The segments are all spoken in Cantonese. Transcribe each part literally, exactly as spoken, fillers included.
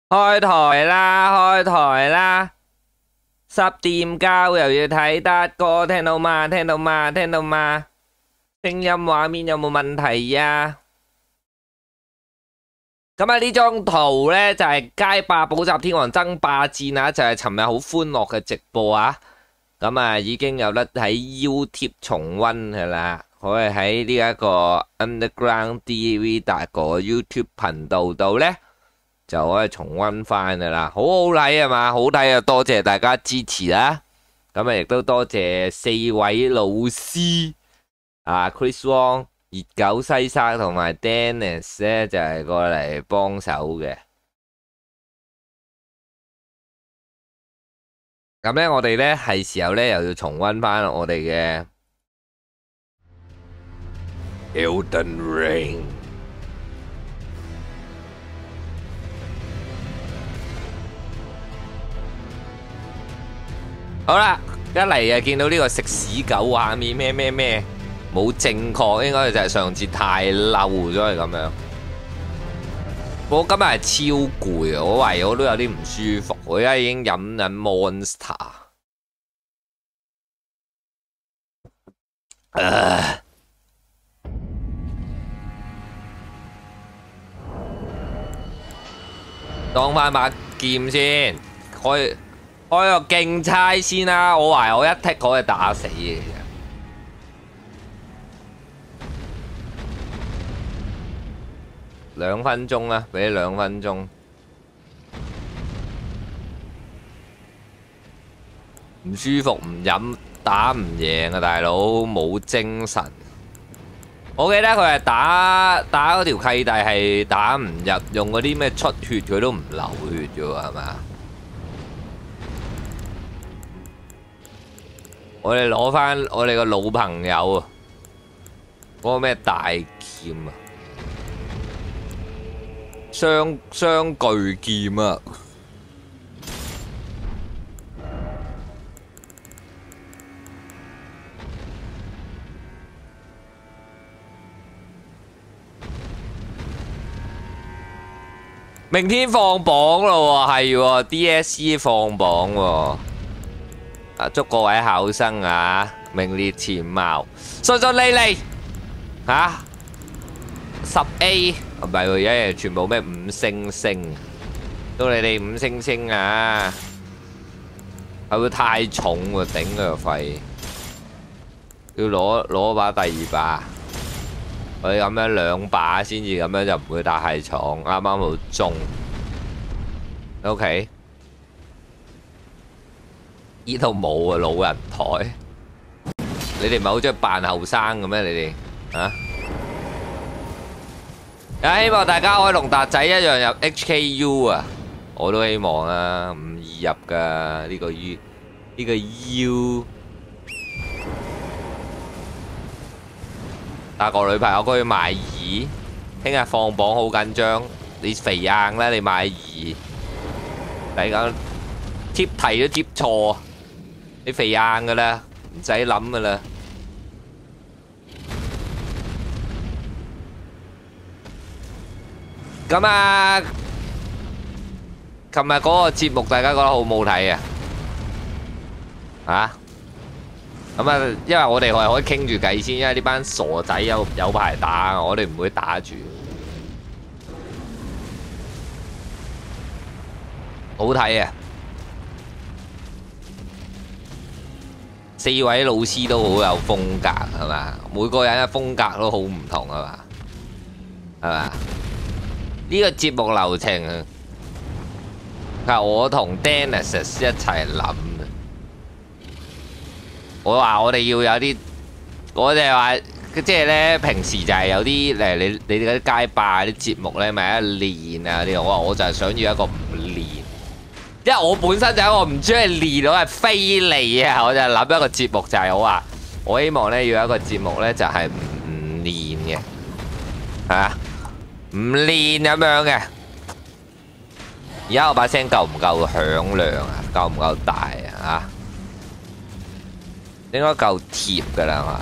開台啦，開台啦！十點交又要睇得歌，聽到嘛？聽到嘛？聽到嘛？聲音畫面有冇問題呀？咁啊呢張圖呢，就係街霸補習天王爭霸戰啊，就係尋日好歡樂嘅直播啊！咁啊已經有得喺 YouTube 重溫噶啦，可以喺呢一個 Underground D V 大個 YouTube 頻道度呢，就可以重溫翻噶啦，好好睇啊嘛，好睇啊！多謝大家支持啦，咁啊亦都多謝四位老師啊 ，Chris Wong、熱狗西沙同埋 Dennis 咧就係過嚟幫手嘅。咁咧我哋咧係時候咧又要重溫翻我哋嘅 Elden Ring。好啦，一嚟啊見到呢個食屎狗畫面咩咩咩冇正確，應該就係上次太嬲咗係咁樣。我今日係超攰啊，我懷疑我都有啲唔舒服，我而家已經飲緊 Monster。呃當翻把劍先，開開個競猜先啦！我懷疑我一剔可以打死嘅。兩分鐘啦，俾你兩分鐘。唔舒服唔飲，打唔贏啊！大佬冇精神。我記得佢係打打嗰條契弟係打唔入，用嗰啲咩出血佢都唔流血嘅喎，係咪啊？我哋攞翻我哋個老朋友啊，嗰個咩大劍啊，雙雙巨劍啊！明天放榜咯喎，係喎 D S E 放榜喎。啊！祝各位考生啊，名列前茅，順順利利嚇十 A， 唔係喎，而家係全部咩五星星，祝你哋五星星啊！係會太重喎，頂佢個肺，要攞攞把第二把，我哋咁樣兩把先至咁樣就唔會太重，啱啱好中 ，OK。呢度冇啊，老人台。你哋唔係好中意扮後生嘅咩？你哋啊？啊！希望大家可以同達仔一樣入 H K U 啊！我都希望啊，唔易入噶呢個 U， 呢個 U。帶個女朋友過去買耳，聽日放榜好緊張。你肥硬啦，你買耳，你講貼題都貼錯。你肥硬噶啦，唔使諗噶啦。咁啊，琴日嗰個節目大家覺得好唔好睇啊？啊？咁啊，因為我哋係可以傾住計先，因為呢班傻仔有有排打，我哋唔會打住。好睇啊！四位老師都好有風格，係嘛？每個人嘅風格都好唔同，係嘛？係嘛？呢個節目流程係我同 Dennis 一齊諗。我話我哋要有啲，我哋話即係咧，平時就係有啲誒，你你哋嗰啲街霸啲節目咧，咪喺度練啊啲。我話我就係想要一個唔練。因為我本身就係一個唔中意練，我係非禮啊！我就諗一個節目就係我話，我希望咧要有一個節目咧就係唔練嘅，係啊，唔練咁樣嘅。而家我把聲夠唔夠響亮啊？夠唔夠大啊？應該夠貼噶啦嘛。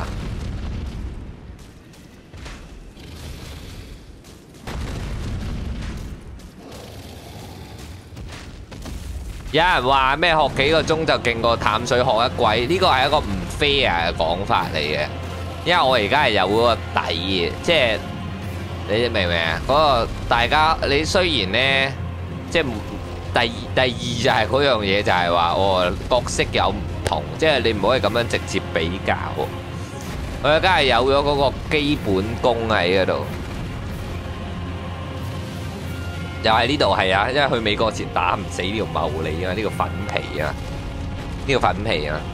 有人話咩學幾個鐘就勁過淡水學一季，呢個係一個唔 fair 嘅講法嚟嘅。因為我而家係有嗰個底嘅，即係你明唔明啊？嗰個大家你雖然呢，即係第二第二就係嗰樣嘢就係話哦角色有唔同，即係你唔可以咁樣直接比較。我而家係有咗嗰個基本功喺嗰度。又係呢度係啊，因為去美國前打唔死呢條茂利啊，呢個粉皮啊，呢個粉皮啊，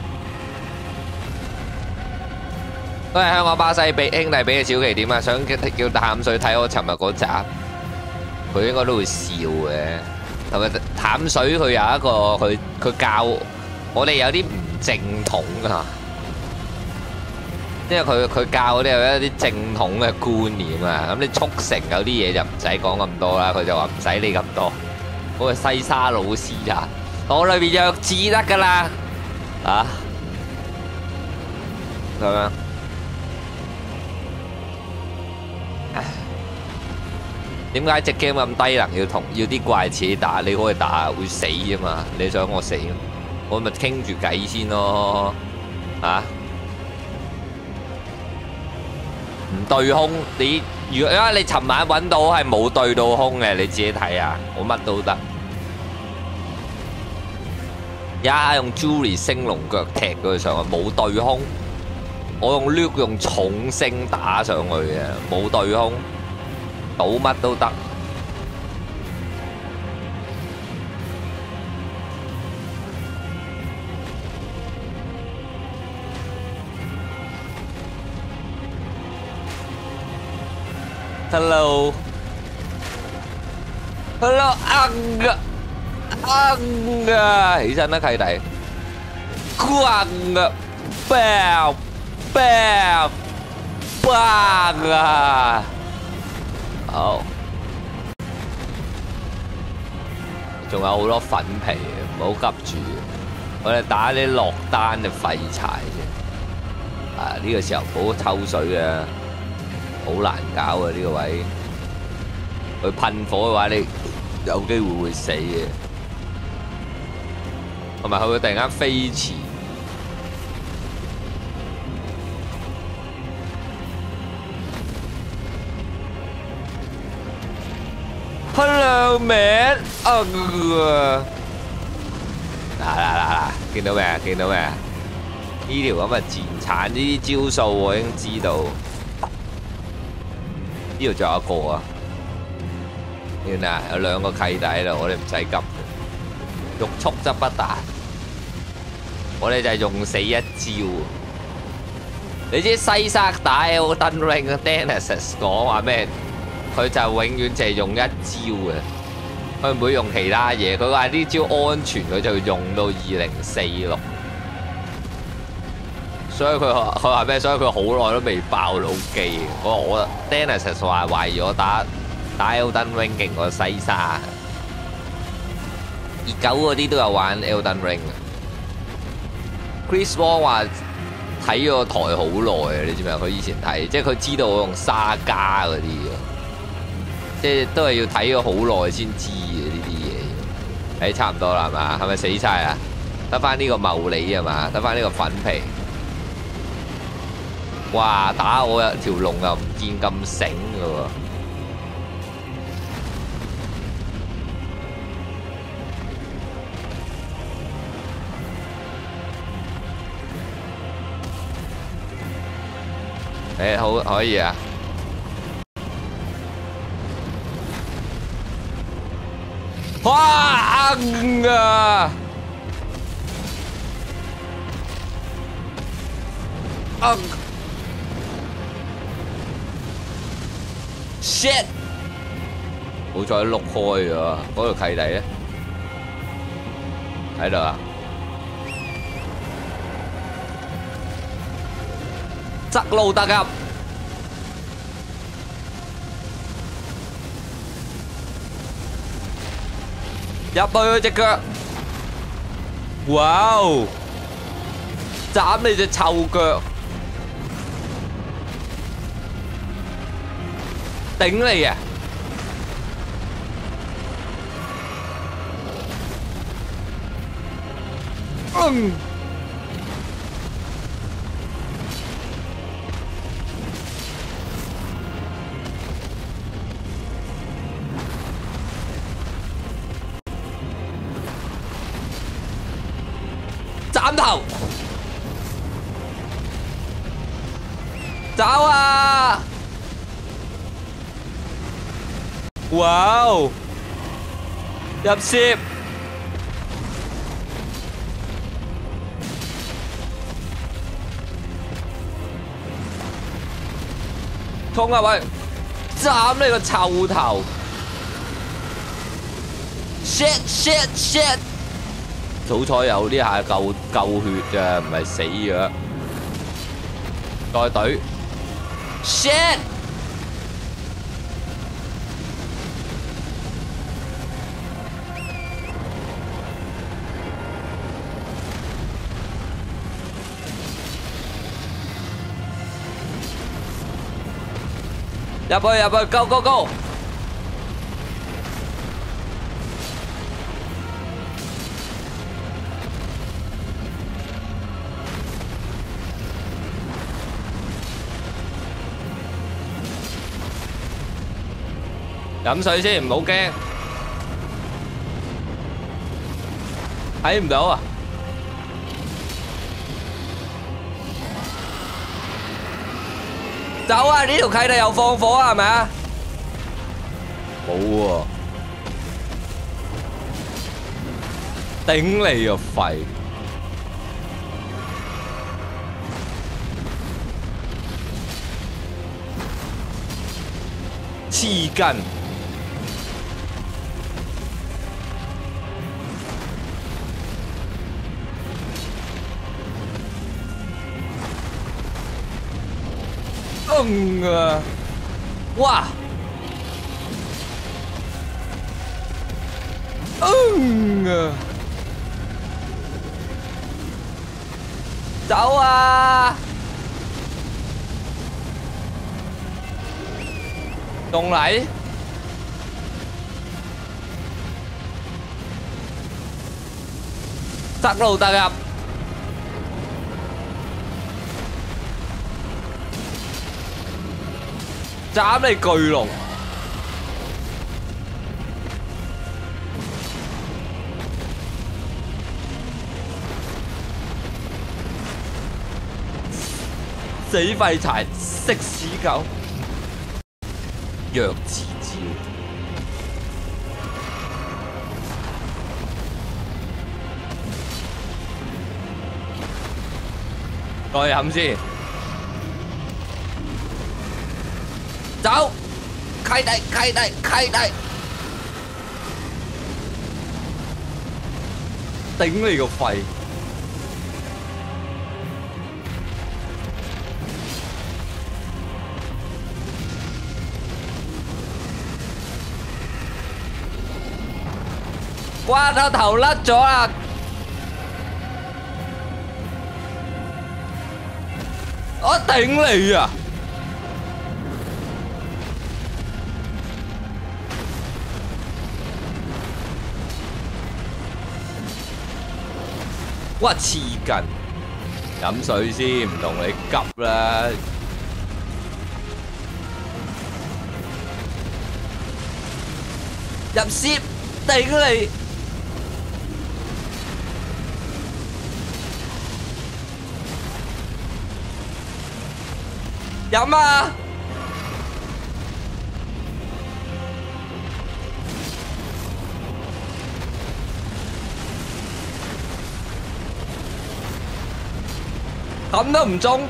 都係香港巴西俾兄弟俾嘅小琪點啊，想叫淡水睇我尋日嗰集，佢應該都會笑嘅。同埋淡水佢有一個佢佢教我哋有啲唔正統㗎。因為佢佢教嗰啲有一啲正統嘅觀念啊，咁你速成有啲嘢就唔使講咁多啦，佢就話唔使理咁多。嗰個西沙老師咋，我裏邊弱智得㗎啦，啊，咁樣。點解隻 game 咁低能要同要啲怪自己打？你可以打會死啊嘛，你想我死，我咪傾住偈先咯，啊？唔對空，你如果因為你尋晚揾到係冇對到空嘅，你自己睇下，我乜都得。一下用 Julie 升龍腳踢佢上去，冇對空。我用 Luke 用重升打上去嘅，冇對空，倒乜都得。Hello，Hello， 硬啊，硬啊，起身啦契弟，硬啊，爆爆爆啊！好，仲有好多粉皮，唔好急住，我哋打啲落單嘅廢柴啫。啊，呢個時候唔好抽水啊！好難搞啊！呢個位，佢噴火嘅話，你有機會會死嘅。同埋佢會突然間飛馳。Hello man， 啊！嗱嗱嗱嗱，見到未啊？見到未啊？呢條咁嘅賤產，呢啲招數我已經知道。呢度仲有一個啊！原來有兩個契弟喺度，我哋唔使急，欲速則不達。我哋就係用死一招。你知西沙打 Elden Ring Dennis 講話咩？佢就永遠就係用一招嘅，佢唔會用其他嘢。佢話呢招安全，佢就用到二零四六。所以佢佢話咩？所以佢好耐都未爆到機。我我 Dennis 話懷疑我打打 Elden Ring 勁過西沙。熱狗嗰啲都有玩 Elden Ring。Chris Wong 話睇咗個台好耐啊！你知唔知啊？佢以前睇，即係佢知道我用沙加嗰啲嘅，即係都係要睇咗好耐先知嘅呢啲嘢。誒，差唔多啦，係嘛？係咪死晒啊？得翻呢個茂利係嘛？得翻呢個粉皮。哇！打我有條龍又唔見咁醒嘅喎。誒，好可以啊！哇！硬啊！硬！ shit！ 好彩碌開咗，嗰度契弟咧喺度啊！側路突入，入去佢隻腳，哇哦！斬你隻臭腳！ 頂你啊！ 嗯。斬頭！走啊！哇哦！入攝！衝啊喂！斬你個臭頭 ！shit shit shit！ 好彩有呢下夠夠血咋，唔係死咗。再懟 ！shit！ 入去入去 ，go go go！ 飲水先，唔好驚。睇唔到啊！走啊！呢條契弟又放火啊，係咪啊？冇喎，頂你個肺！黐筋！嗯啊！哇！嗯啊！走啊！凍嚟！側路突入！斬你巨龍！死廢柴，食屎狗！弱智招！再飲先。走！契弟契弟契弟！頂你個肺！瓜頭頭甩咗啦！我頂你啊！哇！黐筋，飲水先，唔同你急啦。入攝，頂你！飲啊！咁都唔中，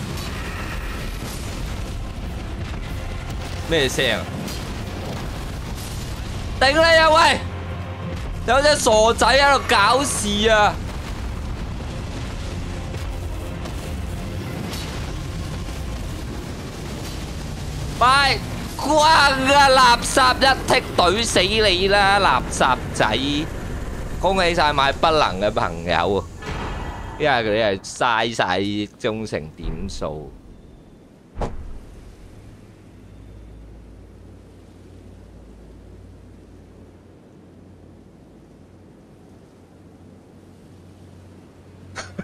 咩聲啊？頂你啊喂！有隻傻仔喺度搞事啊！快關啊！垃圾一剔懟死你啦，垃圾仔！恭喜晒買不能嘅朋友啊！因為佢哋係嘥晒忠誠點數。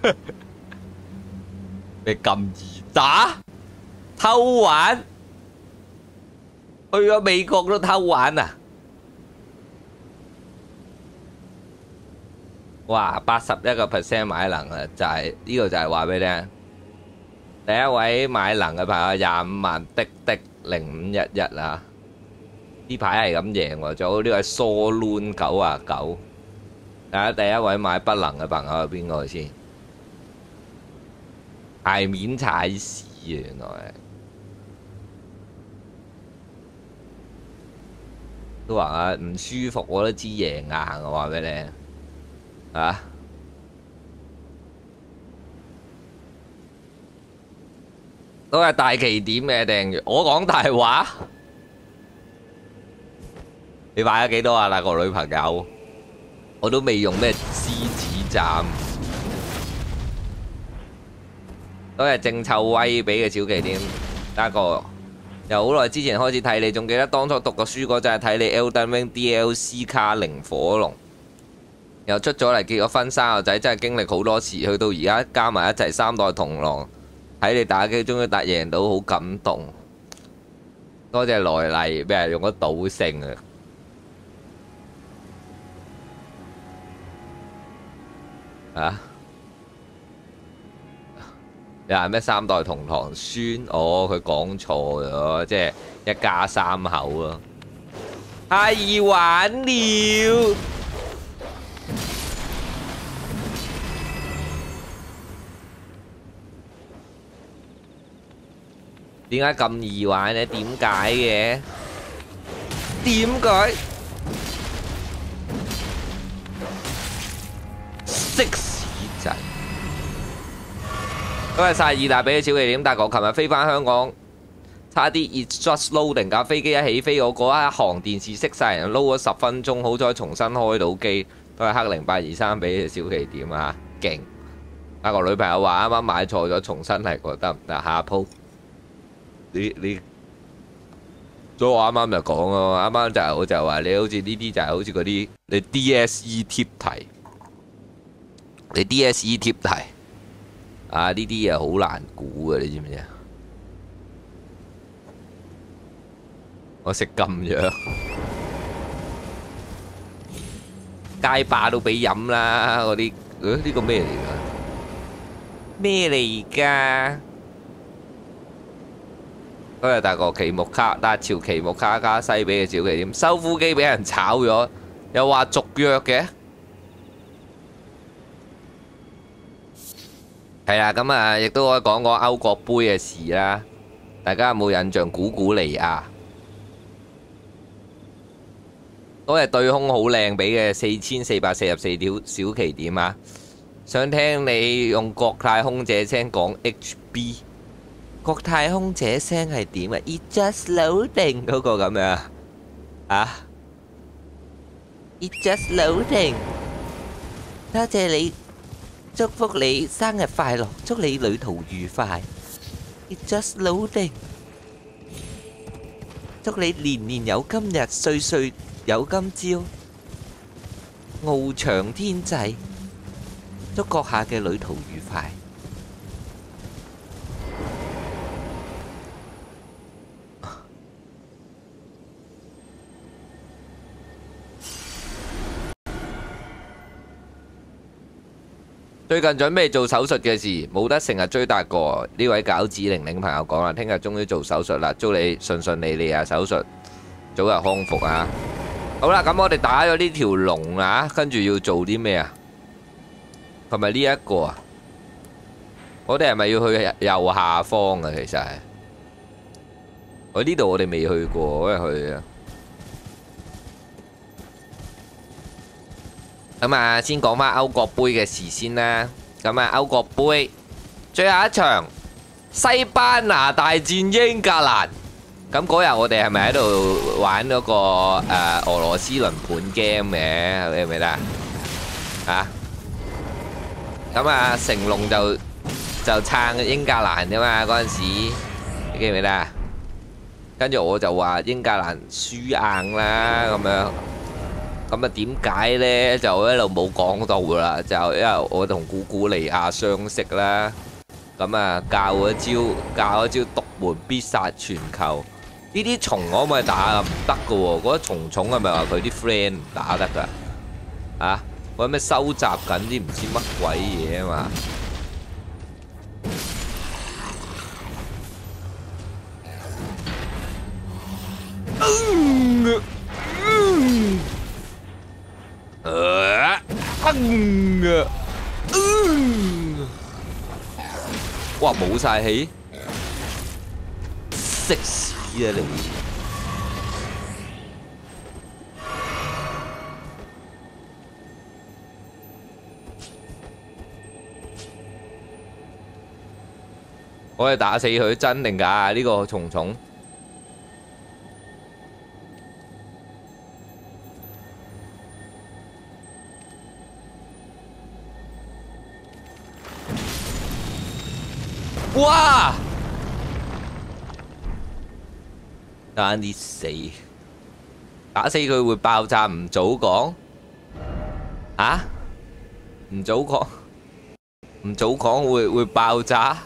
咩咁易打？偷玩？去咗美國都偷玩啊！哇，八十一個 percent 買能啊，就係呢個就係話俾你聽。第一位買能嘅朋友廿五萬的的零五一一啊！呢牌係咁贏喎，仲有呢個係疏攣九啊九。睇下第一位買不能嘅朋友係邊個先？係面踩屎啊！原來都話啊，唔舒服我都知贏硬，我話俾你聽啊！都係大旗點嘅訂閱，我講大話。你買咗幾多啊？那個女朋友，我都未用咩獅子站。都係正臭威俾嘅小旗點，得個由好耐之前開始睇你，仲記得當初讀過書嗰陣係睇你 Elden Ring D L C 卡靈火龍，又出咗嚟結咗婚生個仔，真係經歷好多次，去到而家加埋一齊三代同堂。睇你打機，終於打贏到，好感動。多謝來歷，俾人用咗賭聖啊！啊！又係咩三代同堂孫？哦，佢講錯咗，即係一家三口咯。太易玩了。點解咁易玩呢？點解嘅？點解？食屎仔！多謝晒意大俾嘅小氣點，但係我琴日飛返香港，差啲 It's just loading 架飛機一起飛，我嗰一行電視熄晒人，撈咗十分鐘，好彩重新開到機。都係黑零八二三俾嘅小氣點啊，勁！但係個女朋友話啱啱買錯咗，重新嚟過得唔得？下鋪。你你，所以我啱啱就講咯，啱啱就係我就話你好似呢啲就係好似嗰啲你 D S E 貼題，你 D S E 貼題啊，呢啲嘢好難估嘅，你知唔知啊？我食禁藥，街霸都俾飲啦，嗰啲誒呢個咩嚟㗎？咩嚟㗎？嗰日大個奇木卡，但係朝奇木卡加西比嘅小旗點收腹機俾人炒咗，又話續約嘅。係啦，咁啊，亦都可以講講歐國杯嘅事啦。大家有冇印象？古古尼亞嗰日對空好靚，俾嘅四千四百四十四條小旗點啊！想聽你用國泰空姐聲講 H B。國泰空姐聲係點啊 ？It just loading 嗰個咁樣啊 ？It just loading。多謝你，祝福你生日快樂，祝你旅途愉快。It just loading。祝你年年有今日，歲歲有今朝，翱翔天際。祝閣下嘅旅途愉快。最近準備做手術嘅事，冇得成日追達過。呢位餃子玲玲朋友講啦，聽日終於做手術啦，祝你順順利利啊！手術早日康復啊！好啦，咁我哋打咗呢條龍啊，跟住要做啲咩啊？係咪呢一個啊？我哋係咪要去右下方啊？其實係，我呢度我哋未去過，可以去啊。咁啊，先講翻歐國杯嘅事先啦。咁啊，歐國杯最後一場西班牙大戰英格蘭。咁嗰日我哋係咪喺度玩嗰個誒俄羅斯輪盤 game 嘅？你記唔記得啊？啊！咁啊，成龍就就撐英格蘭啫嘛，嗰陣時你記唔記得啊？跟住我就話英格蘭輸硬啦咁樣。 咁啊點解咧就一路冇講到啦？就因為我同古古利亞相識啦，咁啊教咗招教咗招獨門必殺全球。呢啲蟲可唔可以打啊？唔得噶喎！嗰啲蟲蟲係咪話佢啲 friend 唔打得噶？啊！我有咩收集緊啲唔知乜鬼嘢啊嘛〜嗯嗯呃嗯嗯哇冇晒氣，食屎啊你！我哋打死佢真定假啊？呢個蟲蟲。哇！差啲死，打死佢會爆炸，唔早講啊？唔早講，唔早講會會爆炸？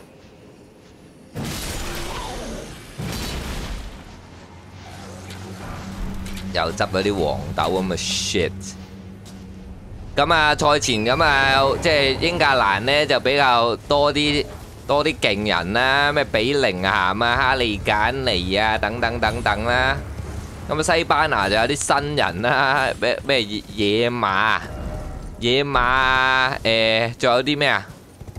又執嗰啲黃豆咁嘅 shit。咁啊，賽前咁啊，即係英格蘭呢就比較多啲。多啲勁人啦，咩比寧咸啊、哈利簡尼啊等等等等啦。咁啊，西班牙就有啲新人啦，咩咩野馬、野馬誒，仲有啲咩啊？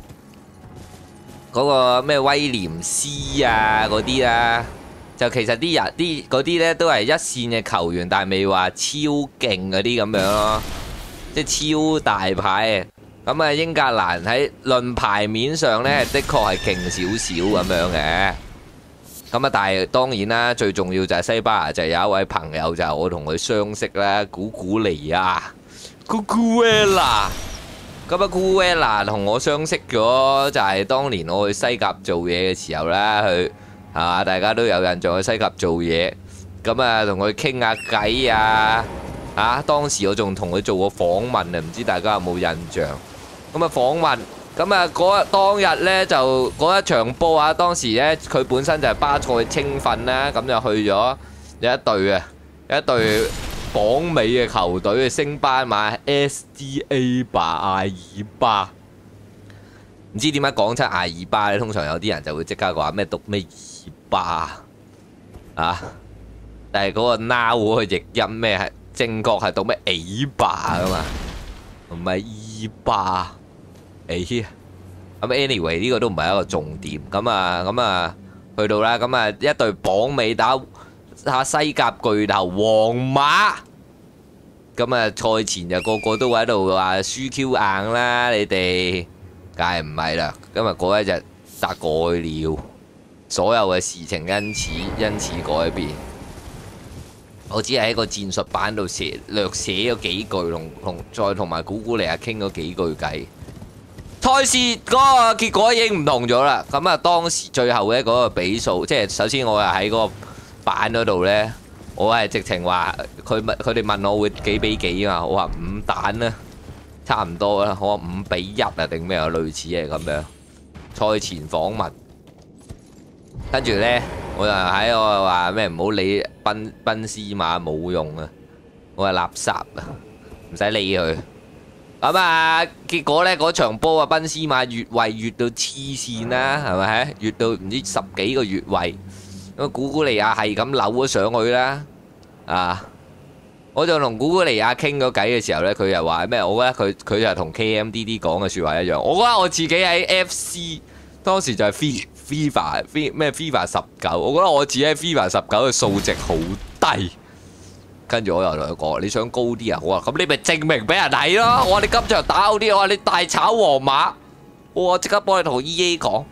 嗰個咩威廉斯啊嗰啲啦，就其實啲人啲嗰啲咧都係一線嘅球員，但係未話超勁嗰啲咁樣咯，即係超大牌。咁啊，英格蘭喺論牌面上咧，的確係勁少少咁樣嘅。咁啊，但係當然啦，最重要就係西班牙就有一位朋友就係我同佢相識啦，古古尼亞，古古埃拉。咁啊，古埃拉同我相識咗，就係當年我去西甲做嘢嘅時候啦，去係嘛，大家都有印象去西甲做嘢。咁啊，同佢傾下偈啊，啊，當時我仲同佢做過訪問啊，唔知大家有冇印象？咁啊訪問，咁啊嗰日當日咧就嗰一場波啊，當時咧佢本身就係巴塞青訓啦，咁就去咗有一隊啊，有一隊榜尾嘅球隊嘅升班馬 S D A 吧，阿爾巴，唔知點解講出阿爾巴咧，通常有啲人就會即刻話咩讀咩爾巴啊，但係嗰個 now 嗰個譯音咩係正確係讀咩 A 巴噶嘛，唔係爾巴。誒，咁 anyway 呢個都唔係一個重點，咁啊咁啊去到啦，咁啊一隊榜尾打下西甲巨頭皇馬，咁啊賽前就個個都喺度話輸 Q 硬啦，你哋梗係唔係啦，今日嗰一日殺改了，所有嘅事情因此因此改變，我只係喺個戰術版度寫略寫咗幾句，同同再同埋古古尼亞傾咗幾句偈。賽事嗰個結果已經唔同咗啦，咁啊當時最後嘅嗰個比數，即係首先我係喺嗰個板嗰度呢，我係直情話佢問佢哋問我會幾比幾啊，我話五蛋啦，差唔多啦，我話五比一啊定咩啊，類似係咁樣。賽前訪問，跟住呢，我就喺我話咩唔好理賓賓斯馬冇用啊，我話垃圾啊，唔使理佢。咁啊，結果呢嗰場波啊，賓斯馬越位越到黐線啦，係咪？越到唔知十幾個越位，咁古古尼亞係咁扭咗上去啦，啊！我就同古古尼亞傾咗偈嘅時候呢，佢又話咩？我覺得佢佢就同 K M D D 講嘅説話一樣。我覺得我自己喺 F C 當時就係 FIFA 咩 FIFA 十九，我覺得我自己喺 FIFA 十九嘅數值好低。跟住我又同佢講：你想高啲啊？我話咁你咪證明俾人睇咯！我話你今場打好啲，我話你大炒皇馬，我即刻幫你同 E A 講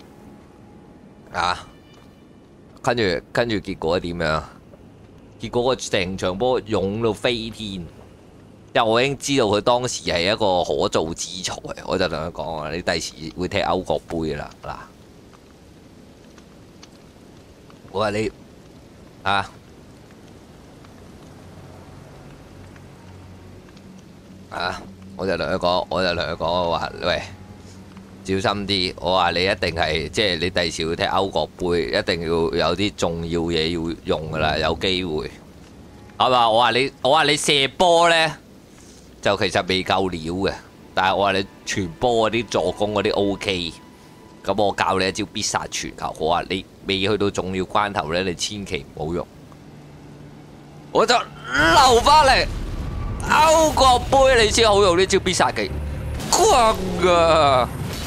啊！跟住跟住結果點樣？結果個成場波勇到飛天，因為我已經知道佢當時係一個可造之材，我就同佢講啊：你第時會踢歐國杯啦嗱！我話你啊！ 啊！我就同佢講，我就同佢講，我話喂，小心啲。我話你一定係即係你第時要踢歐國杯，一定要有啲重要嘢要用噶啦，有機會。係嘛？我話你，我話你射波呢，就其實未夠料嘅，但係我話你傳波嗰啲助攻嗰啲 O K。咁我教你一招必殺傳球。我話你未去到重要關頭呢，你千祈唔好用。我就留翻嚟歐國杯，你先好用呢招必殺技。轟啊！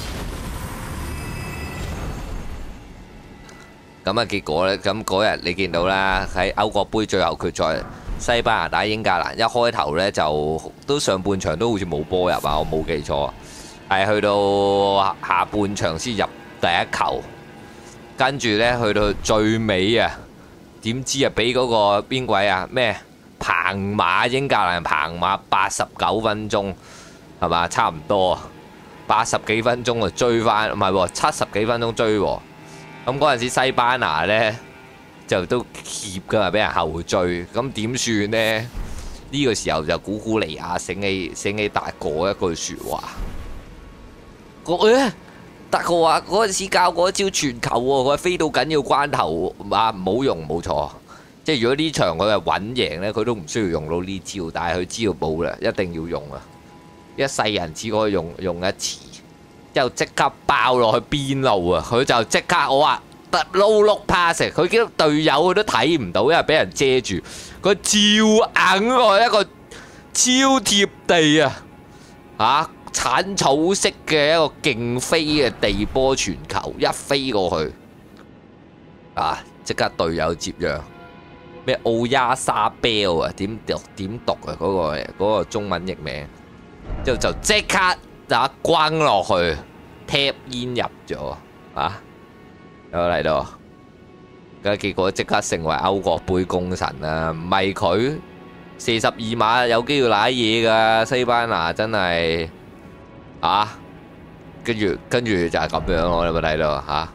咁啊，結果呢，咁嗰日你見到啦，喺歐國杯最後決賽，西班牙打英格蘭，一開頭呢，就都上半場都好似冇波入啊，我冇記錯。係去到下半場先入第一球，跟住呢，去到最尾啊，點知啊俾嗰個邊鬼啊咩彭馬英格蘭彭馬八十九分鐘係嘛，差唔多八十幾分鐘啊追翻，唔係喎，七十幾分鐘追喎。咁嗰陣時西班牙呢，就都怯㗎嘛，俾人後追，咁點算呢？呢、呢個時候就古古尼亞醒起醒起達哥一句説話。誒，達哥話嗰陣時教過一招傳球喎，佢飛到緊要關頭啊，唔好用，冇錯。即係如果呢場佢係穩贏呢，佢都唔需要用到呢招，但係佢知道冇啦，一定要用啊！一世人只可以用用一次，之後即刻爆落去邊路啊！佢就即刻我話得撈碌 pass，佢見到隊友佢都睇唔到，因為俾人遮住，佢照硬落一個超貼地啊！嚇〜鏟草式嘅一個勁飛嘅地波傳球，一飛過去啊！即刻隊友接壤咩奧亞沙貝啊？點讀點讀啊？嗰、嗰個嗰、嗰個中文譯名，之後就即刻打轟落去，踢煙入咗啊！有嚟到，咁結果即刻成為歐國杯功臣啊！唔係佢四十二碼有機會瀨嘢㗎，西班牙真係〜啊，跟住跟住就係咁樣咯，你有冇睇到嚇？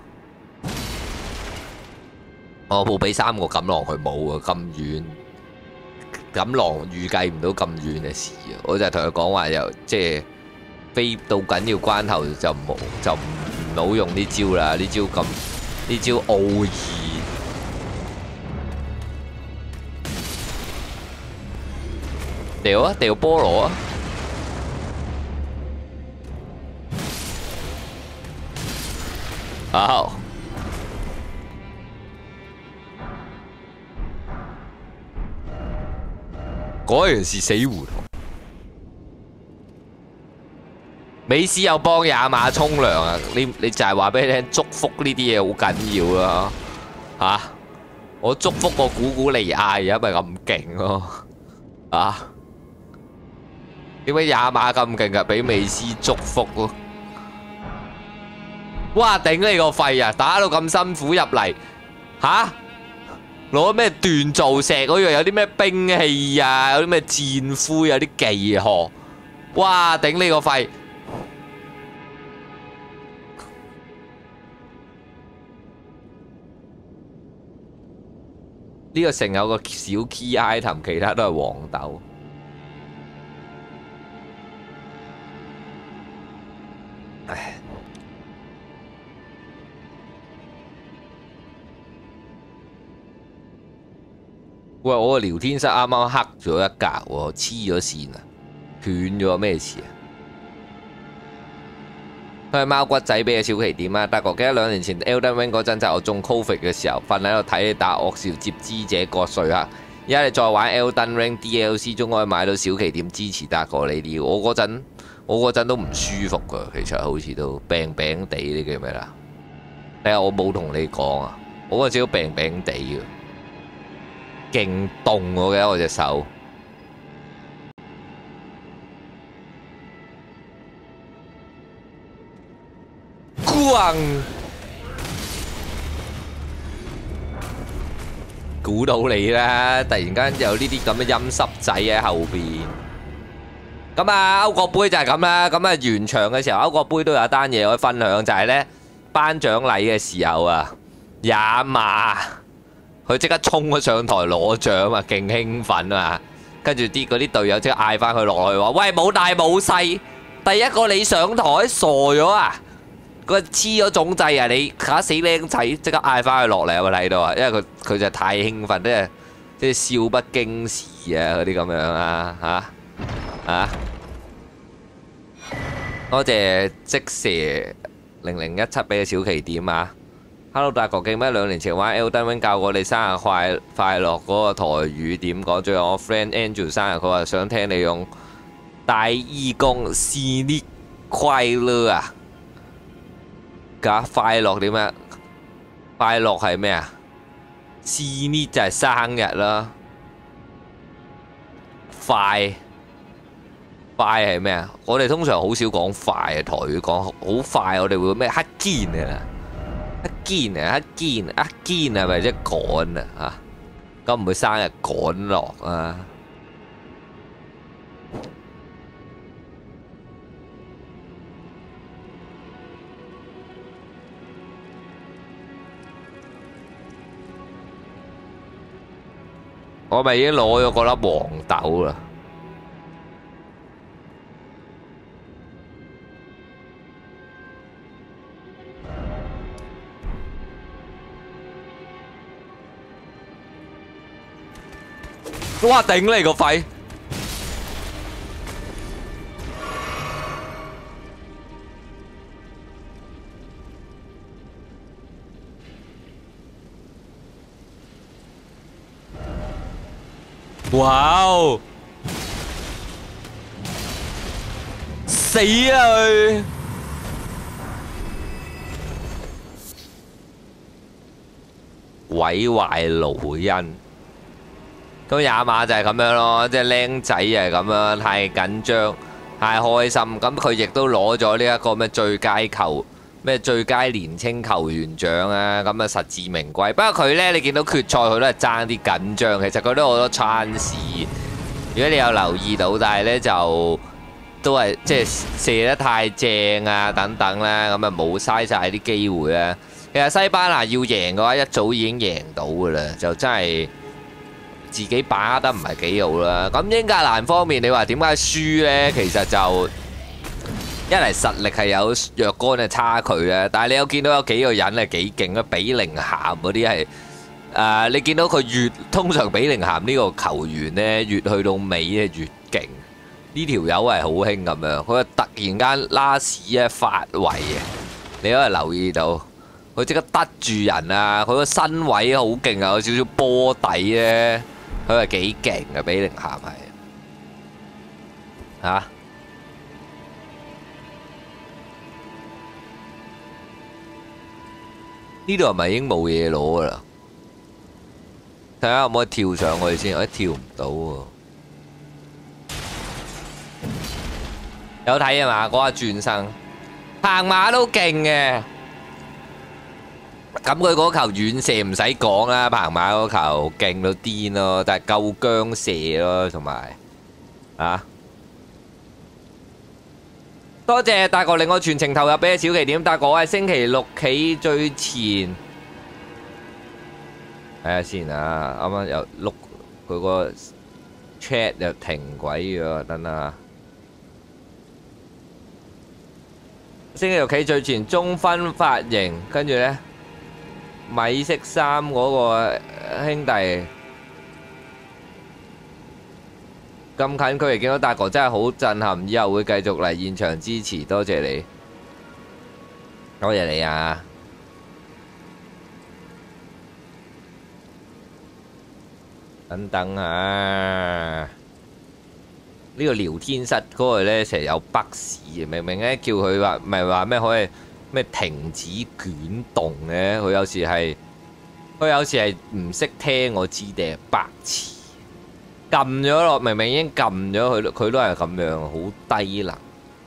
我冇俾三個錦囊佢冇啊，咁遠錦囊預計唔到咁遠嘅事啊！我就同佢講話，又即係飛到緊要關頭就冇就唔唔好用呢招啦，呢招咁呢招奧義掉啊掉菠蘿啊！好，果然是死胡同。美斯又幫亞馬沖涼啊！你你就係話俾你聽，祝福呢啲嘢好緊要啦嚇！我祝福個古古尼亞而家咪咁勁咯啊！點解亞馬咁勁啊？俾美斯祝福咯！哇！頂你個肺啊！打到咁辛苦入嚟，吓攞咩鍛造石嗰樣？有啲咩兵器啊？有啲咩戰灰？有啲技學？哇！頂你個肺！呢個城有個小 key item， 其他都係黃豆。唉。喂，我個聊天室啱啱黑咗一格喎，黐咗線啊，斷咗咩事啊？佢係貓骨仔俾嘅小奇點啊！德國記得兩年前 Elden Ring 嗰陣就我中 Covid 嘅時候，瞓喺度睇你打惡兆接肢者割碎啊！而家你再玩 Elden Ring D L C， 終可以買到小奇點支持德國呢啲。我嗰陣我嗰陣都唔舒服噶，其實好似都病病地，你記唔記得？你話我冇同你講啊，我嗰陣時都病病地嘅。勁凍我嘅我隻手，咣！估到你啦！突然間有呢啲咁嘅陰濕仔喺後邊。咁啊，歐國杯就係咁啦。咁啊，完場嘅時候，歐國杯都有一單嘢可以分享，就係咧頒獎禮嘅時候啊，亞馬。佢即刻衝咗上台攞獎啊，勁興奮啊！ 跟住啲嗰啲隊友即刻嗌翻佢落去話：喂，冇大冇細，第一個你上台傻咗啊！個黐咗種掣啊！你嚇死僆仔，即刻嗌翻佢落嚟有冇睇到啊？因為佢佢就太興奮，即係即係笑不經事啊嗰啲咁樣啊嚇嚇！多謝即蛇零零一七俾嘅小奇點啊 ！Hello 大哥，記唔記得兩年前玩 Elden Ring 教過你生日快快樂嗰個台語點講？最後我 friend Andrew 生日，佢話想聽你用大義工生日快樂啊！㗎快樂點啊？快樂係咩啊？生日就係生日啦。快快係咩啊？我哋通常好少講快啊，台語講好快，我哋會咩黑堅啊？黑堅啊，黑堅黑堅係咪即係趕啊？嚇，咁唔會生日趕樂啊？我咪已經攞咗嗰粒黃豆啦！哇！頂你個肺！哇哦！死啊佢！毀壞盧恩，咁也馬就係咁樣咯，即係僆仔就係咁樣，太緊張、太開心，咁佢亦都攞咗呢一個咩最佳球咩最佳年青球員獎啊，咁啊實至名歸。不過佢呢，你見到決賽佢都係爭啲緊張，其實佢都好多 chance。如果你有留意到，但係呢就都係即係射得太正啊等等啦，咁啊冇嘥晒啲機會啦。其實西班牙要贏嘅話，一早已經贏到㗎啦，就真係自己把握得唔係幾好啦。咁英格蘭方面，你話點解輸呢？其實就一嚟實力係有若干嘅差距啊，但係你有見到有幾個人係幾勁啊？比寧咸嗰啲係誒，你見到佢越通常比寧咸呢個球員呢，越去到尾咧越勁。呢條友係好興咁樣，佢突然間拉屎一發圍啊！你可以留意到。佢即刻得住人啊！佢個身位好勁啊，有少少波底咧，佢係幾勁嘅，比寧咸係嚇。呢度係咪已經冇嘢攞噶啦？睇下可唔可以跳上去先，我跳唔到喎。有睇啊嘛？嗰下轉身，行馬都勁嘅。咁佢嗰球遠射唔使講啦，彭馬嗰球勁到癲咯，但係夠薑射咯，同埋啊，多謝大哥令我全程投入俾小奇點，大哥我係星期六企最前，睇下先啊，啱啱又碌佢個 chat 又停鬼咗，等下星期六企最前中分髮型，跟住呢。米色衫嗰個兄弟咁近距離見到大哥真係好震撼，以後會繼續嚟現場支持，多謝你，多謝你啊！等等啊，呢個聊天室嗰個呢成日有北市，明明呢叫佢話唔係話咩可以。咩停止捲動嘅？佢有時係佢有時係唔識聽我知定係白痴，撳咗落明明已經撳咗佢，佢都係咁樣，好低能。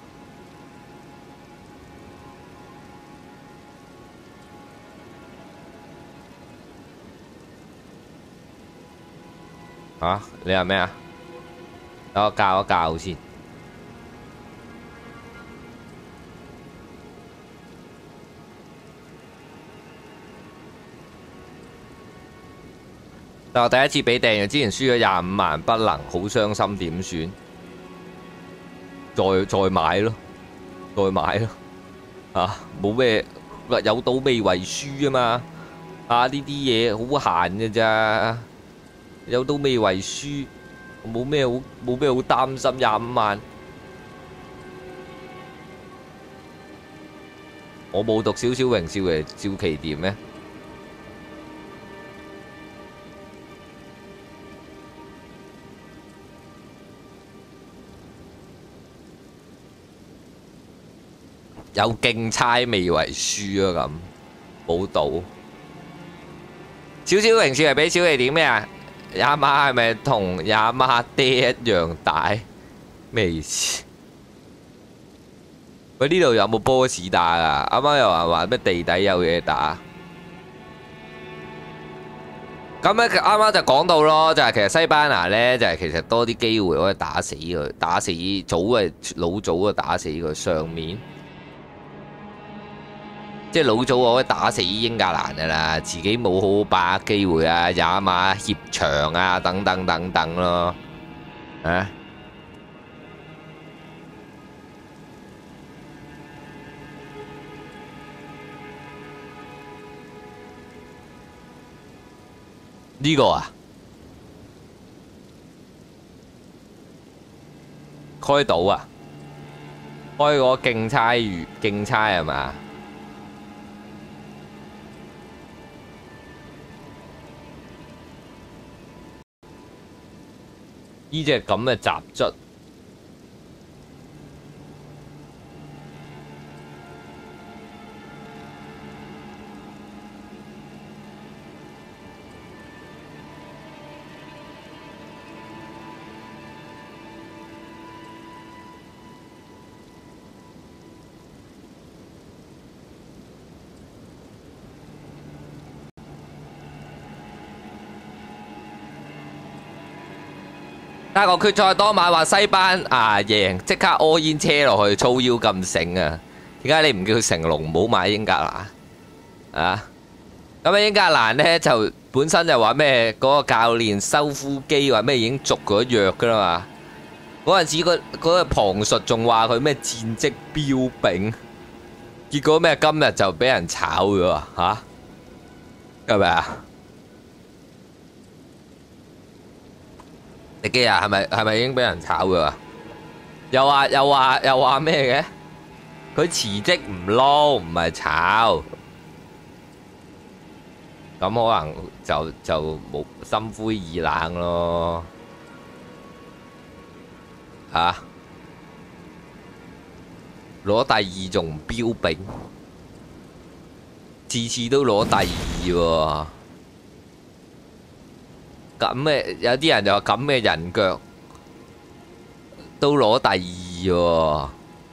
啊！你話咩啊？等我教一教先。 但我第一次俾訂，之前輸咗廿五萬，不能，好傷心，點算？再再買咯，再買咯，啊，冇咩，有賭未為輸啊嘛，啊呢啲嘢好閒嘅咋，有賭未為輸，冇咩好冇咩好擔心廿五萬。我冇讀少少榮少嘅趙奇掂咩？有競猜未為輸啊咁，冇賭。少少榮少係俾小奇點咩啊？亞馬係咪同亞馬爹一樣大？咩意思？喂，呢度有冇波士打啊？啱啱又話話咩地底有嘢打。咁咧啱啱就講到咯，就係其實西班牙咧就係其實多啲機會可以打死佢，打死早嘅老早啊打死佢上面。即係老早我可以打死英格蘭噶啦，自己冇好好把握機會啊，也馬協場啊，等等等等咯，啊！呢個啊，開到啊，開個競猜魚競猜係嘛？呢隻咁嘅雜質，但係個決賽當晚話西班牙贏，即刻屙煙車落去，粗腰咁醒啊！點解你唔叫成龍唔好買英格蘭啊？咁啊英格蘭呢就本身就話咩嗰個教練修夫基話咩已經續咗約噶啦嘛。嗰陣時嗰嗰個旁述仲話佢咩戰績彪炳，結果咩今日就俾人炒咗吓，係咪啊？迪基亞係咪係咪已經俾人炒㗎？又話又話又話咩嘅？佢辭職唔撈，唔係炒。咁可能就就冇心灰意冷咯。嚇！攞第二仲唔標炳？次次都攞第二喎。咁嘅有啲人就話咁嘅人腳都攞第二喎，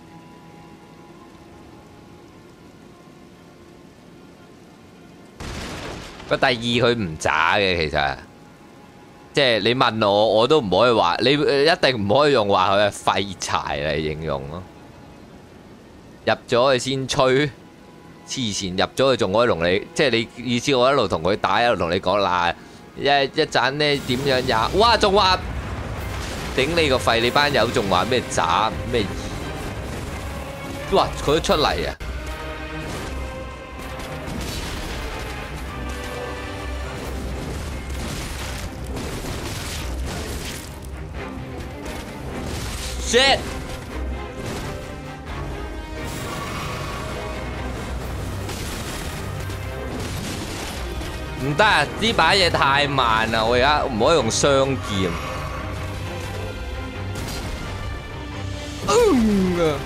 個第二佢唔渣嘅其實，即係你問我我都唔可以話，你一定唔可以用話佢係廢柴嚟形容咯。入咗去先吹，黐線入咗去仲可以同你，即係你意思我一路同佢打，一路同你講嗱。一一陣呢點樣也？哇！仲話頂你個肺！你班友仲話咩渣咩二？哇！佢都出嚟啊！shit！唔得啊！呢把嘢太慢啦，我而家唔可以用雙劍。嗯、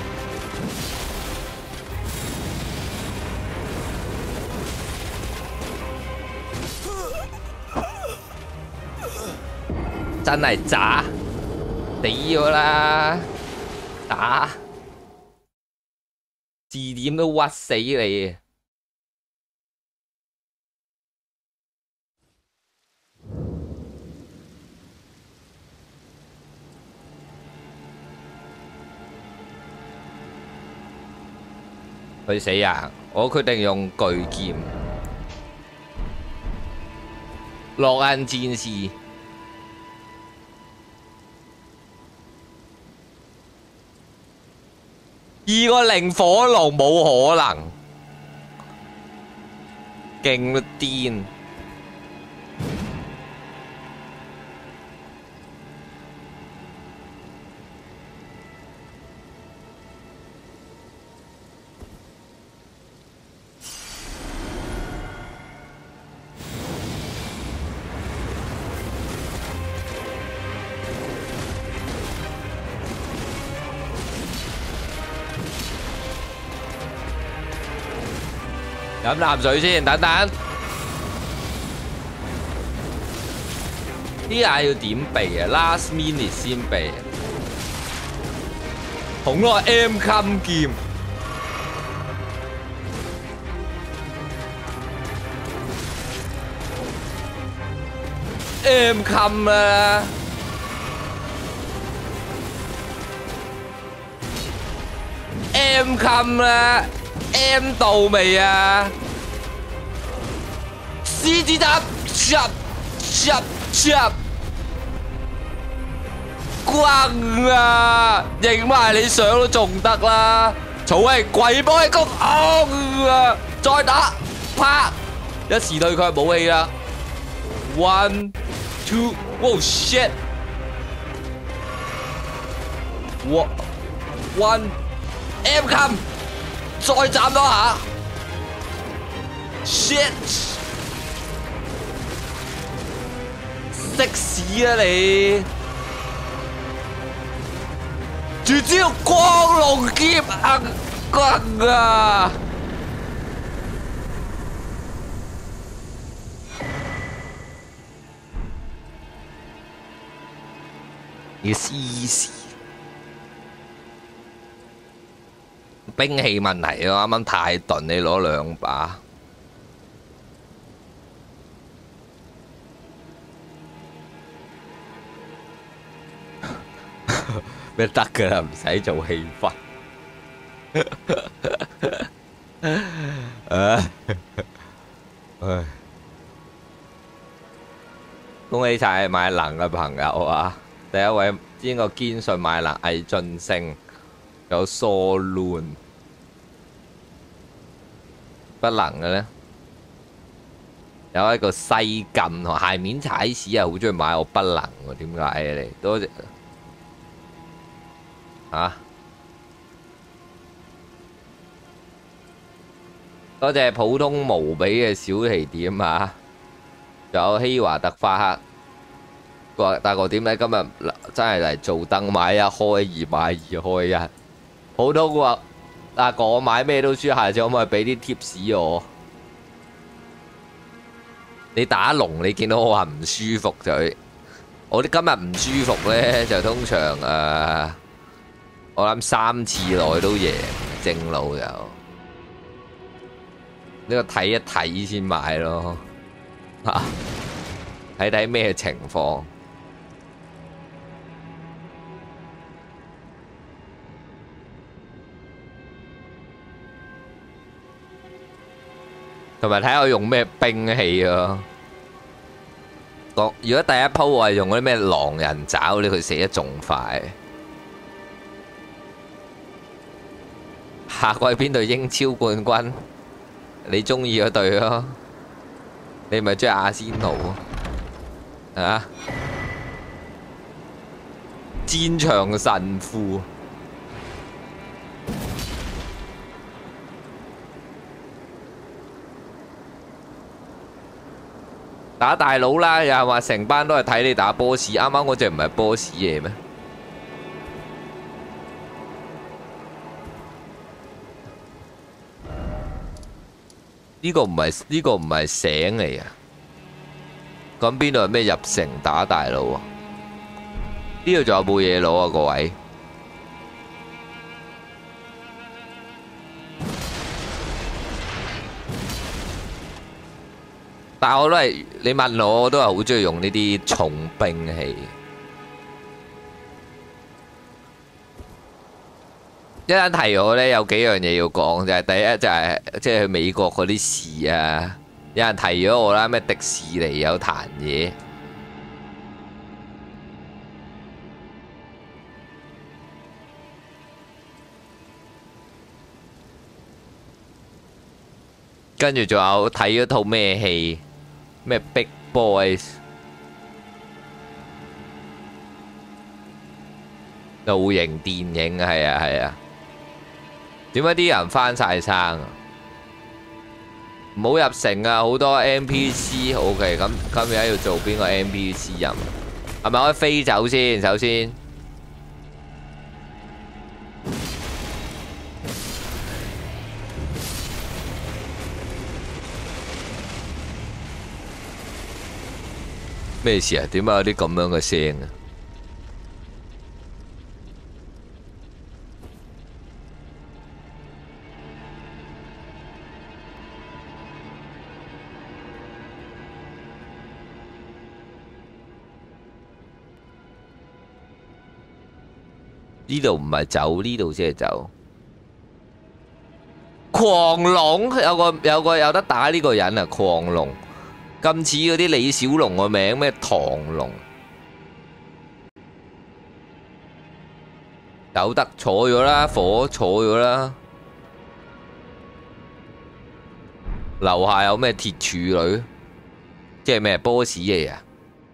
真係渣，死咗啦！打字典都屈死你。去死啊！我決定用巨劍。 洛恩戰士。二個零火龍冇可能，勁到癲！飲啖水先，等等。呢下要點避啊 ？Last minute 先避。紅落 M 襟劍。M 襟啦。M 襟啦。M 到未啊？獅子塔，插插插，轟啊！影埋你相都仲得啦！曹氣鬼波一谷，啊！再打，啪！一時對佢冇氣啦。One, two, oh shit! One, one, M 襟。再斬多下 ，shit！ 食屎啊你！絕招光龍劍啊棍啊 ！It's easy。兵器問題啊！啱啱太鈍，你攞兩把，咩得㗎啦？唔使做氣氛。唉，唉，恭喜晒買能嘅朋友啊！第一位邊個堅信買能魏晉升，有疏亂。不能嘅咧，有一個西禁同鞋面踩屎啊！好中意買我不能喎，點解啊你？多謝嚇，多謝普通無比嘅小提點啊！仲有希華特花克，話大哥點解今日真係嚟做燈買一開二買二開一，普通話。阿哥，我買咩都輸，下次可唔可以俾啲 tips 我？你打龍，你見到我話唔舒服就，我啲今日唔舒服咧，就通常誒、呃，我諗三次內都贏正路就，呢、這個睇一睇先買咯，嚇睇睇咩情況。同埋睇下我用咩兵器啊！如果第一鋪我係用嗰啲咩狼人爪咧，佢死得仲快。下季邊隊英超冠軍？你中意嗰隊咯？你咪中意阿仙奴啊？戰場神父。打大佬啦，又係話成班都係睇你打 boss， 啱啱嗰隻唔係 boss 嘢咩？呢個唔係呢個唔係醒嚟啊！咁邊度係咩入城打大佬啊？呢度仲有冇嘢攞啊？各位，但係我都係你問我，我都係好中意用呢啲重兵器。一陣提我咧，有幾樣嘢要講，就係第一就係即係去美國嗰啲事啊， 有人提咗我啦，咩迪士尼有彈嘢。跟住仲有睇咗套咩戲？咩 Big Boys 露營電影啊，係啊係啊。點解啲人翻晒生啊？唔好入城啊！好多 N P C。OK， 咁今日要做邊個 N P C 任？係咪可以飛走先？首先。咩事啊？點解有啲咁樣嘅聲啊？呢度唔係走，呢度先係走。狂龍有個有個有得打呢個人啊！狂龍咁似嗰啲李小龍個名咩唐龍，有得坐咗啦，火坐咗啦。樓下有咩鐵柱女？即係咩 boss 嚟啊？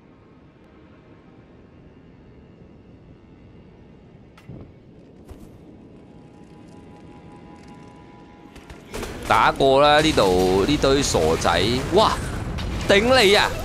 打過啦，呢度呢堆傻仔，哇！頂你啊！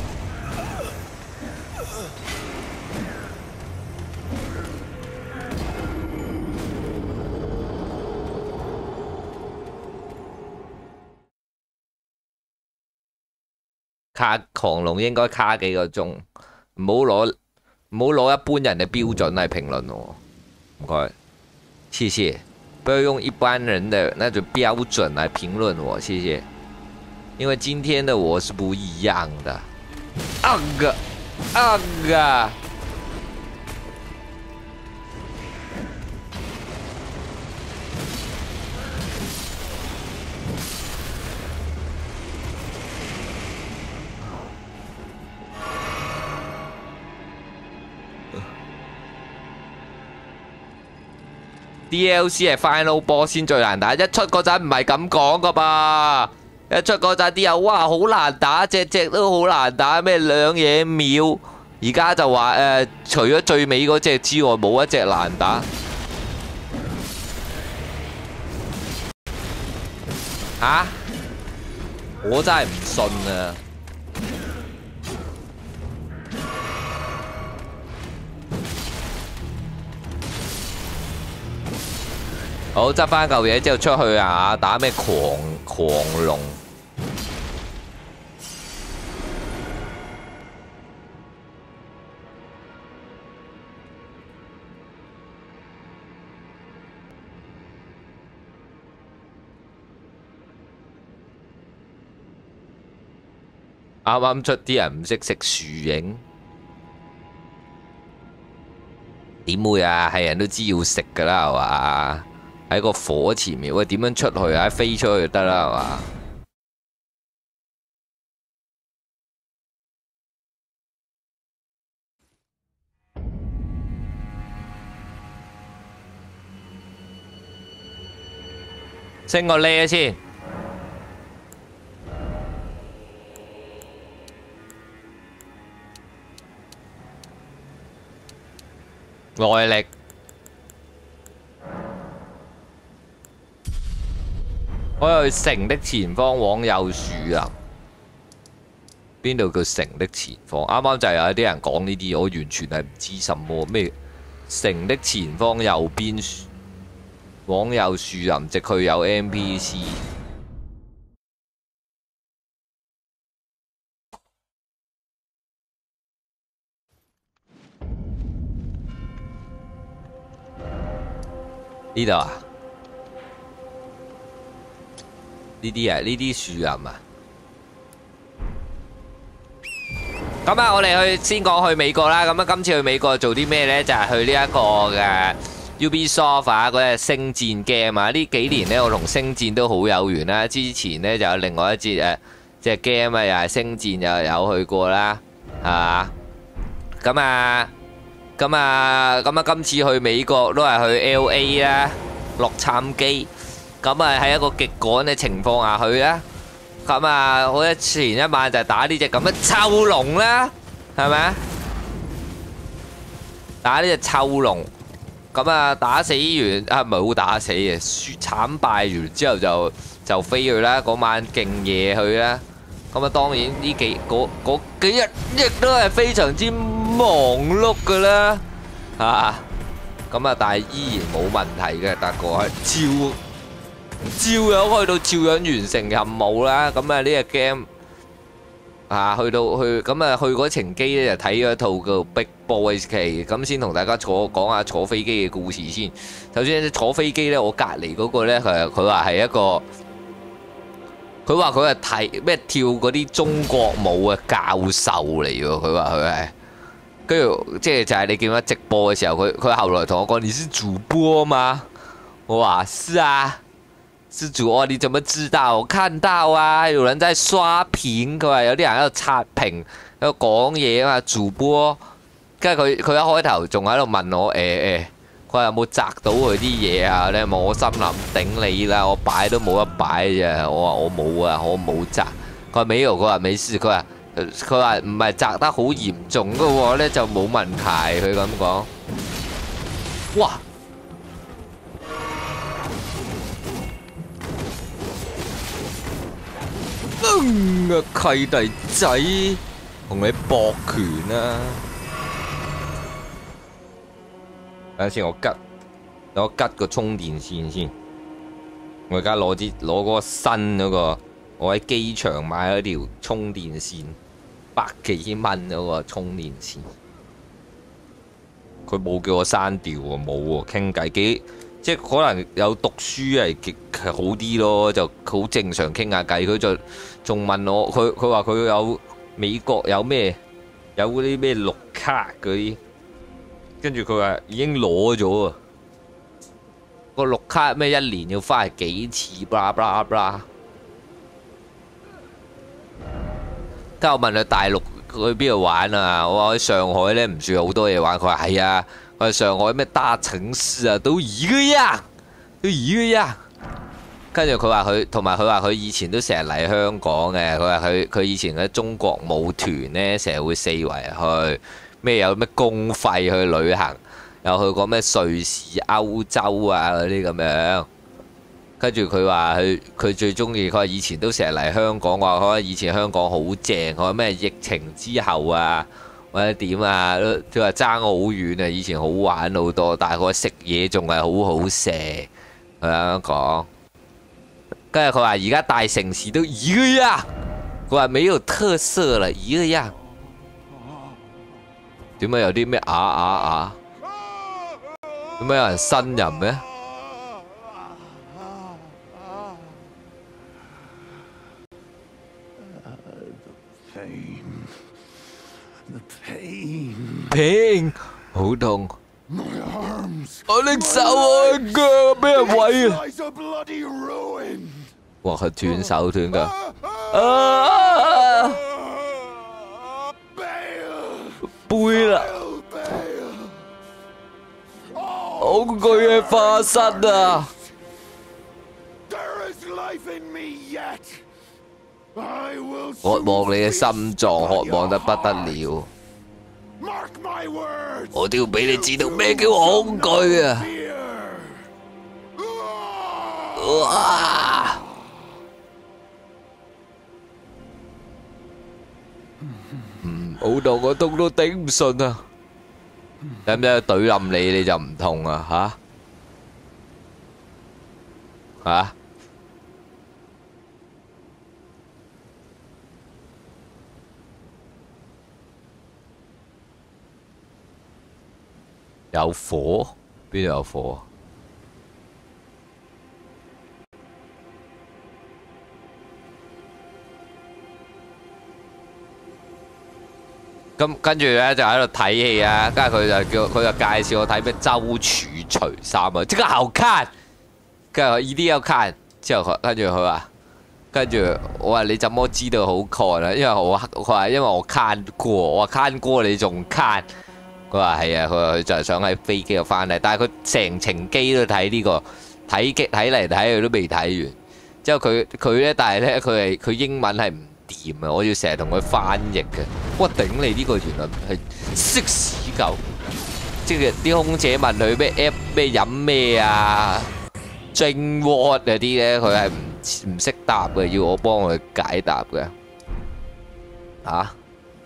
卡狂龍應該卡幾個鐘，唔好攞唔好攞一般人嘅標準嚟評論我，唔該，謝謝。不要用一般人的那種標準來評論我，謝謝。因為今天的我是不一樣的。啊個，啊個。D L C 係 Final Boss 先最難打，一出嗰陣唔係咁講噶噃，一出嗰陣啲人哇好難打，隻隻都好難打，咩兩嘢秒，而家就話誒、呃，除咗最尾嗰隻之外，冇一隻難打。嚇、啊？我真係唔信啊！好，執翻嚿嘢之後出去啊！打咩狂狂龍？啱啱出啲人唔識食樹影，點會啊？係人都知要食噶啦，係嘛？喺個火前面，喂，點樣出去啊？飛出去就得啦，係嘛？升個呢先，外力。可以去城的前方往右樹啊！邊度叫城的前方？啱啱就係有啲人講呢啲，我完全係唔知什麼咩城的前方右邊往右樹林直去有 N P C。呢度啊？呢啲啊，呢啲樹林啊。咁啊，我哋去先講去美國啦。咁啊，今次去美國做啲咩呢？就係、是、去呢一個嘅 Ubisoft 啊，嗰隻星戰 game 啊。呢幾年呢，我同星戰都好有緣啦。之前呢，就有另外一節誒隻 game 啊，又係星戰又有去過啦，係嘛？咁啊，咁啊，咁啊，今次去美國都係去 L A 啦，洛杉磯。咁啊喺一個極趕嘅情況下去啦。咁啊，好似前一晚就打呢隻咁嘅臭龍啦，係咪啊？打呢隻臭龍。咁啊，打死完啊，唔係好打死嘅，輸慘敗完之後就就飛去啦。嗰晚勁夜去啦。咁啊，當然呢幾嗰嗰幾日亦都係非常之忙碌噶啦，啊，咁啊，但係依然冇問題嘅，達哥係照照樣去到照樣完成任務啦。咁啊，呢個 game 啊，去到去咁啊，去嗰程機咧就睇咗一套叫《Big Boys》嘅，咁先同大家坐講下坐飛機嘅故事先。首先坐飛機咧，我隔離嗰個咧，佢佢話係一個。佢話佢係睇咩跳嗰啲中國舞嘅教授嚟喎，佢話佢係，跟住即係就係你見到直播嘅時候，佢佢後來同我講：你是主播嗎？我話是啊，是主播。你怎麼知道？我看到啊，有人在刷屏，佢話有啲人喺度刷屏，喺度講嘢啊嘛，主播。跟住佢佢一開頭仲喺度問我誒誒。欸欸佢話有冇擲到佢啲嘢啊？你冇，我心諗頂你啦！我擺都冇得擺啫。我話我冇啊，我冇擲。佢話沒有，佢話沒事。佢話佢話唔係擲得好嚴重嘅喎咧，就冇問題。佢咁講。哇！嗯啊，契弟仔，同你搏拳啊！等下先，我吉，等我吉個充電線先。我而家攞支攞嗰個新嗰個，我喺機場買咗條充電線，百幾蚊嗰個充電線。佢冇叫我刪掉喎，冇喎，傾偈幾，即係可能有讀書係極好啲咯，就好正常傾下偈。佢就仲問我，佢佢話佢有美國有咩有嗰啲咩綠卡嗰啲。跟住佢話已經攞咗啊！個綠卡咩一年要翻嚟幾次？blah blah blah。跟住我問佢大陸去邊度玩啊？我話喺上海咧唔算好多嘢玩。佢話係啊，我喺上海咩大城市啊都一個樣，都一個樣。跟住佢話佢同埋佢話佢以前都成日嚟香港嘅。佢話佢佢以前嘅中國舞團咧成日會四圍去。咩有咩公費去旅行，又去過咩瑞士、歐洲啊嗰啲咁樣。跟住佢話佢佢最中意，佢話以前都成日嚟香港，話佢話以前香港好正。佢話咩疫情之後啊，或者點啊，都話爭好遠啊。以前好玩好多，但係佢話食嘢仲係好好食。佢咁講。跟住佢話而家大城市都一個樣，佢話沒有特色啦，一個樣。點解有啲咩啊啊啊？點解有人呻吟咩？平，好痛！我拎手我腳俾人毀啊！哇！佢斷手斷腳啊！背啦，恐懼嘅化身啊！渴望你嘅心臟，渴望得不得了。我都要俾你知道咩叫恐懼啊！哇！好痛，我痛到頂唔順啊！使唔使懟冧你你就唔痛啊？吓吓！有火？邊度有火？咁跟住咧就喺度睇戲啊，跟住佢就叫佢就介紹我睇咩周處除三啊，即刻好看，跟住我一定要看。之後佢跟住佢話跟住我話你怎麼知道好 con 啊？因為我佢話因為我 can 過，我話 can 過你仲 can。佢話係啊，佢話佢就係想喺飛機度翻嚟，但係佢成程機都睇呢個睇機睇嚟睇去都未睇完。之後佢佢咧，但係咧佢係佢英文係唔掂啊！我要成日同佢翻譯嘅。我頂你呢個原來係識屎狗！即係啲空姐問佢咩 app 咩飲咩啊 drink what 嗰啲咧，佢係唔唔識答嘅，要我幫佢解答嘅。啊！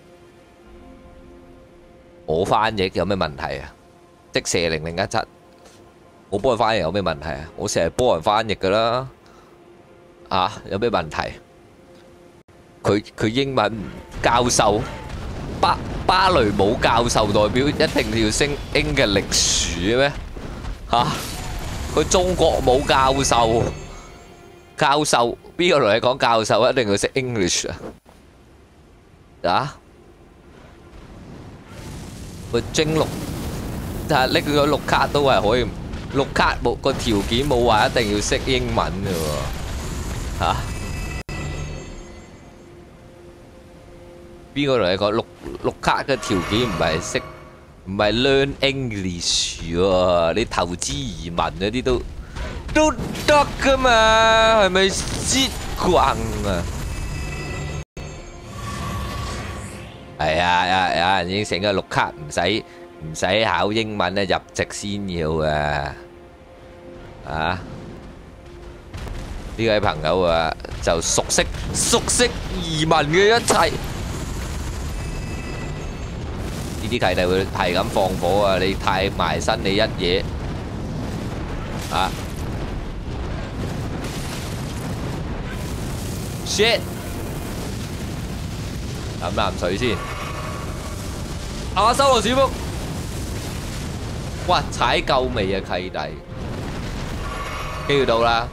我翻譯有咩問題啊？即射零零一七，我幫佢翻譯有咩問題啊？我成日幫人翻譯噶啦。啊！有咩問題？佢佢英文教授芭芭蕾舞教授代表一定要識英嘅歷史咩？嚇！佢中國舞教授教授邊個同你講教授一定要識 English 啊？啊！佢精綠，但係拎咗綠卡都係可以，綠卡冇個條件冇話一定要識英文嘅喎，嚇？邊個同你講綠綠卡嘅條件唔係識，唔係 learn English 喎？你投資移民嗰啲都都得㗎嘛？係咪先慣啊？係啊，有有人應承嘅綠卡唔使唔使考英文咧，入籍先要嘅。啊，呢位朋友啊就熟悉熟悉移民嘅一切。呢啲契弟會係咁放火啊！你太埋身，你一嘢啊 ！shit！飲啖水先。阿修羅小福，哇！踩夠未啊，契弟？機要到啦，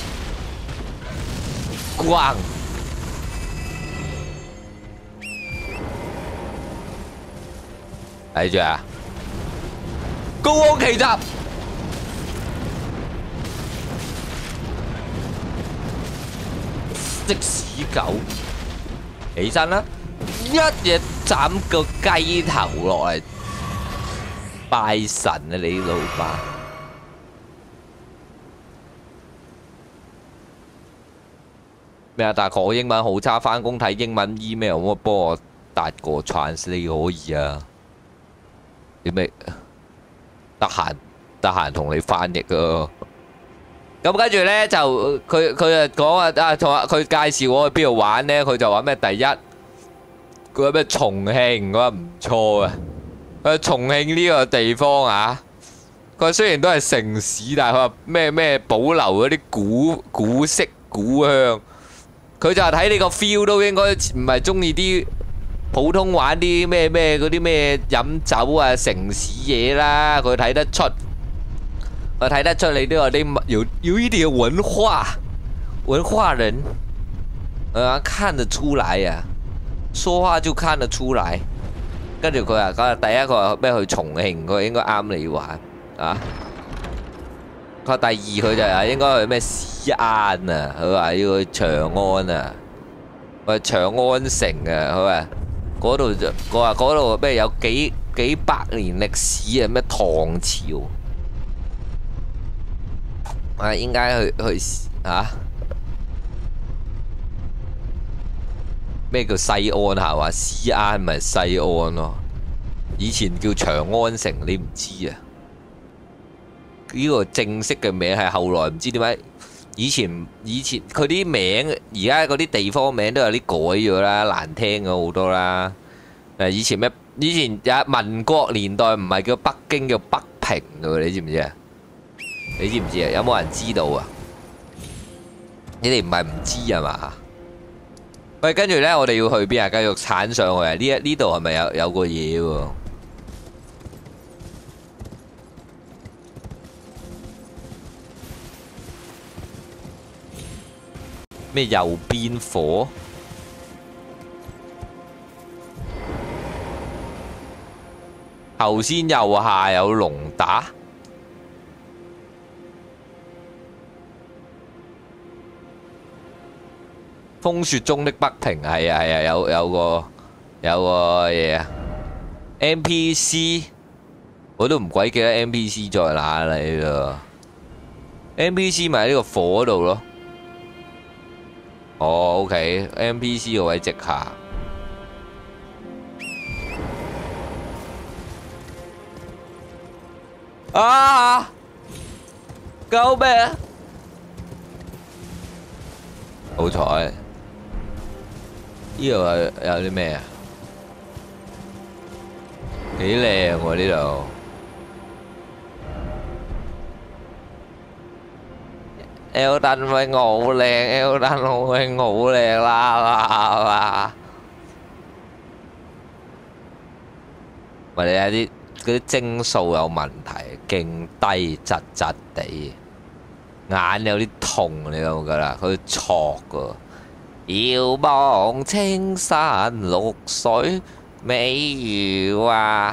咣！睇住啊！高空奇襲，食屎狗！起身啦！一嘢斬個雞頭落嚟，拜神啊你老闆！咩啊？大概我英文好差，返工睇英文 email，可唔可以幫我達個 translate 可以啊？點咩？得閒得閒同你翻譯啊！咁跟住咧就佢佢就講啊啊，同佢介紹我去邊度玩咧，佢就話咩第一。佢話咩重慶，佢話唔錯啊！佢話重慶呢個地方啊，佢話雖然都係城市，但係佢話咩咩保留嗰啲古古色古香。佢就係睇你個 feel 都應該唔係中意啲普通玩啲咩咩嗰啲咩飲酒啊城市嘢啦。佢睇得出，佢睇得出你都有啲有有一點文化文化人，啊看得出來呀。說話就看得出來，跟住佢話：佢話第一個咩去重慶，佢應該啱你玩啊。佢話第二佢就係應該去咩西安啊，佢話要去長安啊，佢話長安城啊，佢話嗰度就佢話嗰度咩有幾幾百年歷史啊，咩唐朝啊，應該去去啊。咩叫西安係嘛？西安咪西安咯，以前叫長安城，你唔知啊？呢個正式嘅名係後來唔知點解，以前以前佢啲名，而家嗰啲地方名都有啲改咗啦，難聽咗好多啦。誒，以前咩？以前有民國年代唔係叫北京，叫北平嘅，你知唔知啊？你知唔知啊？有冇人知道啊？你哋唔係唔知啊嘛？喂，跟住咧，我哋要去邊啊？繼續鏟上去啊！呢一呢度係咪有有個嘢喎？咩右邊火？頭先右下有龍打。 風雪中的北庭係啊係啊，有有個有個嘢啊 N P C 我都唔鬼記得 N P C 在哪裡啦 N P C 咪喺呢個火度咯。哦 OK N P C 個位直下。啊！救命！好彩，呢度有有啲咩啊？幾靚喎呢度。Elden Ring 好靚 ，Elden Ring 好靚啦啦啦！或者有啲嗰啲幀數有問題，勁低窒窒地，眼有啲痛，你有冇覺得？佢挫噶。遙望青山綠水美如畫。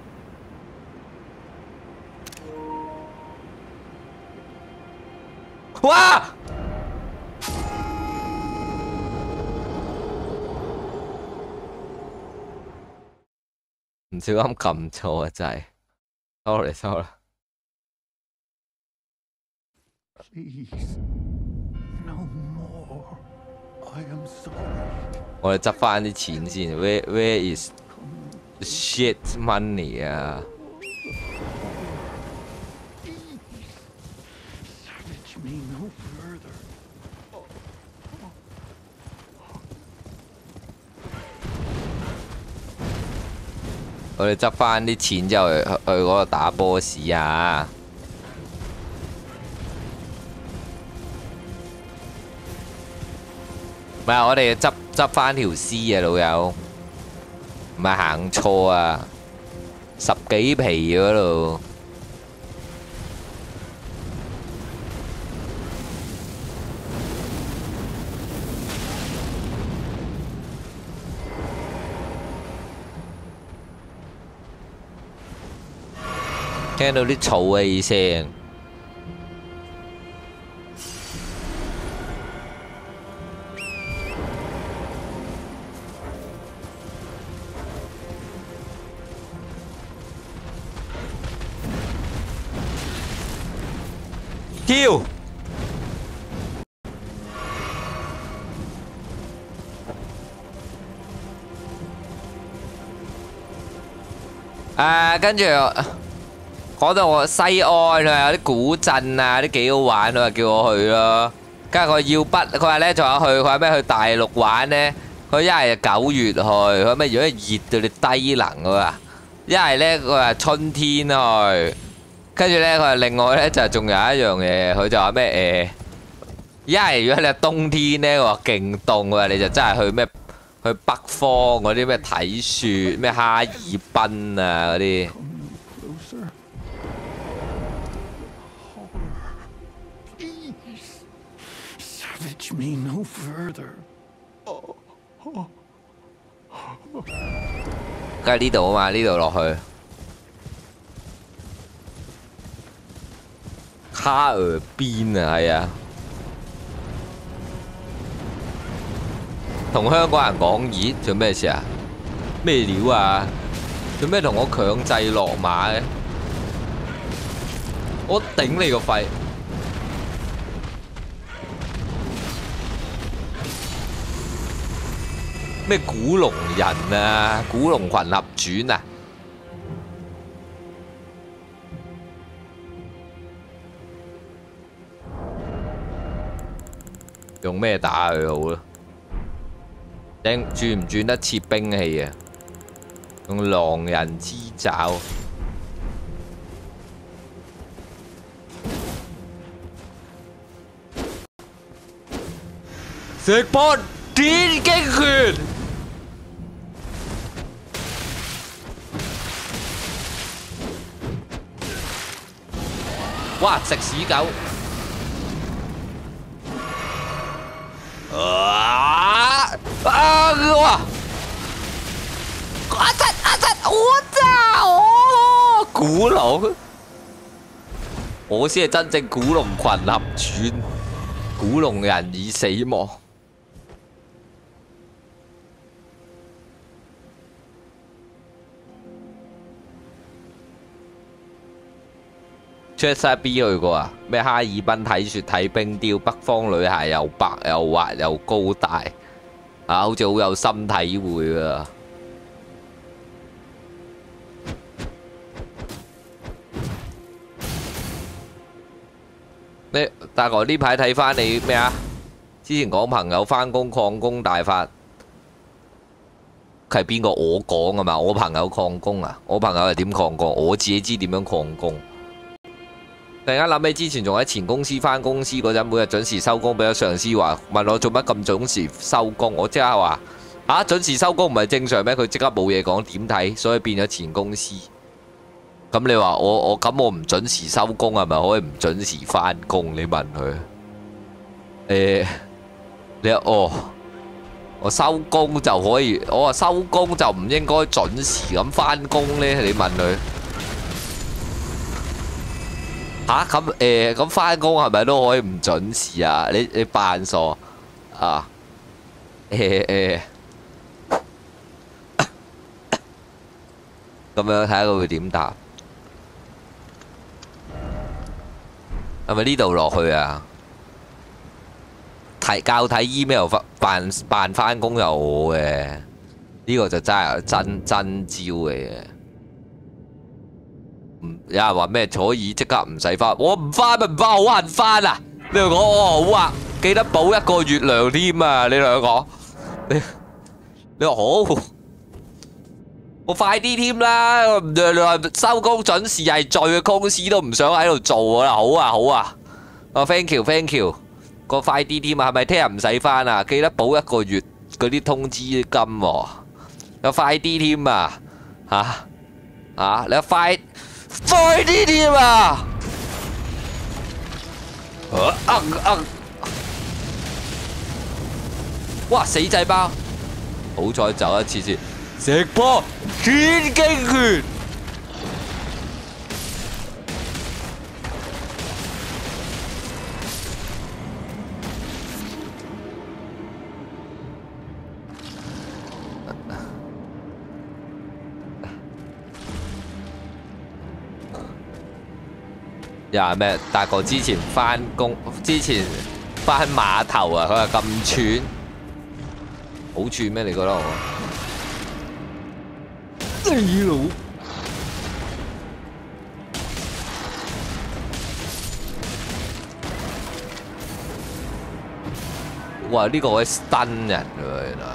哇！唔小心撳錯啊！真係，sorry sorry。我哋執翻啲錢先。Where where is shit money 啊？我哋執翻啲錢之後去去嗰度打 boss 啊！唔係，我哋執執翻條屍啊，老友，唔係行錯啊，十幾皮嗰度。聽到啲草氣聲，跳！啊，跟住。講到我西安啊，有啲古鎮啊，啲幾好玩啊，叫我去咯。跟住佢要不，佢話咧仲有去，佢話咩去大陸玩咧？佢一係九月去，佢話咩如果熱到你低能啊，一係咧佢話春天去，跟住咧佢話另外咧就仲有一樣嘢，佢就話咩誒，一係如果你係冬天咧，佢話勁凍啊，你就真係去咩去北方嗰啲咩睇雪，咩哈爾濱啊嗰啲。Me no further. 梗係呢度啊嘛，呢度落去。哈爾邊啊，係啊。同香港人講，咦，做咩事啊？咩料啊？做咩同我強制落馬嘅？我頂你個肺！咩古龍人啊，古龍群俠傳啊，用咩打佢好咧？頂轉唔轉得切兵器啊？用狼人之爪，石波電擊拳。哇！食屎狗！啊啊！哇！阿七阿七，我操！哦，古龍，我先係真正古龍群俠傳，古龍人已死亡。 出 S B 去過啊？咩哈爾濱睇雪睇冰雕，北方女孩又白又滑又高大，啊，好似好有心體會啊！你大哥呢排睇翻你咩啊？之前講朋友翻工礦工大發，係邊個？我講啊嘛，我朋友礦工啊，我朋友係點礦工？我自己知點樣礦工。突然間諗起之前仲喺前公司翻公司嗰陣，每日準時收工，俾咗上司話問我做乜咁準時收工，我即刻話嚇準時收工唔係正常咩？佢即刻冇嘢講，點睇？所以變咗前公司。咁你話我我咁我唔準時收工係咪可以唔準時翻工？你問佢誒，你話哦，我收工就可以，我話收工就唔應該準時咁翻工呢？你問佢吓咁誒咁翻工係咪都可以唔準時啊？你你扮傻啊？誒誒，咁樣睇下佢會點答？係咪呢度落去啊？睇教睇 email 扮扮翻工又好嘅，呢個就真係真真招嚟嘅。有人話咩可以即刻唔使翻，我唔翻咪唔翻，好恨翻啊！你同我講我好啊，記得補一個月糧添啊！你兩個，你你話好，我快啲添啦！收工準時係罪嘅，公司都唔想喺度做啦。好啊好啊，啊 thank you thank you，個快啲添啊！係咪聽日唔使翻啊？記得補一個月嗰啲通知金喎，有快啲添啊！吓吓你快！快啲添啊！啊啊！哇死仔包，好彩走一次先。食波天經拳，又係咩？大哥之前翻工，之前翻碼頭啊，佢話咁串，好串咩？你覺得我？你佬！哇！呢個可以 stun 人喎，原來。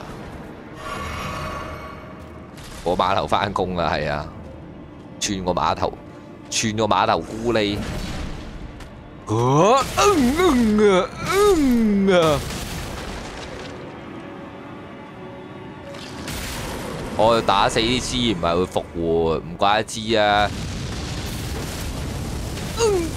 我碼頭翻工啊，係啊，串個碼頭。串個碼頭咕喱，啊嗯嗯啊嗯啊！我打死啲屍唔係會復活，唔怪得知啊！嗯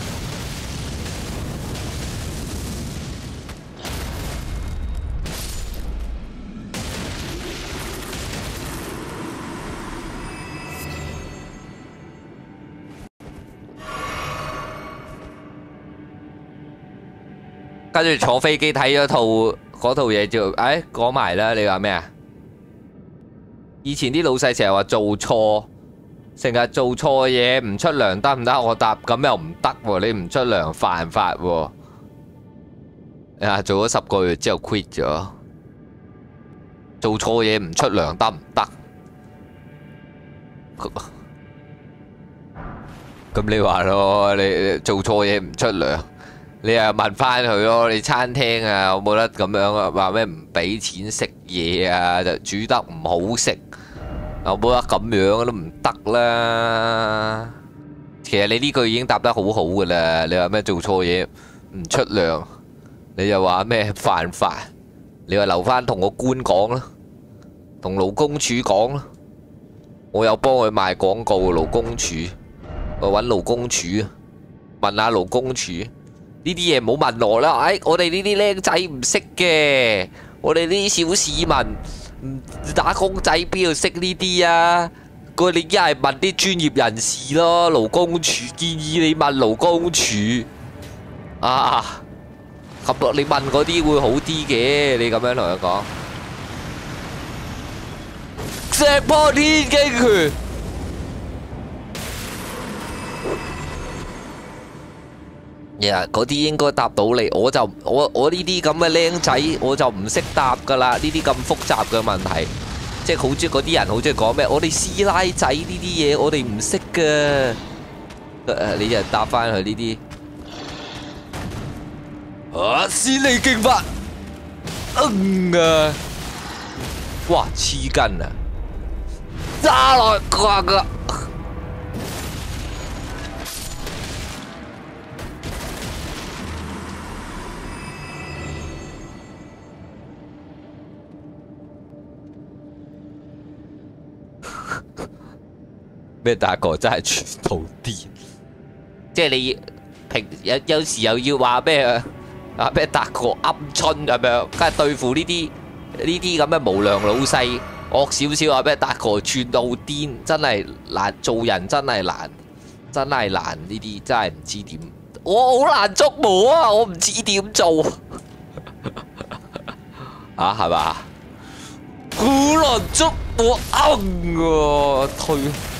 跟住坐飛機睇咗套嗰套嘢就，誒講埋啦，你話咩啊？以前啲老細成日話做錯，成日做錯嘢唔出糧得唔得？我答咁又唔得喎，你唔出糧犯法喎。啊，做咗十個月之後 quit 咗，做錯嘢唔出糧得唔得？咁你話咯，你做錯嘢唔出糧。你又問翻佢咯，你餐廳啊，有冇得咁樣啊？話咩唔俾錢食嘢啊？就煮得唔好食，有冇得咁樣都唔得啦。其實你呢句已經答得好好噶啦。你話咩做錯嘢唔出糧，你又話咩犯法？你話留翻同個官講啦，同勞工處講啦。我有幫佢賣廣告，勞工處，我揾勞工處問下勞工處。呢啲嘢唔好問我啦，哎，我哋呢啲僆仔唔識嘅，我哋呢啲小市民，打工仔邊度識呢啲啊？佢你一係問啲專業人士咯，勞工處建議你問勞工處啊，咁你問嗰啲會好啲嘅，你咁樣同佢講。石破天驚拳。 呀，嗰啲應該答到你，我就我我呢啲咁嘅僆仔，我就唔識答噶啦。呢啲咁複雜嘅問題，即係好中意嗰啲人好中意講咩？我哋師奶仔呢啲嘢，我哋唔識噶。誒，你就答翻佢呢啲。啊！師利勁法，嗯啊！哇，黐筋啊！揸落掛個。咩大哥真係全套癲，即係你平有有時又要話咩啊咩大哥鵪鶉咁樣，梗係對付呢啲呢啲咁嘅無良老細惡少少啊咩大哥串到癲，真係難做人，真係難，真係難呢啲真係唔知點，我好難捉摸啊，我唔知點做啊係嘛？好難捉摸啊！退。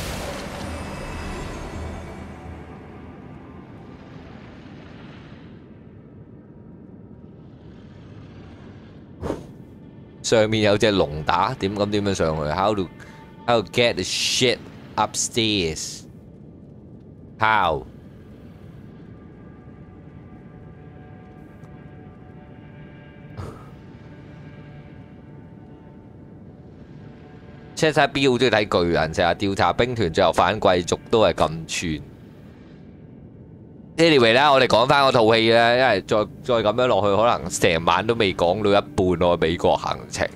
上面有隻龍打，點咁點樣上去 ？How to how to get the shit upstairs? How？ check 晒標，中意睇巨人，成日調查兵團，最後反貴族都係咁串。Anyway 啦，我哋講翻嗰套戲咧，因為再再咁樣落去，可能成晚都未講到一半咯。美國行程，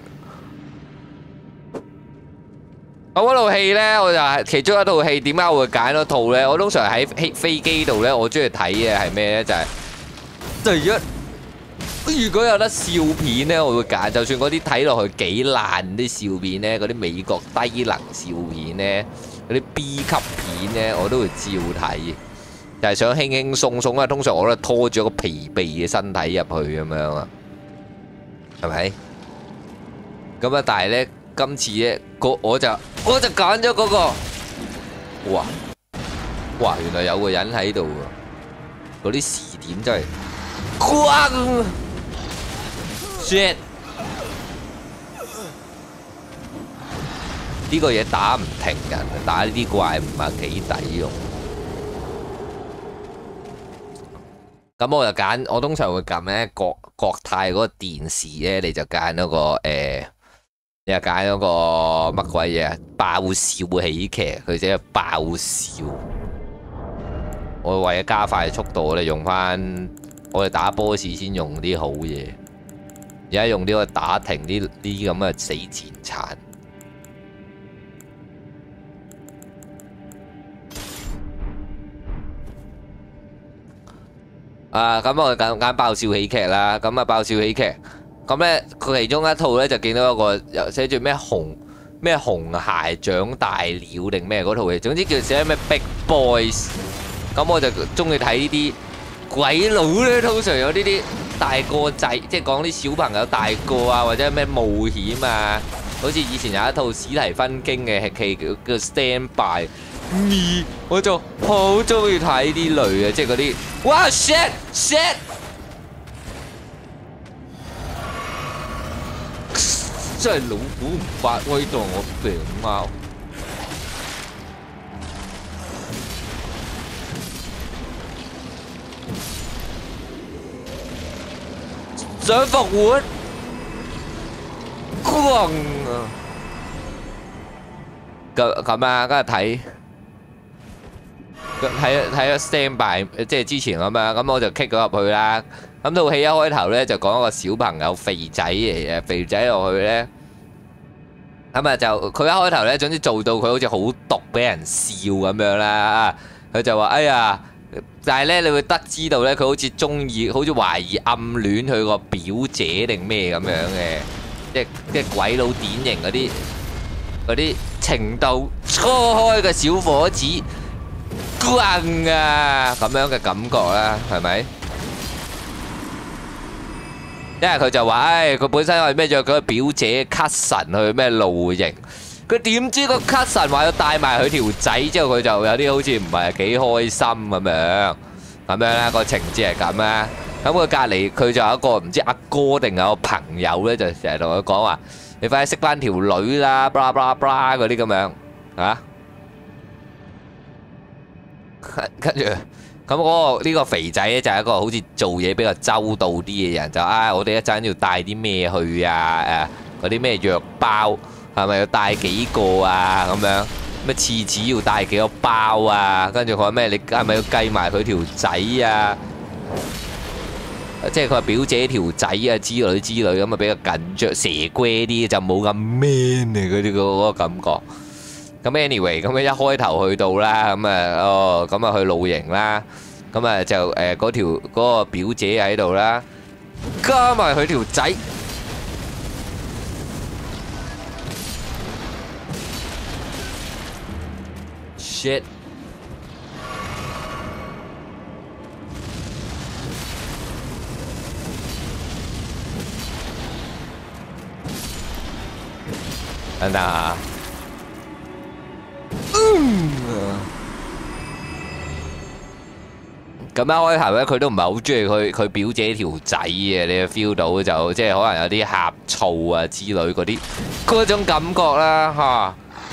我嗰套戲咧，我就係其中一套戲。點解我會揀嗰套咧？我通常喺飛飛機度咧，我中意睇嘅係咩咧？就係第一，如果有得笑片咧，我會揀。就算嗰啲睇落去幾爛啲笑片咧，嗰啲美國低能笑片咧，嗰啲 B 級片咧，我都會照睇。就係想輕輕鬆鬆啊！通常我都拖住個疲憊嘅身體入去咁樣啊，係咪？咁啊，但係咧，今次咧，個我就我就揀咗嗰個，哇哇！原來有個人喺度喎，嗰啲視點真係，咣 shit！ 呢個嘢打唔停人，打呢啲怪唔係幾抵用。咁我就揀，我通常會撳咧國國泰嗰個電視咧，你就揀嗰個誒，你就揀嗰個乜鬼嘢爆笑喜劇，佢即係爆笑。我為咗加快速度，我哋用翻我哋打波士先用啲好嘢，而家用呢個打停呢啲咁嘅死賤殘。啊，咁我揀揀爆笑喜劇啦，咁啊爆笑喜劇，咁咧佢其中一套咧就見到一個寫住咩紅咩紅鞋長大了定咩嗰套戲，總之叫寫咩 Big Boys，咁我就中意睇呢啲鬼佬咧，通常有呢啲大個仔，即係講啲小朋友大個啊，或者咩冒險啊，好似以前有一套史提芬京嘅戲叫叫 Stand By Me， 我就好中意睇啲類嘅，即係嗰啲哇 shit shit， 真係老虎唔發威當我病貓。想復活，咣啊！咁咁啊，跟住睇。睇睇咗 Stand By， 即係之前咁樣，咁我就 kick 咗入去啦。咁套戲一開頭咧就講一個小朋友肥仔嚟嘅，肥仔落去咧，咁啊就佢一開頭咧，總之做到佢好似好毒，俾人笑咁樣啦。佢就話：哎呀！但係咧，你會得知到咧，佢好似中意，好似懷疑暗戀佢個表姐定咩咁樣嘅，即係即係鬼佬典型嗰啲嗰啲情竇初開嘅小伙子。轟啊！咁樣嘅感覺啦，係咪？因為佢就話，唉，佢本身係咩約佢個表姐 cousin 去咩露營，佢點知個 cousin 話要帶埋佢條仔，之後佢就有啲好似唔係幾開心咁樣， 咁樣啦，個情節係咁啦。咁佢隔離佢就有一個唔知阿哥定有個朋友咧，就成日同佢講話：你快啲識翻條女啦，blah blah blah嗰啲咁樣啊。跟住咁嗰個呢個肥仔咧就係一個好似做嘢比較周到啲嘅人，就啊我哋一陣要帶啲咩去啊？誒嗰啲咩藥包係咪要帶幾個啊？咁樣咩廁紙要帶幾個包啊？跟住佢話咩？你係咪要計埋佢條仔啊？即係佢話表姐條仔啊之類之類咁啊，比較緊張蛇龜啲，就冇咁 man 啊嗰啲嗰個感覺。咁 anyway， 咁一開頭去到啦，咁啊哦，咁啊去露營啦，咁啊就誒嗰條嗰個表姐喺度啦，加埋佢條仔。shit！等等下。咁一開頭咧，佢都唔係好中意佢佢表姐條仔嘅，你 feel 到就即係可能有啲呷醋啊之類嗰啲嗰種感覺啦嚇。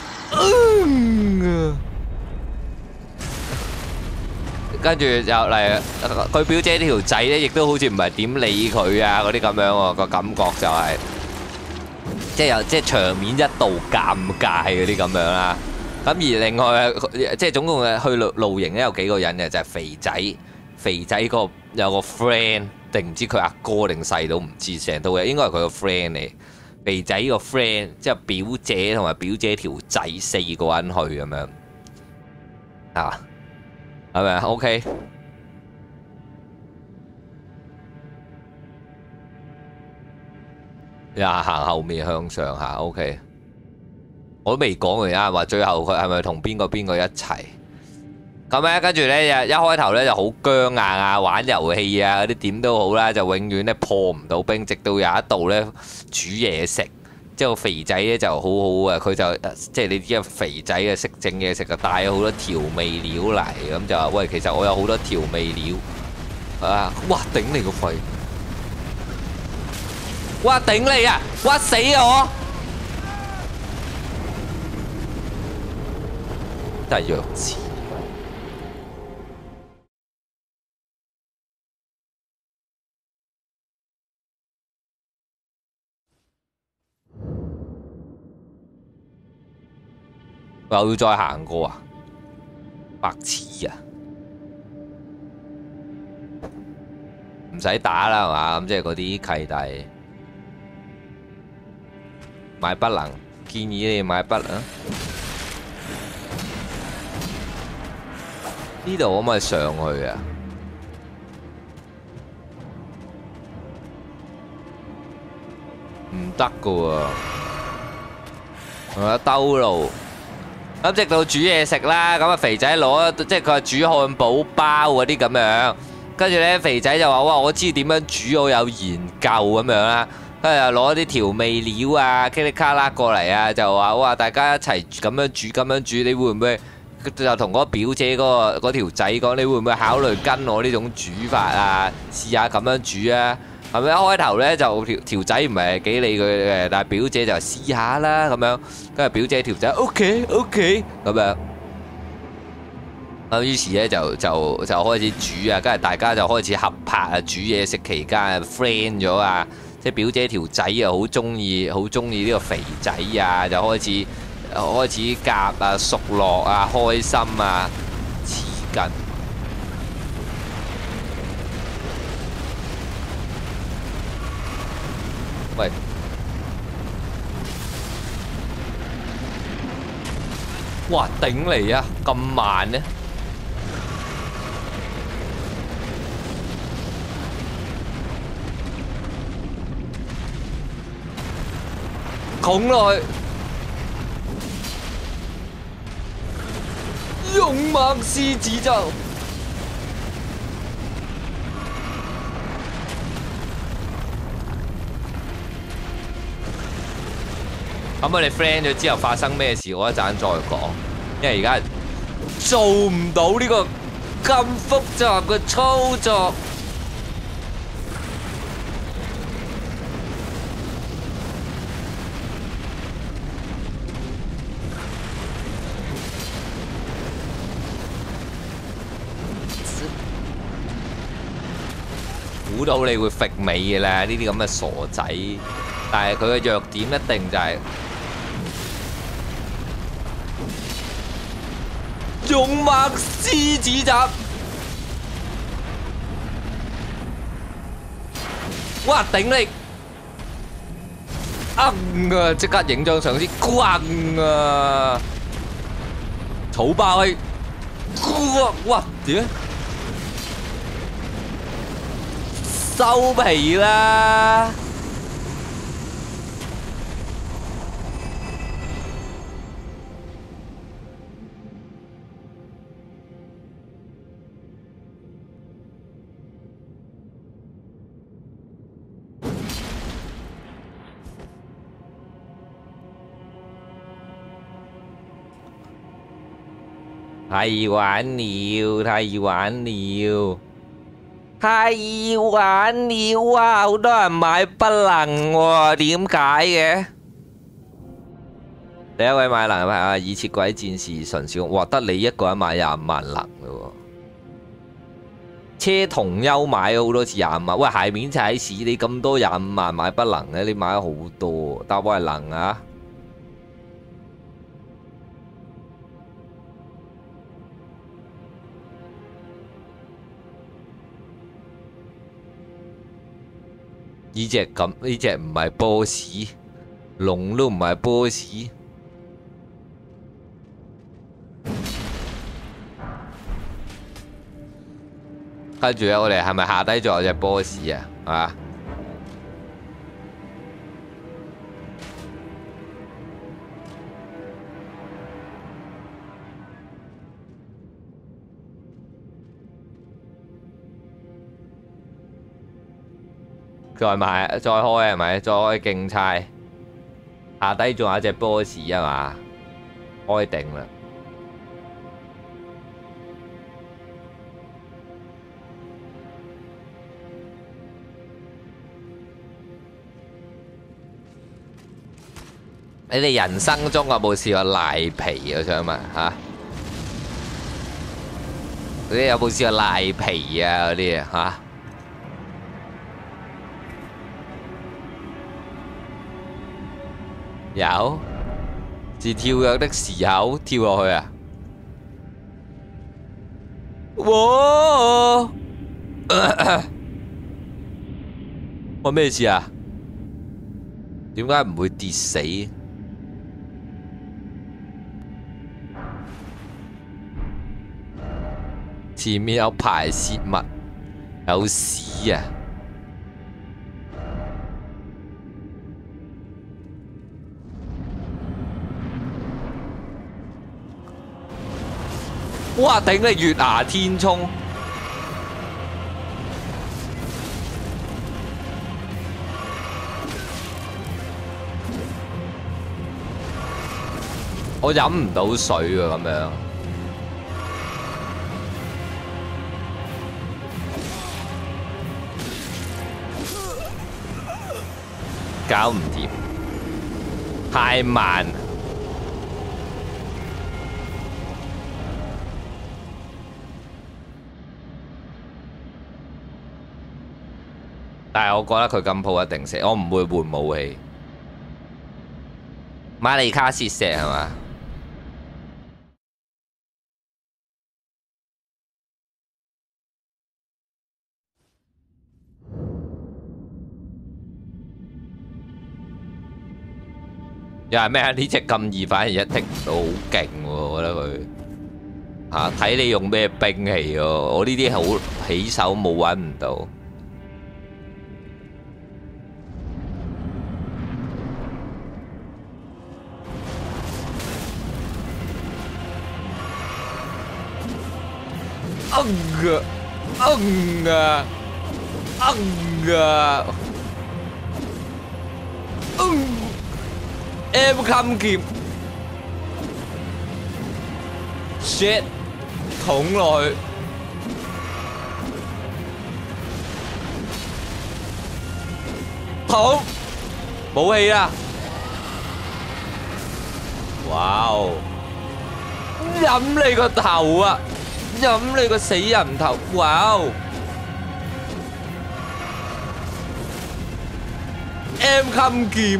跟住又嚟，佢表姐條仔咧，亦都好似唔係點理佢啊嗰啲咁樣喎，個感覺就係即係有即係場面一度尷尬嗰啲咁樣啦。咁而另外即係總共去露露營咧有幾個人嘅，就係肥仔，肥仔個有個 friend 定唔知佢阿哥定細佬唔知，成套嘢應該係佢個 friend 嚟。肥仔個 friend 即係表姐同埋表姐條仔四個人去咁樣啊，係咪啊 ？OK。呀，行後面向上行 OK。我都未講完啊，話最後佢係咪同邊個邊個一齊？咁咧，跟住咧，一開頭咧就好僵硬啊，玩遊戲啊嗰啲點都好啦，就永遠咧破唔到冰，直到有一度咧煮嘢食，之後肥仔咧就好好啊，佢就即係你知啊，肥仔啊識整嘢食就帶咗好多調味料嚟，咁就話喂，其實我有好多調味料啊！哇，頂你個肺！哇，頂你啊！屈死我！真係弱智。又要再行過啊！白痴啊！唔使打啦係嘛？咁即係嗰啲契弟買不能，建議你買不能。呢度可唔可以上去啊？唔得噶喎，我兜路。咁直到煮嘢食啦，咁啊肥仔攞即係佢係煮漢堡包嗰啲咁樣，跟住咧肥仔就話：哇，我知點樣煮，我有研究咁樣啦。跟住又攞啲調味料啊，噼里卡啦過嚟啊，就話：哇，大家一齊咁樣煮，咁樣煮，你會唔會？就同嗰個表姐嗰個嗰條仔講，你會唔會考慮跟我呢種煮法啊？試下咁樣煮啊！係咪一開頭咧就條條仔唔係幾理佢嘅，但係表姐就試下啦咁樣。跟住表姐條仔 OK OK 咁樣。咁於是咧就就就開始煮啊，跟住大家就開始合拍啊，煮嘢食期間 friend 咗啊，即係表姐條仔啊好中意好中意呢個肥仔啊，就開始。開始夾啊、熟絡啊、開心啊、黐筋。喂，哇！頂你啊！咁慢呢？恐來。勇猛獅子就咁我哋 friend 咗之後發生咩事，我一陣再講，因為而家做唔到呢個咁複雜嘅操作。估到你會揈尾嘅啦，呢啲咁嘅傻仔。但係佢嘅弱點一定就係勇猛獅子斬。哇！頂你！嗯啊！即刻影張相先，咣啊！草爆氣！哇！點？收皮啦！太易玩了，太易玩了，太易玩了啊！好多人買不能喎，點解嘅？第一位買能係啊，以設鬼戰士純少，哇！得你一個人買廿五萬能嘅喎。車同優買咗好多次廿五萬，喂，鞋面踩屎，你咁多廿五萬買不能嘅，你買咗好多，答案係能啊！呢隻咁，呢隻唔係 boss， 龍都唔係 boss。跟住咧，我哋係咪下低仲有隻 boss 啊？啊！再買，再開係咪？再開競猜，下低仲有隻 boss 啊嘛，開定啦。你哋人生中有冇試過賴皮啊？我想問吓，你哋有冇試過賴皮啊？嗰啲啊吓？有，是跳躍的時候跳落去啊！哇！我咩事啊？點解唔會跌死？前面有排泄物，有屎啊！哇！頂你月牙天衝，我飲唔到水啊！咁樣搞唔掂，太慢。但係我覺得佢今鋪一定死，我唔會換武器。馬利卡泄石係嘛？又係咩啊？呢隻咁易反而一剔唔到，好勁喎！我覺得佢嚇睇你用咩兵器喎？我呢啲好起手冇揾唔到。嗯啊，嗯啊，嗯啊，嗯 ，M 襟劍 ，shit，捅落去， 桶冇氣啦！哇哦！飲你個頭啊！飲你個死人頭！哇哦 ！M 襟劍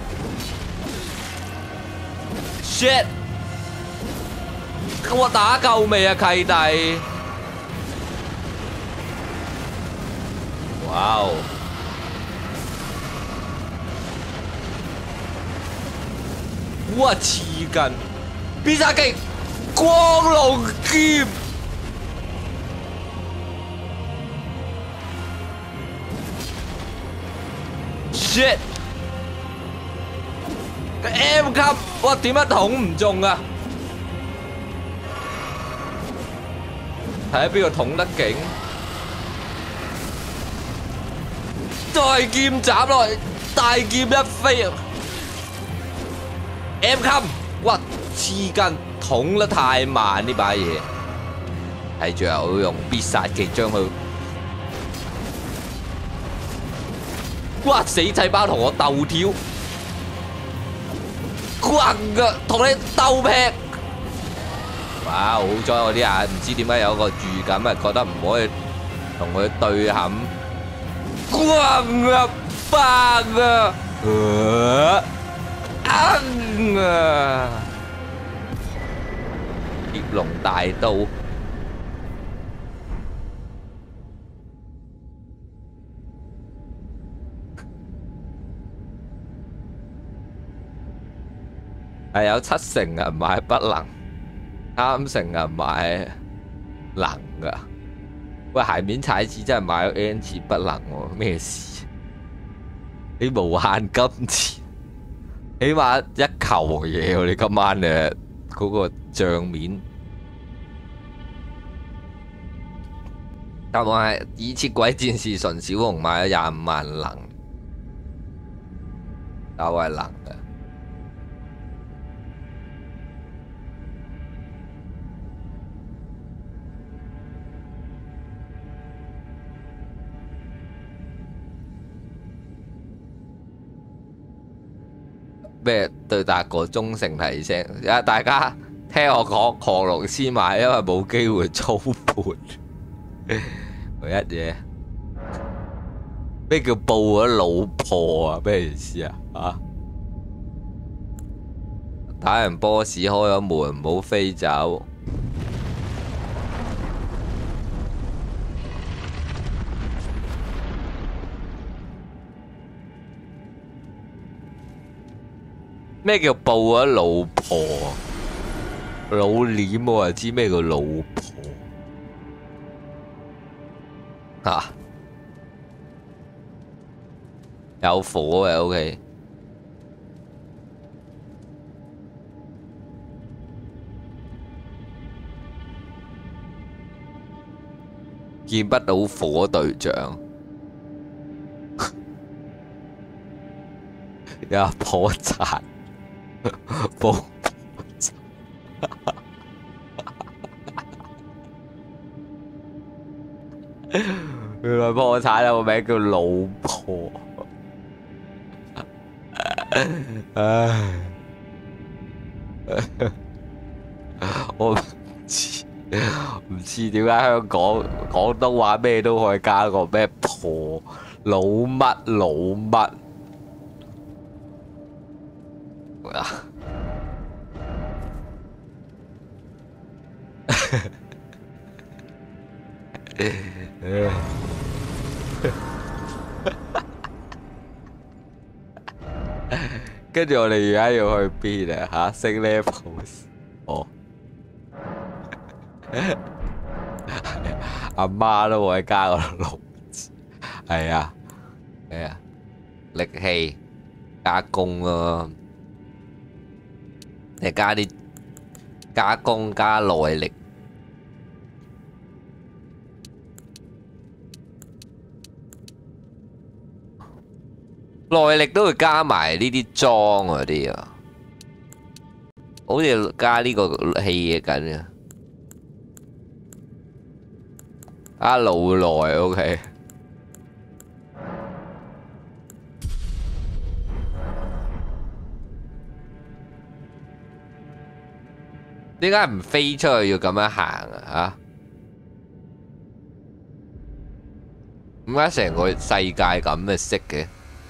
，shit！ 我打夠未啊，契弟？哇哦！哇黐筋！必殺技光龍劍 ，shit！ 個 M 級，哇點解捅唔中啊？睇下邊個捅得勁，再劍斬落去，大劍一飛 ，M 級，哇黐筋，捅得太慢呢把嘢，係最後用必殺技將佢，哇死細胞同我鬥跳，轟嘅同你鬥劈。哇！好彩我啲眼唔知點解有個預感啊，覺得唔可以同佢對冚。轟啊！爆啊！硬啊！劫龍大刀，係有七成人買不能。三成人買能噶，喂鞋面踩字真係買咗 N 次不能喎，咩事？你無限金錢，起碼一球嘢喎！你今晚誒嗰個帳面，答案係以切鬼戰士純小紅買咗廿五萬能，答案係能嘅。咩對達哥忠誠提醒啊！大家聽我講，狂龍先買，因為冇機會操盤。唯一嘢咩叫報咗老婆啊？咩意思啊？啊！打完波士開咗門，唔好飛走。咩叫報咗老婆？老臉我就知咩叫老婆啊！有火嘅 OK， 見不到火隊長，有破產。破產，原來破產有個名叫老婆，唉，我唔知唔知點解香港廣東話咩都可以加個咩婆老乜老乜。啊！跟住我哋而家要去邊啊？吓，升 level 哦！阿媽都會加個六字，係啊，係啊，力氣加工咯。你加啲加工加耐力，耐力都會加埋呢啲裝嗰啲啊，好似加呢個氣嘅緊啊，啊老耐 OK。 點解唔飛出去要咁樣行啊？點解成個世界咁嘅色嘅？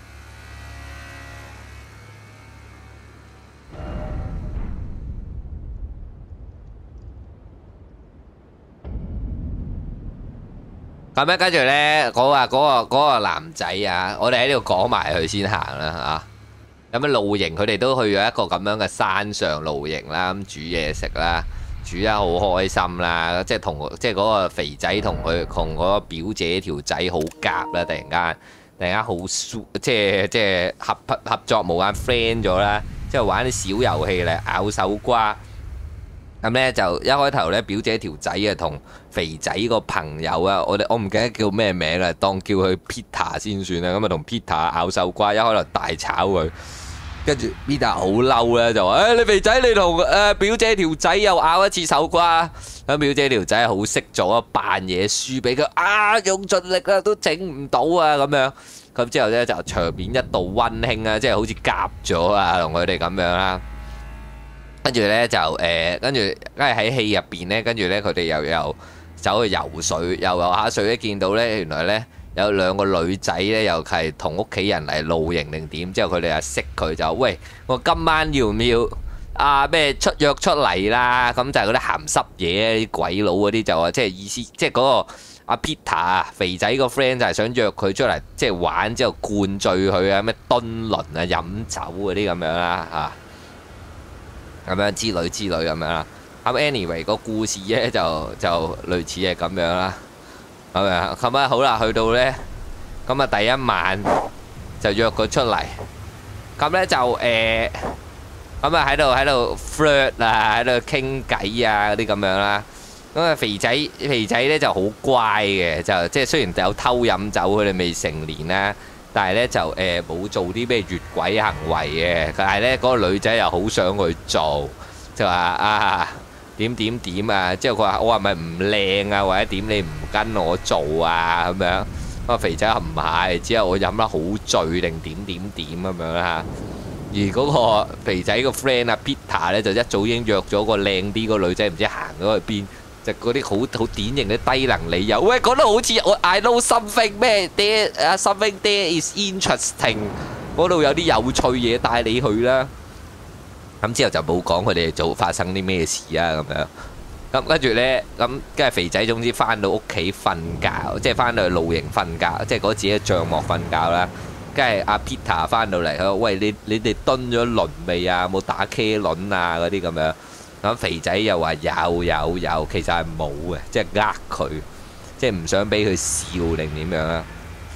咁咧，跟住咧，嗰個嗰個嗰個男仔啊，我哋喺呢度講埋佢先行啦嚇。咁樣露營，佢哋都去咗一個咁樣嘅山上露營啦，咁煮嘢食啦，煮得好開心啦。即係同即係嗰個肥仔同佢同嗰個表姐條仔好夾啦，突然間突然間好舒，即係即係合合作無間 friend 咗啦，即係玩啲小遊戲嚟咬手瓜。咁咧就一開頭咧，表姐條仔啊同肥仔個朋友啊，我哋我唔記得叫咩名啦，當叫佢 Peter 先算啦。咁啊同 Peter 咬手瓜，一開頭大炒佢，跟住 Peter 好嬲咧，就話：誒、哎、你肥仔你同誒、呃、表姐條仔又咬一次手瓜。咁表姐條仔好識咗，扮嘢輸俾佢，啊用盡力啦都整唔到啊咁樣。咁之後咧就場面一度溫馨啊，即係好似夾咗啊，同佢哋咁樣啦。跟住咧就誒，跟住梗係喺戲入邊咧，跟住咧佢哋又又走去游水，游游下水咧，見到咧原來咧有兩個女仔咧，又係同屋企人嚟露營定點，之後佢哋又識佢就喂，我今晚要唔要啊咩出約出嚟啦？咁就係嗰啲鹹濕嘢，啲鬼佬嗰啲就話即係意思，即係嗰個阿 Peter 啊，肥仔個 friend 就係想約佢出嚟，即係玩之後灌醉佢啊，咩敦倫啊、飲酒嗰啲咁樣啦嚇。咁樣之類之類咁樣啦，咁 anyway 個故事咧就就類似係咁樣啦，咁樣咁啊好啦，去到咧咁啊第一晚就約佢出嚟，咁咧就誒咁啊喺度喺度 flirt 啊，喺度傾偈啊嗰啲咁樣啦，咁啊肥仔肥仔咧就好乖嘅，就即係雖然有偷飲酒，佢哋未成年啦。但係咧就誒冇做啲咩越軌行為嘅，但係咧嗰個女仔又好想去做，就話啊點點點啊，之後佢話我係咪唔靚啊，或者點你唔跟我做啊咁樣，個肥仔唔係，之後我飲得好醉定點點點咁樣啦。而嗰個肥仔個 friend 啊 Peter 咧就一早已經約咗個靚啲個女仔，唔知行咗去邊。就嗰啲好好典型嘅低能理由，喂講得好似我 I know something 咩 there 啊 something there is interesting， 嗰度有啲有趣嘢帶你去啦。咁之後就冇講佢哋做發生啲咩事啊咁樣。咁跟住咧，咁跟住肥仔總之翻到屋企瞓覺，即係翻到去露營瞓覺，即係嗰自己嘅帳幕瞓覺啦。跟住阿 Peter 翻到嚟，佢話：喂你你哋蹲咗輪未啊？冇打茄輪啊嗰啲咁樣。咁肥仔又話有有有，其實係冇嘅，即係呃佢，即係唔想俾佢笑定點樣啊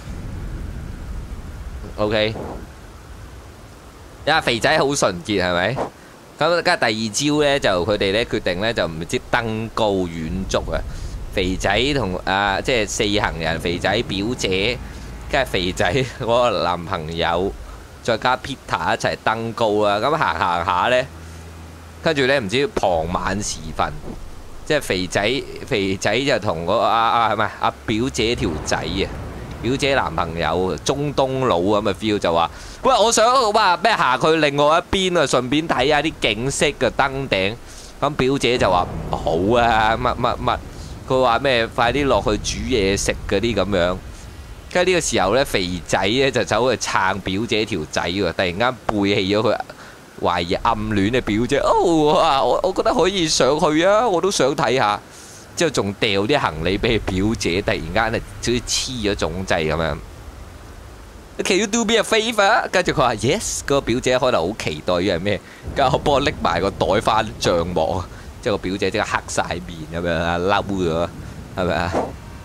？OK，因為肥仔好純潔係咪？咁跟住第二朝咧，就佢哋咧決定咧就唔知登高遠足啊！肥仔同啊即係四行人，肥仔表姐，跟住肥仔嗰個男朋友，再加 Peter 一齊登高啊！咁行行下咧。跟住咧，唔知傍晚時分，即係肥仔肥仔就同個阿阿係咪阿表姐條仔啊，表姐男朋友中東佬咁嘅 feel 就話：喂，我想話咩行去另外一邊啊，順便睇下啲景色嘅登頂。咁表姐就話唔好啊，乜乜乜，佢話咩快啲落去煮嘢食嗰啲咁樣。跟住呢個時候咧，肥仔咧就走去撐表姐條仔喎，突然間背棄咗佢。懷疑暗戀嘅表姐，哦啊！我我覺得可以上去啊，我都想睇下。之後仲掉啲行李俾表姐，突然間咧好似黐咗種掣咁樣。Can you do me a favour？跟住佢話 yes，嗰個表姐可能好期待嘅係咩？跟住我幫我拎埋個袋翻帳幕，之後個表姐即刻黑晒面咁樣啊，嬲咗，係咪啊？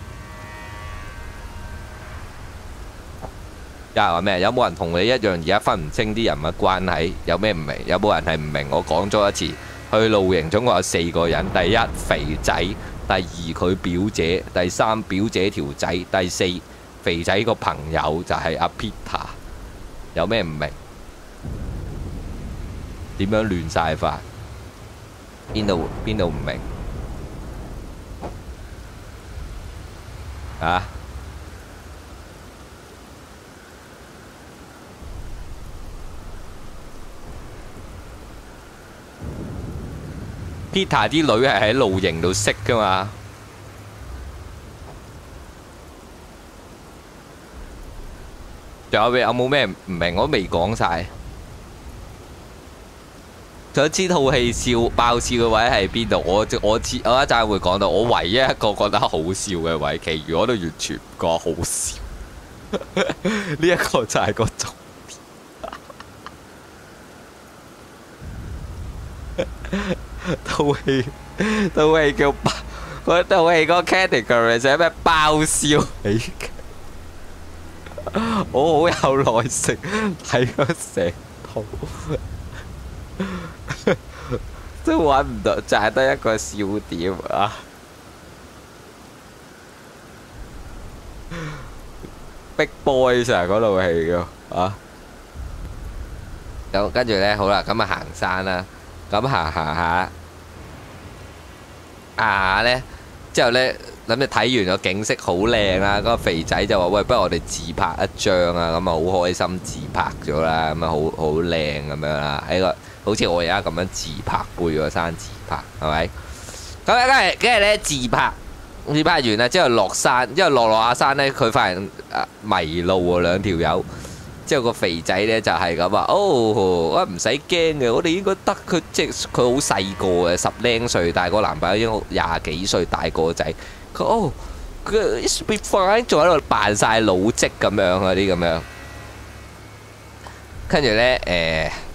有人話咩？有冇人同你一樣而家分唔清啲人物關係？有咩唔明？有冇人係唔明？我講咗一次，去露營總共有四個人：第一肥仔，第二佢表姐，第三表姐條仔，第四肥仔個朋友就係阿 Peter。有咩唔明？點樣亂晒法？邊度邊度唔明？啊？ Peter 啲女係喺露營度識噶嘛。仲有有冇咩唔明？我都未講晒。想知套戲笑爆笑嘅位喺邊度？我我我一陣會講到，我唯一一個覺得好笑嘅位，其餘我都完全唔覺好笑。呢一個就係個重點。套戲套戲叫嗰套戲個 category 寫咩爆笑喜劇。我好有耐性睇咗成套。都揾唔到，就係得一個笑點啊！Big Boys 啊，嗰套戲噶啊，咁跟住咧，好啦，咁啊行山啦，咁行行下，行下咧，之後咧諗住睇完個景色好靚啦，嗰個肥仔就話：喂，不如我哋自拍一張啊！咁啊好開心自拍咗啦，咁啊好好靚咁樣啦，喺個。好似我而家咁樣自拍背個山自拍，係咪？咁咧，跟住跟住咧自拍，自拍完啦，之後落山，之後落落下山咧，佢發現啊迷路喎兩條友。之後個肥仔咧就係咁話：哦，我唔使驚嘅，我哋應該得。佢即係佢好細個嘅，十零歲，但係個男朋友已經廿幾歲大個仔。佢哦，佢 it's be fine，仲喺度扮晒老積咁樣嗰啲咁樣。跟住咧誒。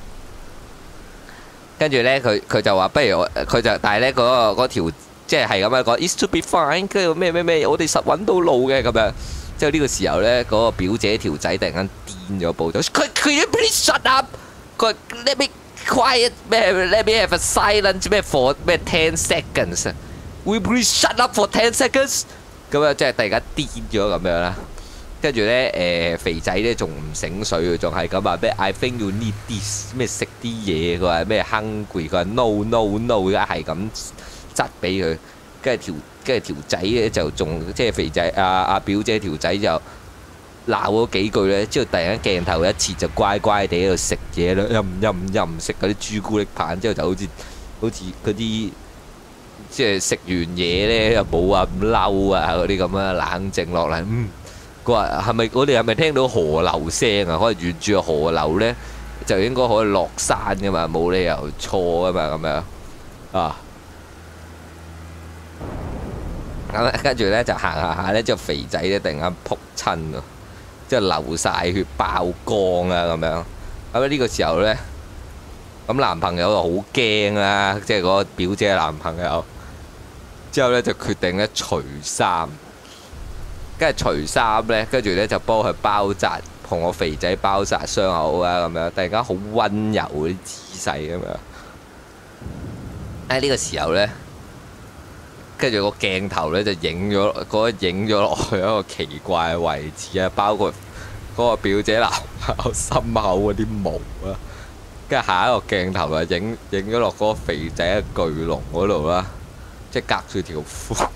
跟住咧，佢佢就話：不如我佢就，但係咧嗰個嗰條即係係咁樣講 ，It's to be fine。跟住咩咩咩，我哋實揾到路嘅咁樣。之後呢個時候咧，嗰個表姐條仔突然間癲咗步咗。佢佢一 please shut up。佢 let me quiet 咩 let me have a silence 咩 for 咩 ten seconds。We please shut up for ten seconds。咁樣即係突然間癲咗咁樣啦。跟住咧，誒肥仔咧仲唔醒水，仲係咁話咩 ？I think you need this 咩食啲嘢？佢話咩 hungry？佢話 no no no，而家係咁質俾佢。跟住條跟住條仔咧就仲即係肥仔阿阿表姐條仔就鬧咗幾句咧，之後突然間鏡頭一切就乖乖地喺度食嘢啦，任任任食嗰啲朱古力棒，之後就好似好似嗰啲即係食完嘢咧又冇話咁嬲啊嗰啲咁啊，冷靜落嚟嗯。佢話係咪我哋係咪聽到河流聲啊？可能沿住個河流咧，就應該可以落山噶嘛，冇理由錯噶嘛咁樣啊。咁跟住咧就行下下咧，之後肥仔咧突然間仆親喎，即係流晒血爆光啊咁樣。咁呢個時候咧，咁男朋友就好驚啦，即係嗰個表姐嘅男朋友。之後咧就決定咧除衫。跟住除衫咧，跟住咧就幫佢包紮，同我肥仔包紮傷口啊咁樣，突然間好溫柔嗰啲姿勢咁樣。喺呢個時候咧，跟住個鏡頭咧就影咗嗰個影咗落去一個奇怪嘅位置啊，包括嗰個表姐男朋友心口嗰啲毛啊。跟住下一個鏡頭就影影咗落嗰個肥仔嘅巨龍嗰度啦，即係隔住條褲。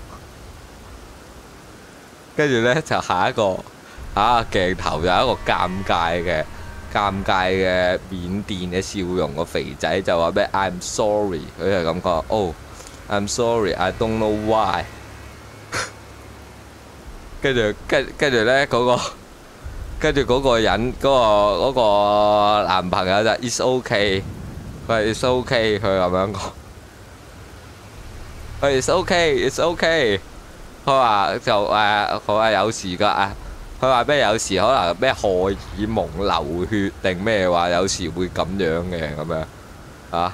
跟住咧就下一個下一個鏡頭有一個尷尬嘅尷尬嘅緬甸嘅笑容，個肥仔就話咩 I'm sorry， 佢就咁講哦 I'm sorry I don't know why。跟住跟跟住咧嗰個跟住嗰個人嗰、嗰個嗰個男朋友就 It's okay， 佢話 It's okay， 佢咁樣講，佢 It's okay It's okay。佢話就誒，佢話有時㗎啊！佢話咩有時可能咩荷爾蒙流血定咩話，有時會咁樣嘅咁樣啊。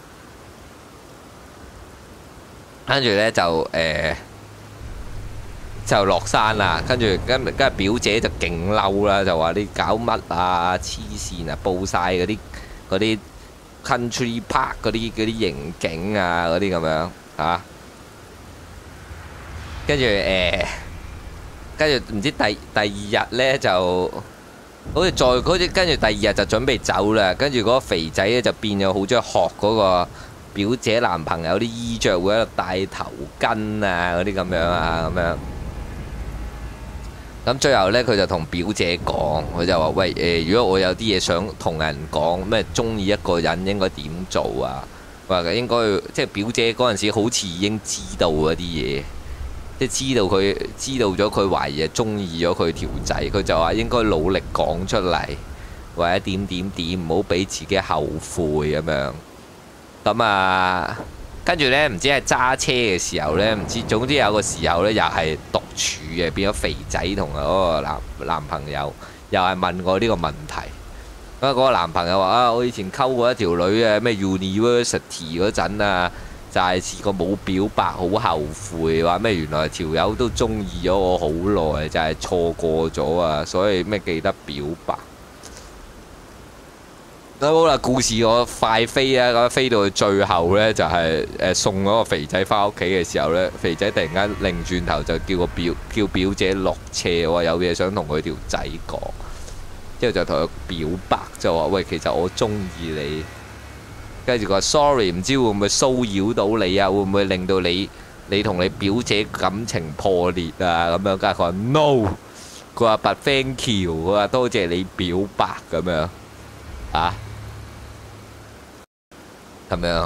跟住咧就誒就落山啦，跟住跟跟住表姐就勁嬲啦，就話你搞乜啊黐線啊，報晒嗰啲嗰啲 country park 嗰啲嗰啲刑警啊嗰啲咁樣啊。跟住誒，跟住唔知第第二日咧就，好似再好似跟住第二日就準備走啦。跟住嗰個肥仔咧就變咗好中意學嗰個表姐男朋友啲衣着，會喺度戴頭巾啊嗰啲咁樣啊咁樣。咁最後咧佢就同表姐講，佢就話：喂誒，如果我有啲嘢想同人講，咩中意一個人應該點做啊？ 話應該即係表姐嗰陣時好似已經知道嗰啲嘢，即係知道佢知道咗佢懷疑係中意咗佢條仔，佢就話應該努力講出嚟，或者點點點，唔好俾自己後悔咁樣。咁啊，跟住呢，唔知係揸車嘅時候呢，唔知總之有個時候呢，又係獨處嘅，變咗肥仔同嗰個男男朋友，又係問我呢個問題。咁嗰個男朋友話啊，我以前溝過一條女啊，咩 University 嗰陣啊，就係試過冇表白，好後悔，話咩原來條友都中意咗我好耐，就係錯過咗啊，所以咩記得表白。咁好啦，故事我快飛啊，咁飛到去最後呢，就係誒送嗰個肥仔返屋企嘅時候呢，肥仔突然間擰轉頭就叫個表叫表姐落車，話有嘢想同佢條仔講。之後就同佢表白，就話喂，其實我中意你。跟住佢話 sorry， 唔知會唔會騷擾到你啊？會唔會令到你你同你表姐感情破裂啊？咁樣，跟住佢話 no， 佢話 but thank you， 佢話多謝你表白咁樣啊，咁樣。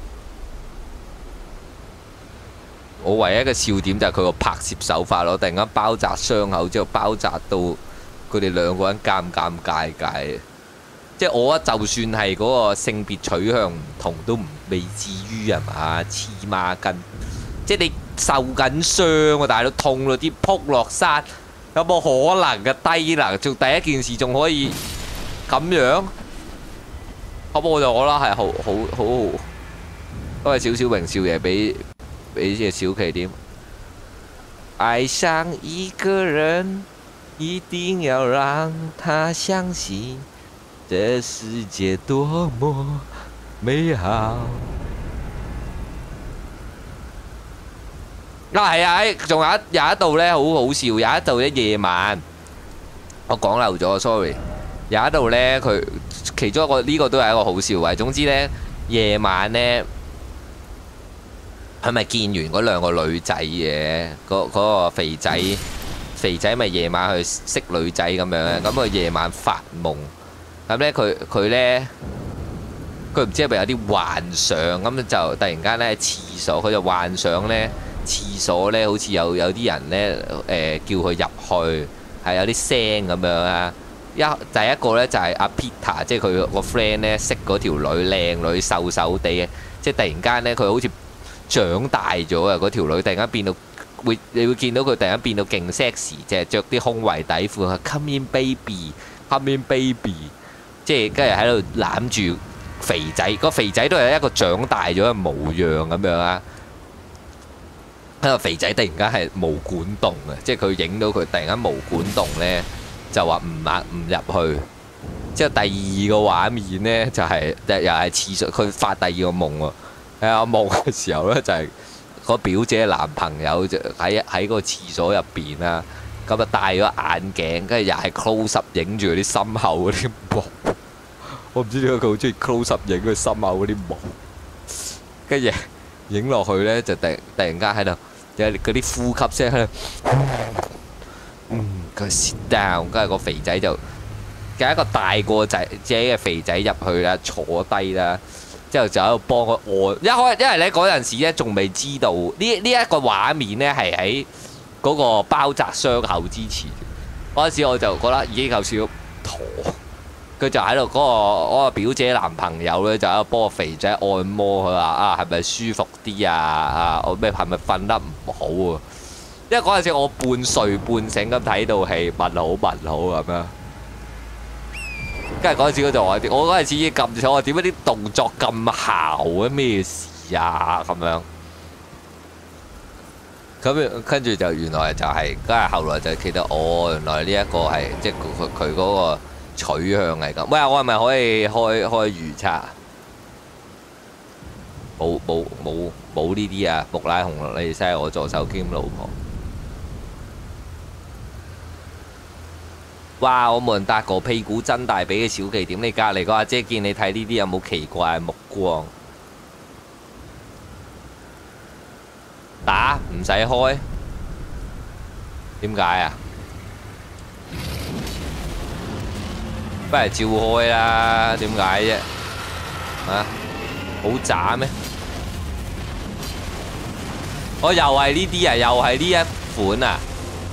我唯一嘅笑點就係佢個拍攝手法咯，突然間包紮傷口之後包紮到。佢哋兩個人尷尷尬尬，即係我覺得就算係嗰個性別取向唔同，都唔未至於係嘛，黐孖筋。即係你受緊傷喎，大佬痛到啲撲落山，有冇可能嘅低能？做第一件事仲可以咁樣，咁我就覺得係好好好好，都係少少榮少爺俾俾隻小琪點。愛上一個人。一定要讓他相信，這世界多麼美好。啊係啊，仲有一有一度咧好好笑，有一度咧夜晚，我講漏咗 ，sorry。有一度咧佢其中一個呢個都係一個好笑位。總之咧夜晚咧，係咪見完嗰兩個女仔嘅？嗰嗰個肥仔。肥仔咪夜晚去識女仔咁樣，咁佢夜晚發夢，咁咧佢佢咧佢唔知係咪有啲幻想，咁就突然間咧喺廁所，佢就幻想咧廁所咧好似有有啲人咧誒叫佢入去，係有啲聲咁樣啊！一第一個咧就係阿 Peter，即係佢個 friend 咧識嗰條女靚女瘦瘦地嘅，即係突然間咧佢好似長大咗啊！嗰條女突然間變到〜會你會見到佢突然間變到勁 sexy，即係着啲胸圍底褲 ，come in baby，come in baby， 即係跟住喺度攬住肥仔，個肥仔都係一個長大咗嘅模樣咁樣啊。喺個肥仔突然間係毛管動啊，即係佢影到佢突然間毛管動呢，就話唔壓唔入去。之後第二個畫面呢，就係、是、又係廁所，佢發第二個夢喎。喺阿夢嘅時候呢，就係、是。個表姐男朋友就喺喺個廁所入邊啦，咁啊戴咗眼鏡，跟住又係 close up 影住佢啲心口嗰啲毛。我唔知點解佢好中意 close up 影佢心口嗰啲毛，跟住影落去咧就突突然間喺度有嗰啲呼吸聲喺度，嗯，佢 sit down，跟住個肥仔就有一個大個仔自己嘅肥仔入去啦，坐低啦。之後就喺度幫佢按，一開因為咧嗰陣時咧仲未知道呢呢一個畫面咧係喺嗰個包紮傷口之前。嗰陣時我就覺得已經有少少陀，佢就喺度嗰個嗰個表姐男朋友咧就喺度幫個肥仔按摩，佢話啊係咪舒服啲啊？啊我咩係咪瞓得唔好啊？因為嗰陣時我半睡半醒咁睇到戲，問好問好咁樣。跟住嗰陣時我就話：我嗰陣時已經撳咗，我點解啲動作咁姣嘅咩事啊？咁樣，咁跟住就原來就係、是，跟住後來就記得，哦，原來呢一個係即係佢佢嗰個取向係咁。喂，我係咪可以開開預測？冇冇冇冇呢啲啊！木乃紅，你哋真係我助手兼老婆。哇！我冇人搭過屁股真大髀嘅小琪點？你隔離個阿姐見你睇呢啲有冇奇怪目光？打唔使開，點解啊？不如照開啦，點解啫？啊！ 好渣咩？我又係呢啲啊，又係呢一款啊！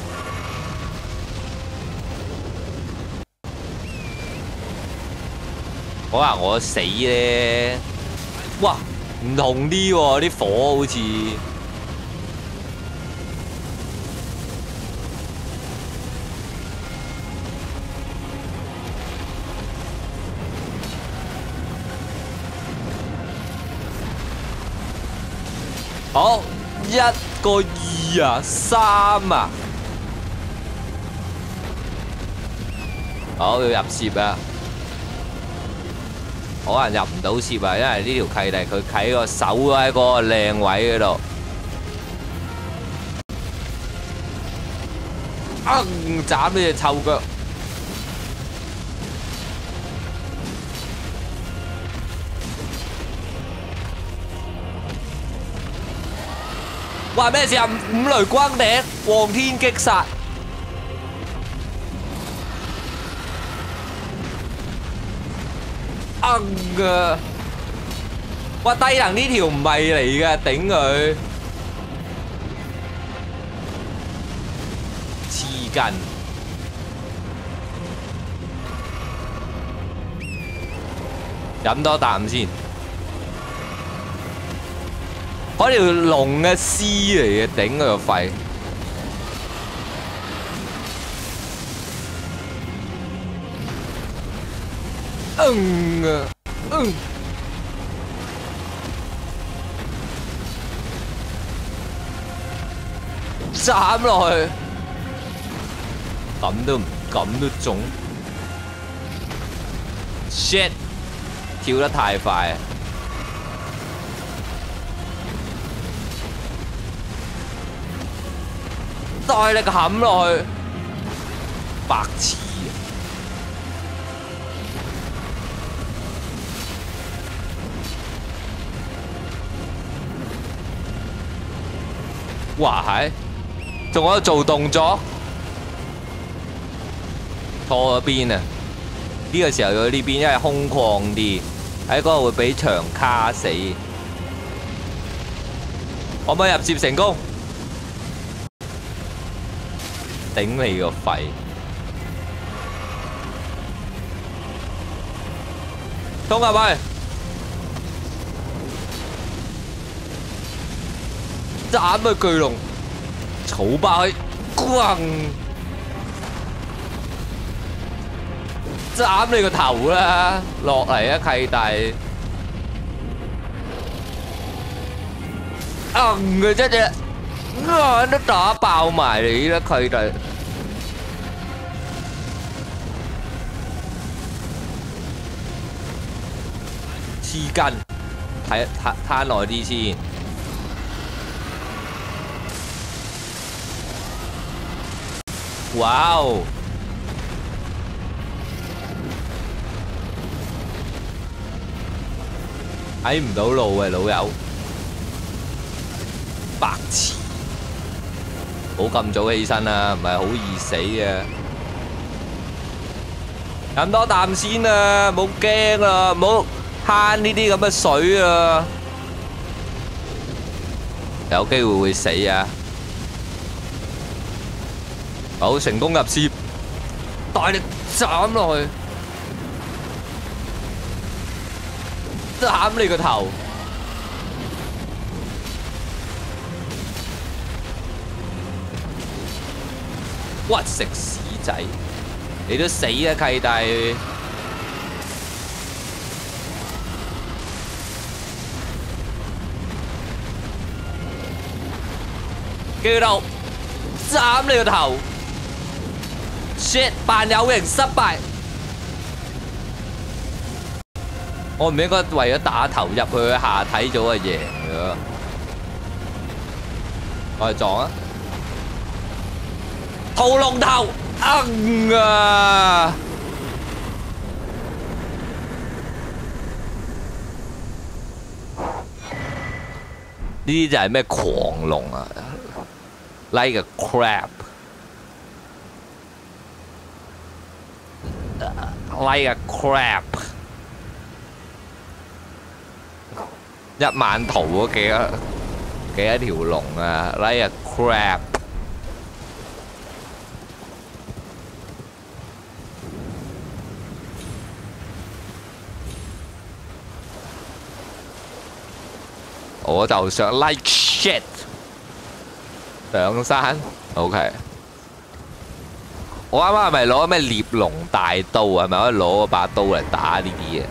可能我死咧，哇，唔同啲喎，啲火好似好一個二啊，三啊，好要入攝啊！可能入唔到攝啊，因為呢條契弟佢企個手喺嗰個靚位嗰度，嗯，斬呢隻臭腳，話咩事啊？五雷轟頂，黃天擊殺。硬啊！哇，低能呢條唔係嚟嘅，頂佢黐筋。飲多啖先。嗰條龍嘅絲嚟嘅，頂佢個肺。嗯啊，嗯，斬落去，咁都唔咁都中 ，shit， 跳得太快，大力冚落去，白痴。哇係，仲喺度做動作，錯咗邊啊！呢個時候要去呢邊，因為空曠啲，喺嗰度會俾牆卡死。可唔可以入攝成功？頂你個肺！衝入去！斬佢巨龍，草爆佢，咣！斬你個頭啦，落嚟啊契弟！硬嘅啫啫，啊都打爆埋你啦契弟！黐筋，睇攤攤耐啲先。哇哦！睇唔到路啊，老友，白痴！唔好咁早起身啊，唔係好易死嘅。飲多啖先啊，唔好驚啊，唔好慳呢啲咁嘅水啊，有機會會死啊！好，成功入攝，大力斬落去，斬你個頭！屈食屎仔，你都死啊契弟！叫到斬你個頭！ shit 扮有型失敗，我唔應該為咗打頭入去下體咗就贏咗，我哋撞啊！屠龍頭，嗯啊！呢啲就係咩狂龍啊 ？Like a crab。 Like a crap， 一晚屠咗幾多幾多條龍啊 ，like a crab。我就想 like shit 上山 ，OK。我啱啱係咪攞咩獵龍大刀啊？係咪可以攞嗰把刀嚟打呢啲嘢？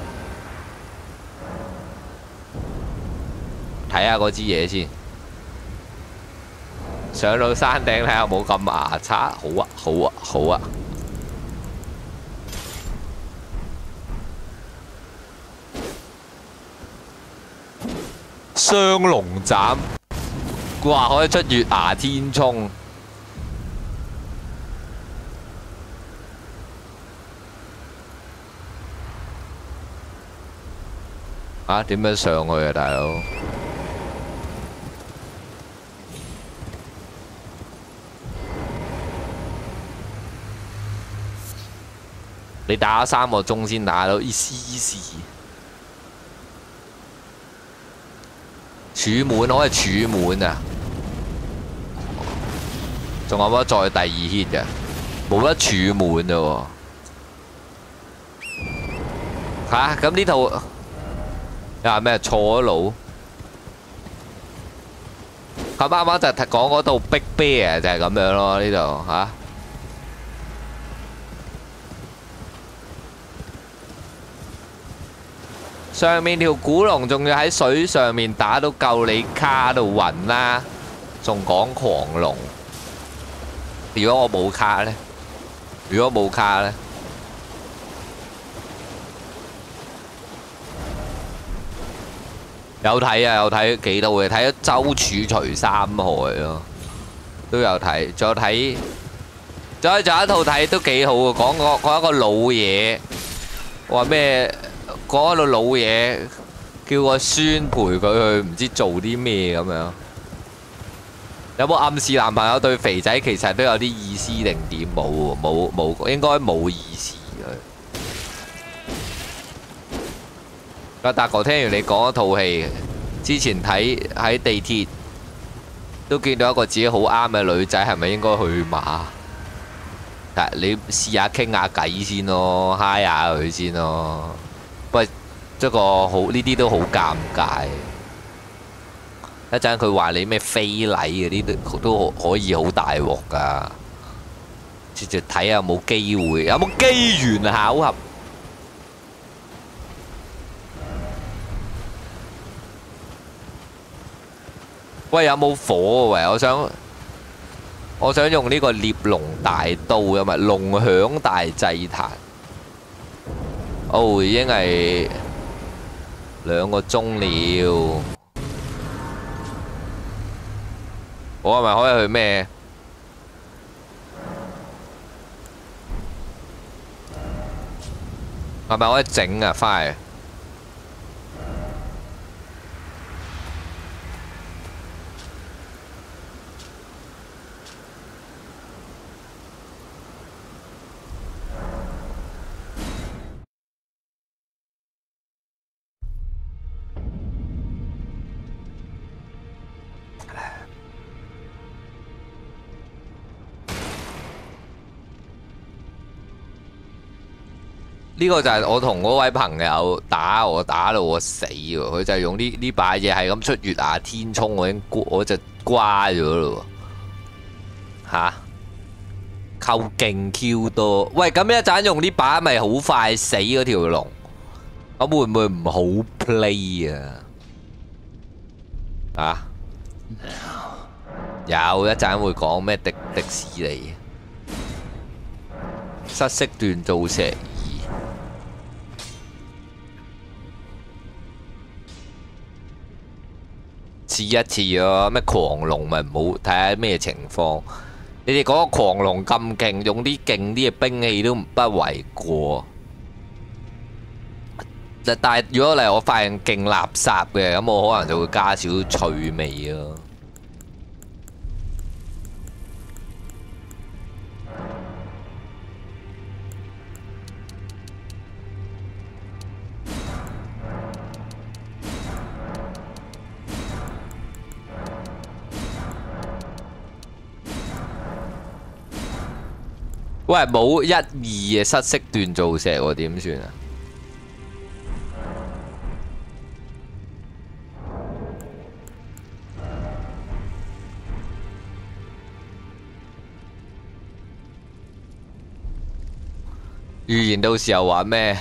睇下嗰支嘢先。上到山頂睇下有冇咁牙刷。好啊，好啊，好啊。雙龍斬，哇！可以出月牙天衝。啊，點樣上去啊，大佬？你打咗三個鐘先打到，意思意思。儲滿可以儲滿啊！仲有冇得再第二 hit 嘅？冇得儲滿嘞喎！吓，咁呢套又係咩錯咗路？咁啱啱就講嗰套 Big Bear 就係咁樣咯，呢度吓。上面條古龍仲要喺水上面打到夠你卡到暈啦，仲講狂龍。如果我冇卡呢？如果冇卡呢？有睇啊，有睇幾套嘅，睇咗周處除三害咯，都有睇。仲有睇，仲有仲有一套睇都幾好嘅，講個講一個老嘢，話咩？講喺度老嘢，叫個孫陪佢去唔知做啲咩咁樣。有冇暗示男朋友對肥仔其實都有啲意思定點？冇喎，冇冇，應該冇意思嘅。阿達哥聽完你講一套戲，之前睇喺地鐵都見到一個自己好啱嘅女仔，係咪應該去馬？但你試下傾下偈先咯，嗨下佢先咯。喂，一個好呢啲都好尷尬。一陣佢話你咩非禮嗰啲都都可以好大鑊㗎。直接睇下有冇機會，有冇機緣巧合。喂，有冇火啊？喂，我想我想用呢個獵龍大刀，有咪龍響大祭壇？哦，已經係兩個鐘了。我係咪可以去咩？係咪可以整啊？翻嚟。呢個就係我同嗰位朋友打我打到我死喎，佢就係用呢呢把嘢係咁出月牙天衝，我已經我就瓜咗咯喎嚇，扣勁 Q 多。喂，咁一陣用呢把咪好快死嗰條龍，咁會唔會唔好 play 啊？啊？有一陣會講咩迪迪士尼失色鍛造石。試一次啊！咩狂龍咪唔好睇下咩情況。你哋嗰個狂龍咁勁，用啲勁啲嘅兵器都不為過。但係如果嚟我發現勁垃圾嘅，咁我可能就會加少趣味咯。 喂，冇一二嘅失色鍛造石喎，點算啊？預言到時候話咩？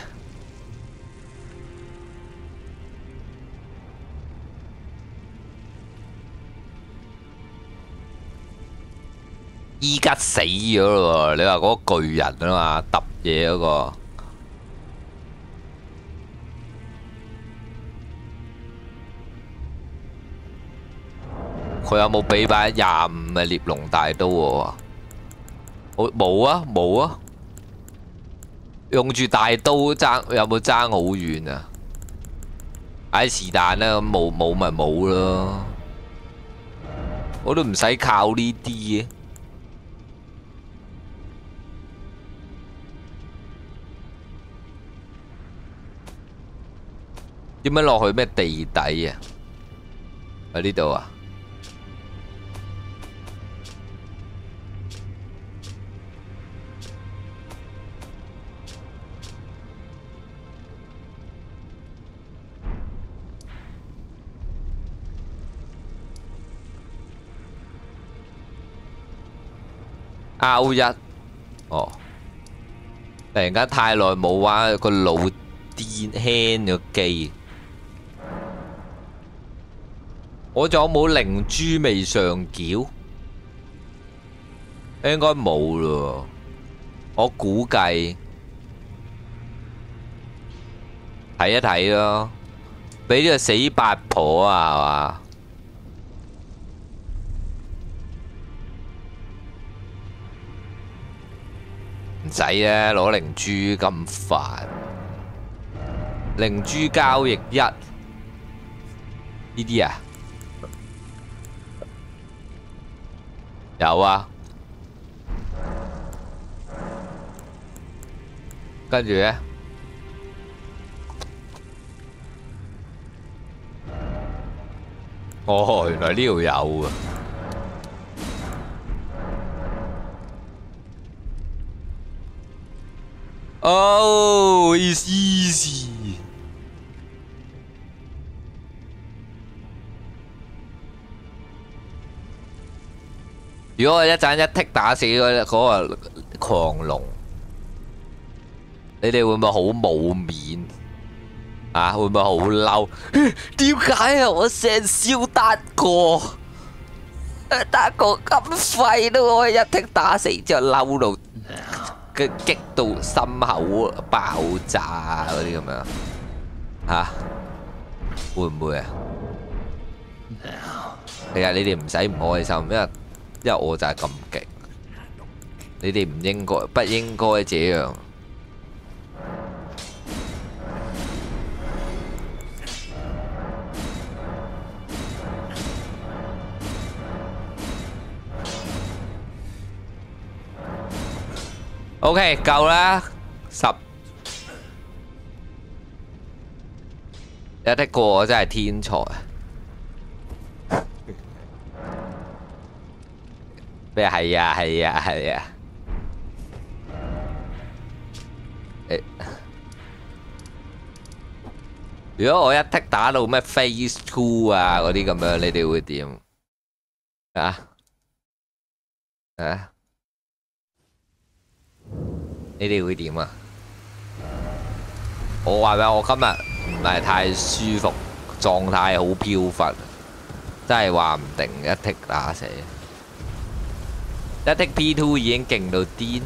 依家死咗咯喎！你話嗰個巨人啊嘛，揼嘢嗰個，佢有冇俾把廿五嘅獵龍大刀喎？我冇啊冇啊！用住大刀爭有冇爭好遠啊？唉是但啦，冇冇咪冇咯，我都唔使靠呢啲嘅。點樣落去咩地底啊？喺呢度啊？R 一，哦，突然間太耐冇玩個腦癲輕咗機。我仲有冇靈珠未上繳？應該冇咯。我估計睇一睇咯，俾呢個死八婆啊，係嘛？唔使啊，攞靈珠咁煩。靈珠交易一呢啲啊？有啊，跟住咧，哦，原來呢度有啊。Oh, it's easy。如果我一陣一剔打死嗰嗰個狂龍，你哋會唔會好冇面啊？會唔會好嬲？點解啊？我成燒單個，單個咁廢都可以一剔打死，之後嬲到嘅激到心口爆炸嗰啲咁樣嚇，會唔會啊？其實你哋唔使唔開心，因為因為我就係咁勁，你哋唔應該不應該這樣。OK， 夠啦，十有得過我真係天才。咩係啊係啊係啊！誒，如果我一剔打到咩 Phase Two 啊嗰啲咁樣，你哋會點啊？啊？你哋會點啊？我話俾我今日唔係太舒服，狀態好飄忽，真係話唔定一剔打死。一剔 P two 已經勁到癲，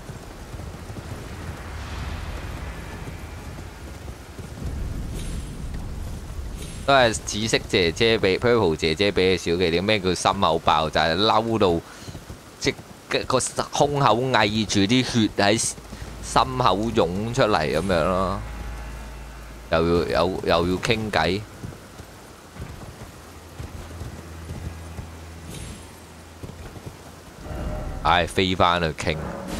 都係紫色姐姐俾 Purple 姐姐俾嘅小伎倆。咩叫心口爆炸？嬲到即個胸口翳住啲血喺心口湧出嚟咁樣咯，又要又又要傾偈。唉，飛返去傾。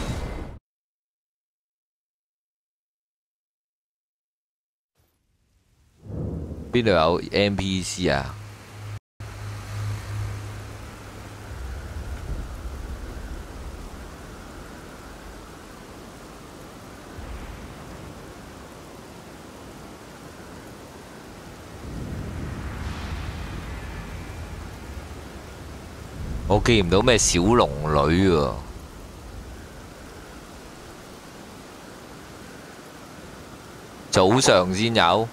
邊度有 N P C 啊？ 我見唔到咩小龍女喎。早上先有，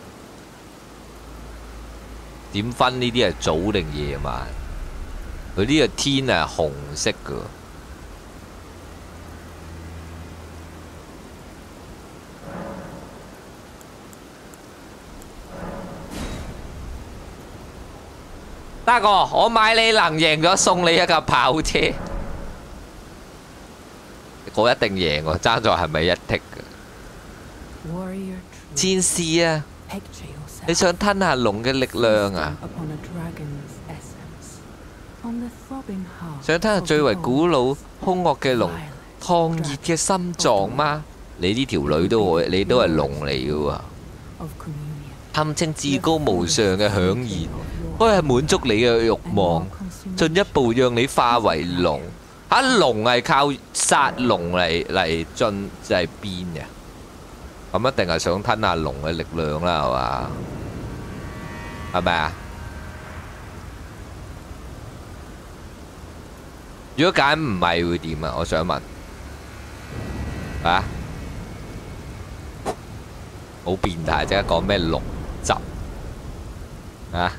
點分呢啲係早定夜晚？佢呢個天係紅色㗎。得個，我買你能贏咗，送你一架跑車。我一定贏喎，爭在係咪一剔㗎？戰士啊，你想吞下龍嘅力量啊？想吞下最為古老、兇惡嘅龍，燙熱嘅心臟嗎？你呢條女都可以，你都係龍嚟嘅喎，堪稱至高無上嘅響熱，可以係滿足你嘅慾望，進一步讓你化為龍。嚇，龍係靠殺龍嚟嚟進嚟變嘅。咁一定係想吞下龍嘅力量啦，係嘛？係咪啊？如果揀唔係會點啊？我想問啊，好變態！即刻講咩龍汁啊？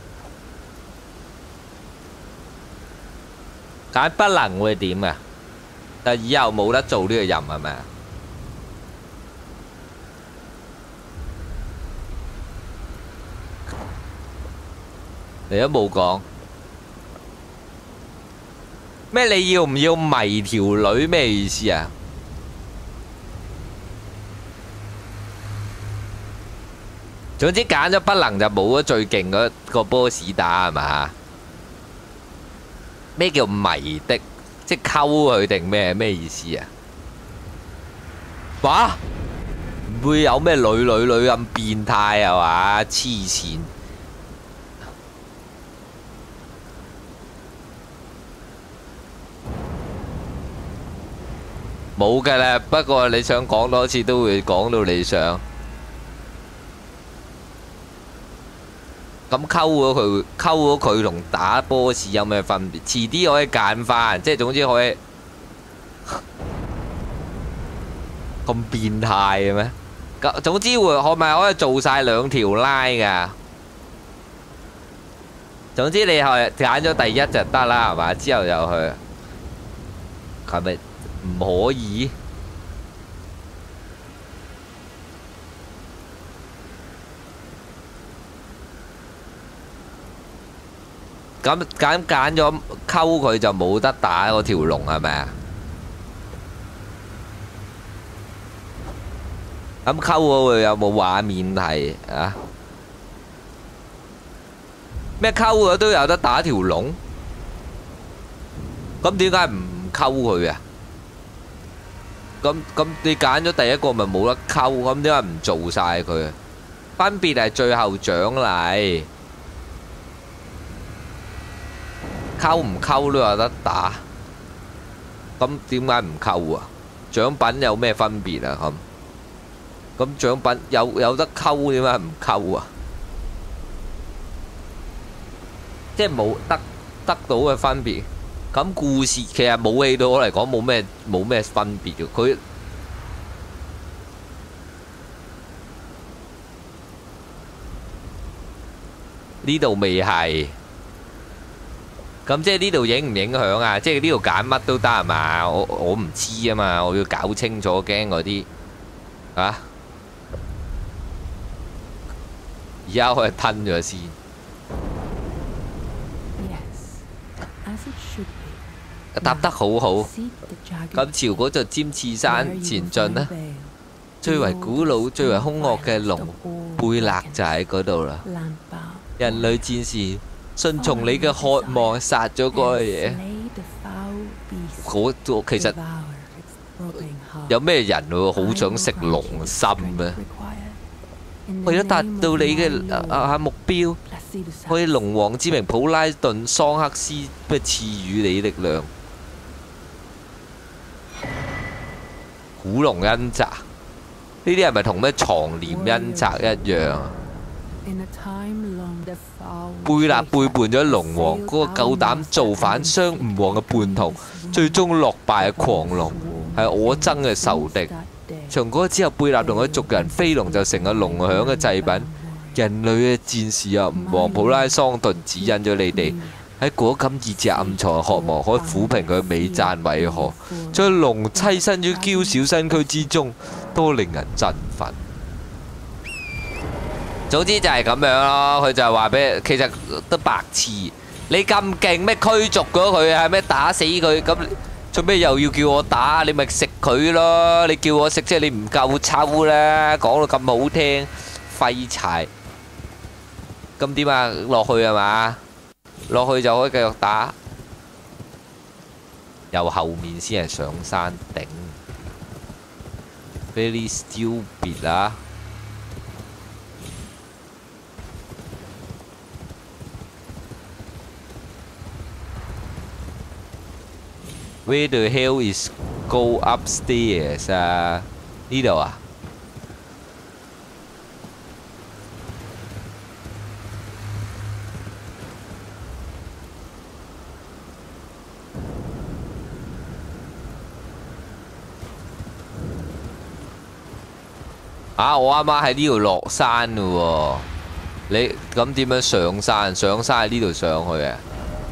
揀不能會點啊？但以後冇得做呢個任係咪啊？你都冇講咩？你要唔要迷條女？咩意思啊？總之揀咗不能就冇咗最勁嗰個 boss 打係嘛？咩叫迷的？即係溝佢定咩？咩意思啊？哇！唔會有咩女女女咁變態係嘛？黐線！冇㗎啦，不過你想講多次都會講到你想。咁溝咗佢，溝咗佢同打 boss 有咩分別？遲啲可以揀翻，即係總之可以咁變態嘅咩？總之會可咪可以做晒兩條拉㗎？總之你係揀咗第一就得啦，係嘛？之後又去係咪？唔可以，咁揀揀咗溝佢就冇得打嗰條龍係咪啊？咁溝嗰個有冇畫面係啊？咩溝咗都有得打條龍？咁點解唔溝佢啊？咁咁你揀咗第一個咪冇得溝，咁點解唔做晒佢？分別係最後獎勵，溝唔溝都有得打，咁點解唔溝啊？獎品有咩分別啊？咁咁獎品有有得溝，點解唔溝啊？即係冇得得到嘅分別。咁故事其實武器對我嚟講冇咩冇咩分別嘅，佢呢度未係，咁即係呢度影唔影響啊？即係呢度揀乜都得係嘛？我我唔知啊嘛，我要搞清楚，驚嗰啲啊，而家可以吞咗先。答得好好，咁朝嗰座尖刺山前進啦。最為古老、最為兇惡嘅龍貝勒就喺嗰度啦。人類戰士順從你嘅渴望，殺咗嗰個嘢。嗰其實有咩人會好想食龍心啊？為咗達到你嘅啊目標，可以龍王之名普拉頓桑克斯咩賜予你力量。古龍恩澤呢啲係咪同咩床簾恩澤一樣啊？ 貝納背叛咗龍王，嗰、那個夠膽造反傷吳王嘅叛徒，最終落敗嘅狂龍，係我憎嘅仇敵。從嗰之後，貝納同佢族人飛龍就成個龍響嘅祭品。人類嘅戰士啊，吳王普拉桑頓指引咗你哋喺果敢意志暗藏渴望，可以撫平佢美讚為何？將龍棲身於嬌小身軀之中，多令人振奮。總之就係咁樣咯，佢就係話俾，其實都白痴。你咁勁咩驅逐咗佢啊？咩打死佢？咁做咩又要叫我打？你咪食佢咯！你叫我食即係你唔夠抽啦！講到咁好聽，廢柴。咁點啊？落去係嘛？落去就可以繼續打，由後面先係上山頂。Very stupid 啊！Where the hell is go upstairs 啊？呢度啊？啊！我啱啱喺呢度落山嘞喎，你咁點樣上山？上山喺呢度上去啊？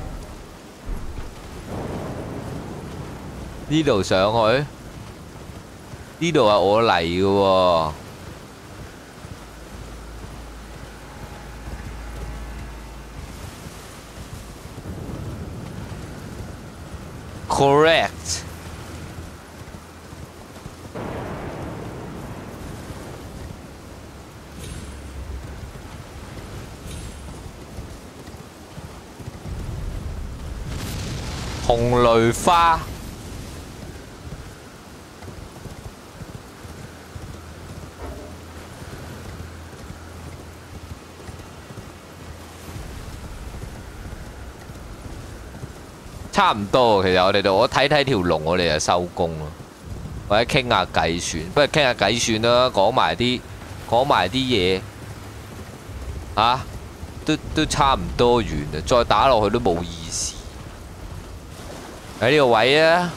呢度上去？呢度係我嚟嘅喎。Correct。紅雷花。差唔多，其實我哋度我睇睇條龍，我哋就收工咯，或者傾下計算。不如傾下計算啦，講埋啲講埋啲嘢嚇，都都差唔多完啦，再打落去都冇意思。喺呢個位啊！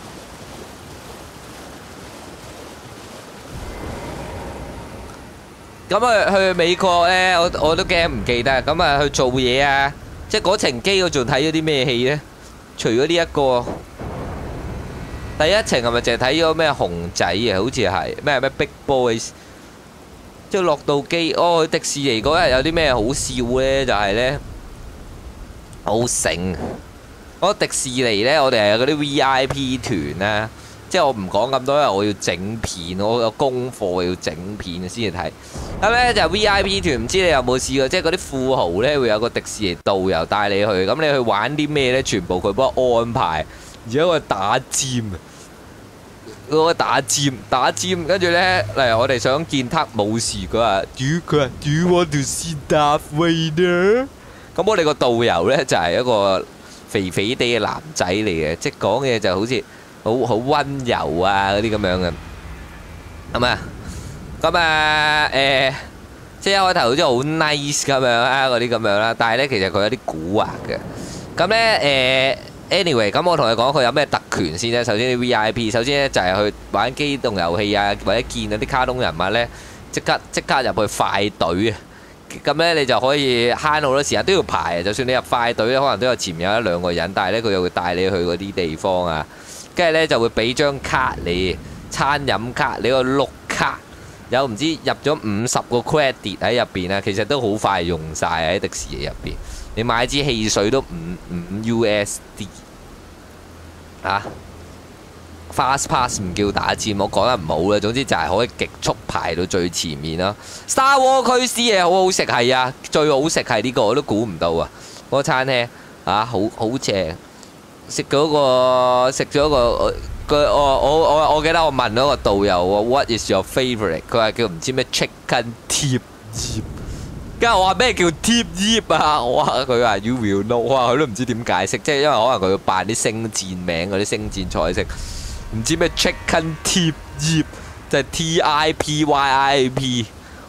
咁啊，去美國咧，我我都驚唔記得。咁啊，去做嘢啊，即係嗰程機我仲睇咗啲咩戲咧？除咗呢一個，第一程係咪淨係睇咗咩熊仔啊？好似係咩咩 Big Boys， 即係落到機哦。迪士尼嗰日有啲咩好笑咧？就係咧好醒。嗰迪士尼咧，我哋係有嗰啲 V I P 團啦，即係我唔講咁多，因為我要整片，我有功課要整片先至睇。咁咧就 V I P 團，唔知你有冇試過？即係嗰啲富豪咧會有個迪士尼導遊帶你去，咁你去玩啲咩咧？全部佢幫我安排，而家我打尖，我打尖打尖，跟住咧，例如我哋想見黑武士，佢話 Do you 佢話 Do you want to see Darth Vader？咁我哋個導遊咧就係一個肥肥地嘅男仔嚟嘅，即係講嘢就好似好好溫柔啊嗰啲咁樣嘅，係咪？咁啊誒，即係一開頭好似好 nice 咁樣啊嗰啲咁樣啦，但係咧其實佢有啲蠱惑嘅。咁咧誒 ，anyway， 咁我同你講佢有咩特權先咧。首先啲 V I P， 首先咧就係去玩機動遊戲啊，或者見嗰啲卡通人物咧，即刻即刻入去快隊啊！咁咧你就可以慳好多時間，都要排。就算你入快隊咧，可能都有前面有一兩個人，但係咧佢又會帶你去嗰啲地方啊。跟住咧就會俾張卡你，餐飲卡，你個碌卡有唔知入咗五十個 credit 喺入邊啊。其實都好快用晒喺迪士尼入邊。你買支汽水都五五 U S D 啊！ Fast Pass 唔叫打尖，我講得唔好啦。總之就係可以極速排到最前面啦。Star Wars 區啲嘢好好食係啊，最好食係呢個我都估唔到啊！嗰個餐廳啊，好好正。食咗個食咗個個我我我我記得我問咗個導遊喎 ，What is your favourite？ 佢話叫唔知咩 chicken tip tip。跟住我話咩叫 tip tip 啊？我話佢話 you will know， 我話佢都唔知點解釋，即係因為可能佢要扮啲星戰名嗰啲星戰菜式。唔知咩 chicken tip tip 就係 T I P Y I P，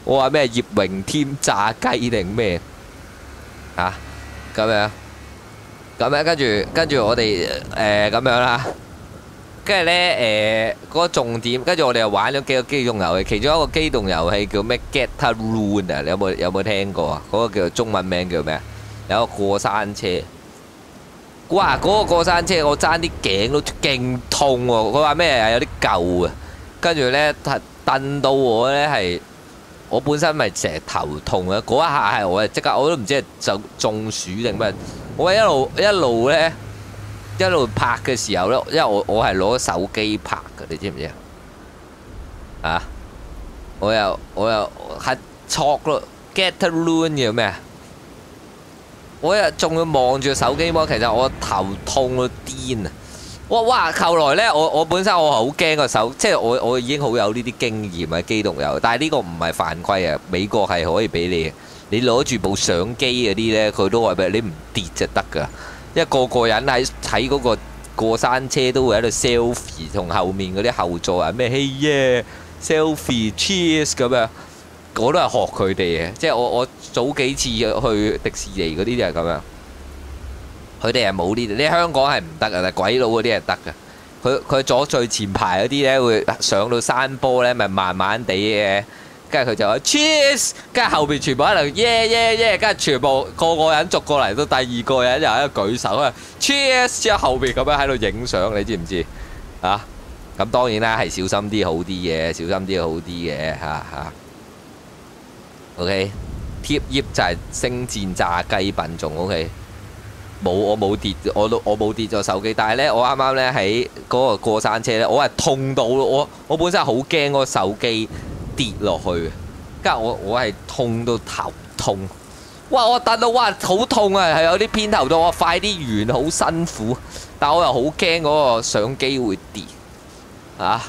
我話咩葉榮添炸雞定咩啊？咁樣咁樣跟住跟住我哋誒咁樣啦。跟住咧誒嗰個重點，跟住我哋又玩咗幾個機動遊戲，其中一個機動遊戲叫咩 Get-A-Run 啊？你有冇有冇聽過啊？嗰個叫中文名叫咩啊？有個過山車。哇！嗰個過山車我爭啲頸都勁痛喎。佢話咩有啲舊啊，跟住咧蹬到我咧係我本身咪成日頭痛嘅，嗰一下係我係即刻我都唔知係就中暑定咩，我一路一路咧一路拍嘅時候咧，因為我我係攞手機拍嘅，你知唔知啊？啊！我又我又係錯咯 ，Get-A-Run 叫咩啊？我又仲要望住手機摸，其實我頭痛到癲啊！哇哇！後來咧，我我本身我好驚個手，即係我我已經好有呢啲經驗喺機動遊，但係呢個唔係犯規啊！美國係可以俾你，你攞住部相機嗰啲咧，佢都話俾你唔跌就得㗎。因為個個人喺喺嗰個過山車都會喺度 selfie，同後面嗰啲後座啊咩 Hey yeah selfie cheers 咁樣。我都係學佢哋嘅，即係我我早幾次去迪士尼嗰啲就係咁樣，佢哋係冇呢啲，你香港係唔得噶，但鬼佬嗰啲係得噶。佢佢坐最前排嗰啲咧會上到山坡咧，咪慢慢地嘅，跟住佢就話 cheers，跟住後邊全部喺度耶耶耶，跟住全部個個人逐過嚟到第二個人又喺度舉手啊 cheers，之後後邊咁樣喺度影相，你知唔知啊？咁當然啦，係小心啲好啲嘅，小心啲好啲嘅嚇嚇。O.K. 貼葉就係星戰炸雞品種 O.K. 冇我冇跌，我都我冇跌咗手機，但係咧我啱啱咧喺嗰個過山車咧，我係痛到我我本身係好驚嗰個手機跌落去，跟住我我係痛到頭痛，哇！我等到哇好痛啊，係有啲偏頭痛，我快啲完好辛苦，但我又好驚嗰個相機會跌啊！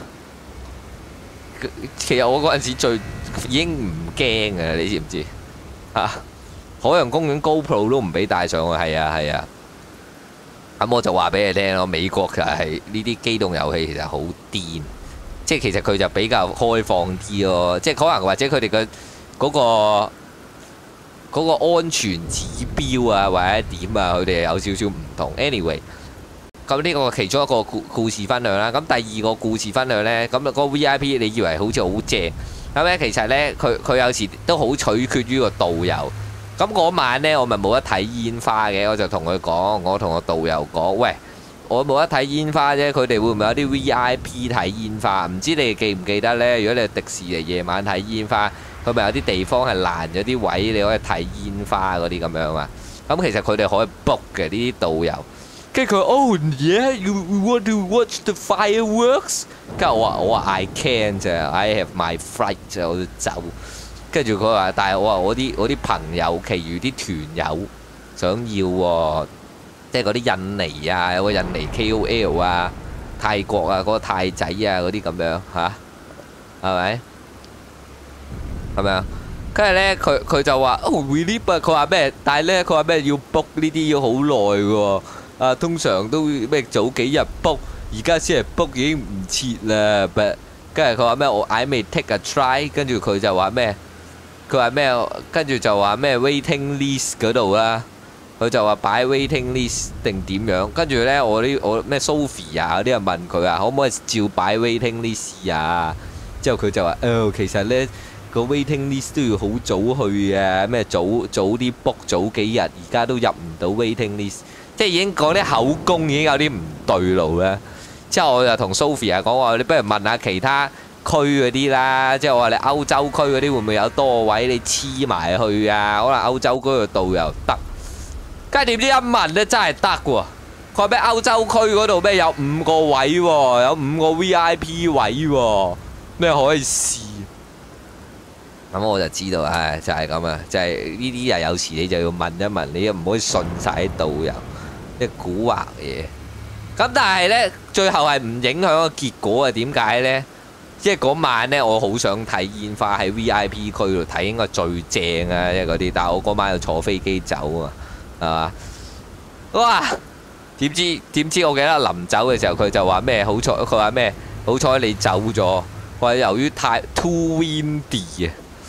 其實我嗰陣時最已經唔驚嘅，你知唔知啊？海洋公園 GoPro 都唔俾帶上去，係啊係啊。咁我就話俾你聽咯，美國就係呢啲機動遊戲其實好癲，即係其實佢就比較開放啲咯，即係可能或者佢哋嘅嗰個嗰個安全指標啊或者點啊，佢哋有少少唔同。anyway。咁呢個其中一個故故事分享啦。咁第二個故事分享呢，咁嗰個 V I P 你以為好似好正，咁咧其實呢，佢佢有時都好取決於個導遊。咁嗰晚呢，我咪冇得睇煙花嘅，我就同佢講，我同個導遊講，喂，我冇得睇煙花啫，佢哋會唔會有啲 V I P 睇煙花？唔知你哋記唔記得呢？如果你去迪士尼夜晚睇煙花，佢咪有啲地方係攔咗啲位，你可以睇煙花嗰啲咁樣啊？咁其實佢哋可以 book 嘅呢啲導遊。跟住佢，Oh yeah，you want to watch the fireworks？ 跟住我話我話 I can 咋 ，I have my flight 咋，我就走。跟住佢話，但係我話我啲我啲朋友，其餘啲團友想要喎，即係嗰啲印尼啊，有個印尼 K O L 啊，泰國啊，嗰個泰仔啊嗰啲咁樣嚇，係咪？係咪啊？跟住咧，佢佢就話，Oh really？佢話咩？但係咧，佢話咩要 book 呢啲要好耐嘅喎。啊，通常都咩早幾日 book，而家先係 book 已經唔切啦。跟住佢話咩？我 I may take a try。跟住佢就話咩？佢話咩？跟住就話咩 waiting list 嗰度啦。佢就話擺 waiting list 定點樣？跟住咧，我啲我咩 Sophie 啊嗰啲人問佢啊，可唔可以照擺 waiting list 啊？之後佢就話：哦，其實咧個 waiting list 都要好早去啊，咩早早啲 book 早幾日，而家都入唔到 waiting list。即係已經講啲口供已經有啲唔對路啦。之後我就同 Sophia 講話：你不如問下其他區嗰啲啦。即係我話你歐洲區嗰啲會唔會有多位你黐埋去啊？可能歐洲區嘅導遊得。跟住點知一問咧真係得喎。佢話咩歐洲區嗰度咩有五個位喎，有五個 V I P 位喎，咩可以試？咁我就知道，唉，就係咁啊，就係呢啲人有時你就要問一問，你又唔可以信晒啲導遊。啲古惑嘢，咁但係呢，最後係唔影響個結果啊？點解呢？即係嗰晚呢，我好想睇煙花喺 V I P 區度睇，應該最正啊！即係嗰啲，但係我嗰晚要坐飛機走啊，係嘛？哇！點知點知我記得臨走嘅時候，佢就話咩？好彩佢話咩？好彩你走咗，話由於太 too windy 啊，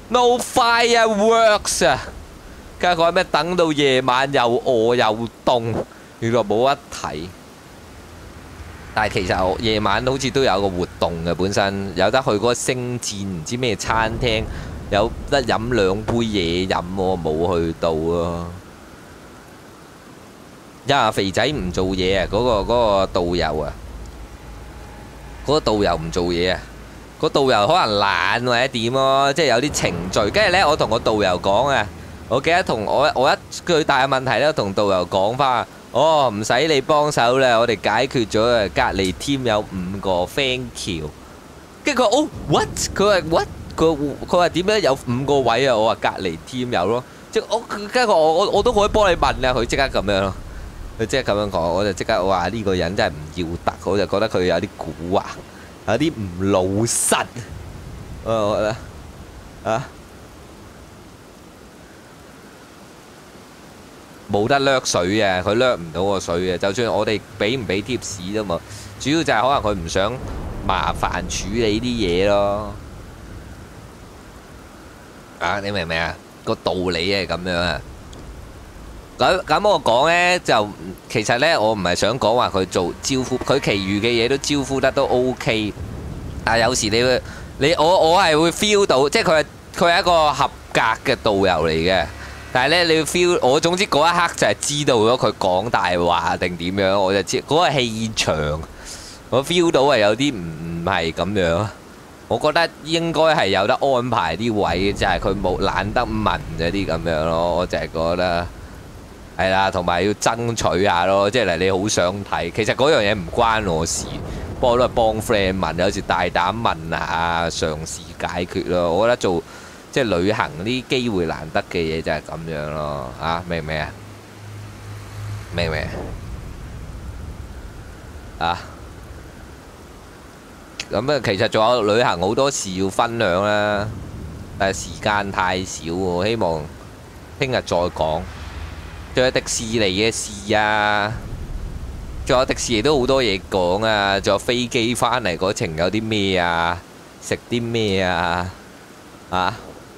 No fireworks 啊！跟住講咩等到夜晚又餓又凍，原來冇得睇。但係其實我夜晚好似都有個活動嘅，本身有得去嗰個星戰唔知咩餐廳，有得飲兩杯嘢飲喎，冇去到咯。因為肥仔唔做嘢啊，嗰個嗰個導遊啊，嗰個導遊唔做嘢啊，個導遊可能懶或者點咯，即係有啲程序。跟住呢，我同個導遊講啊，我記得同我我一最大嘅問題呢，同導遊講翻。哦，唔使你幫手啦，我哋解決咗啊！隔離 team 有五個 thank you，跟住佢哦 what？佢話 what？佢佢話點樣有五個位啊？我話隔離 team 有咯，即係我跟住我我我都可以幫你問啊！佢即刻咁樣咯，佢即刻咁樣講，我就即刻話呢個人真係唔要得，我就覺得佢有啲蠱惑，有啲唔老實，我覺得啊。冇得掠水啊！佢掠唔到個水啊！就算我哋俾唔俾貼士啫嘛，主要就係可能佢唔想麻煩處理啲嘢咯。啊，你明唔明啊？個道理係咁樣啊。咁咁我講呢，就其實呢，我唔係想講話佢做招呼，佢其餘嘅嘢都招呼得都 OK。但係有時你會你我我係會 feel 到，即係佢係佢係一個合格嘅導遊嚟嘅。但係咧，你要 feel 我總之嗰一刻就係知道咗佢講大話定點樣，我就知嗰個氣場，我 feel 到係有啲唔係咁樣。我覺得應該係有得安排啲位，就係佢冇懶得問嗰啲咁樣咯。我就係覺得係啦，同埋要爭取下咯。即係你好想睇，其實嗰樣嘢唔關我事，不過都係幫 friend 問，有時大膽問下，嘗試解決咯。我覺得做。即係旅行啲機會難得嘅嘢就係咁樣咯，啊，明唔明啊？明唔明啊？咁啊，其實仲有旅行好多事要分享啦，但係時間太少喎，希望聽日再講。仲有迪士尼嘅事啊，仲有迪士尼都好多嘢講啊，仲有飛機返嚟嗰程有啲咩啊，食啲咩啊，啊！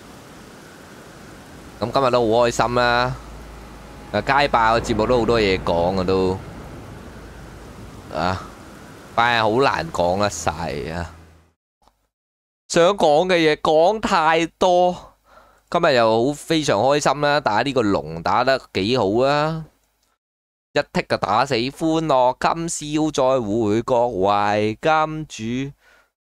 咁今日都好開心啦！啊，街霸個節目都好多嘢講啊，都啊，但係好難講得晒啊！想講嘅嘢講太多，今日又好非常開心啦！打呢個龍打得幾好啊！一剔就打死歡樂今宵再會各位金主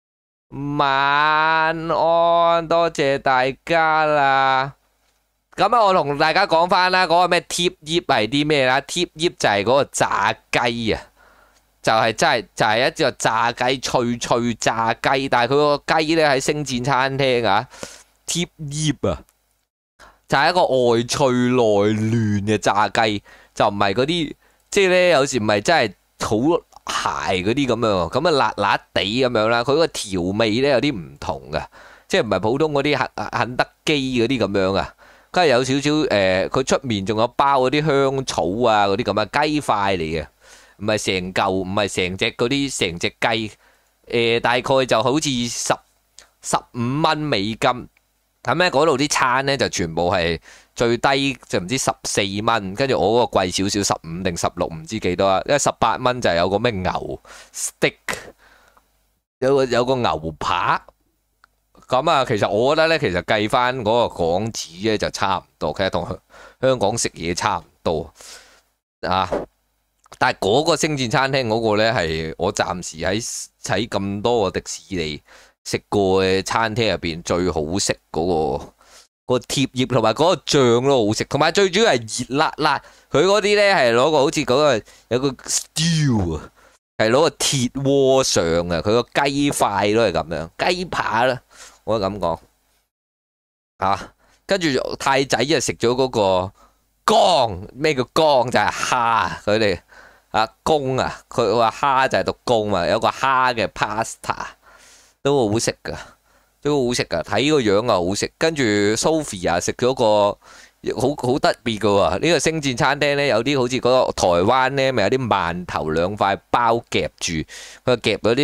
晚安，多謝大家啦！咁啊，我同大家講翻啦，嗰個咩貼葉係啲咩啦？貼葉就係嗰個炸雞啊，就係真係就係一隻炸雞，脆脆炸雞，但係佢個雞呢喺星戰餐廳啊，貼葉啊，就係一個外脆內嫩嘅炸雞，就唔係嗰啲即係呢，有時唔係真係好鞋嗰啲咁樣，咁啊辣辣地咁樣啦，佢個調味呢有啲唔同嘅，即係唔係普通嗰啲肯肯德基嗰啲咁樣啊。跟住有少少誒，佢、呃、出面仲有包嗰啲香草啊，嗰啲咁嘅雞塊嚟嘅，唔係成嚿，唔係成隻嗰啲成隻雞，誒、呃、大概就好似十十五蚊美金，咁咧嗰度啲餐咧就全部係最低就唔知十四蚊，跟住我嗰個貴少少十五定十六唔知幾多啊，因為十八蚊就有個咩牛 stick， 有個有個牛扒。咁啊，其實我覺得咧，其實計翻嗰個港紙咧就差唔多，其實同香港食嘢差唔多啊。但係嗰個星戰餐廳嗰個咧係我暫時喺喺咁多個迪士尼食過嘅餐廳入邊最好食嗰個，個貼葉同埋嗰個醬都好食，同埋最主要係熱辣辣。佢嗰啲咧係攞個好似嗰個有個 stew 啊，係攞個鐵鍋上嘅，佢個雞塊都係咁樣，雞扒啦。我咁講啊，跟住太仔就食咗嗰個江，咩叫江就係蝦，佢哋啊公啊，佢話蝦就係讀公啊，有個蝦嘅 pasta 都好食噶，都好食噶，睇個樣啊好食。跟住 Sophia 食咗個好好特別噶喎，呢個星戰餐廳咧有啲好似嗰個台灣咧咪有啲饅頭兩塊包夾住，佢夾嗰啲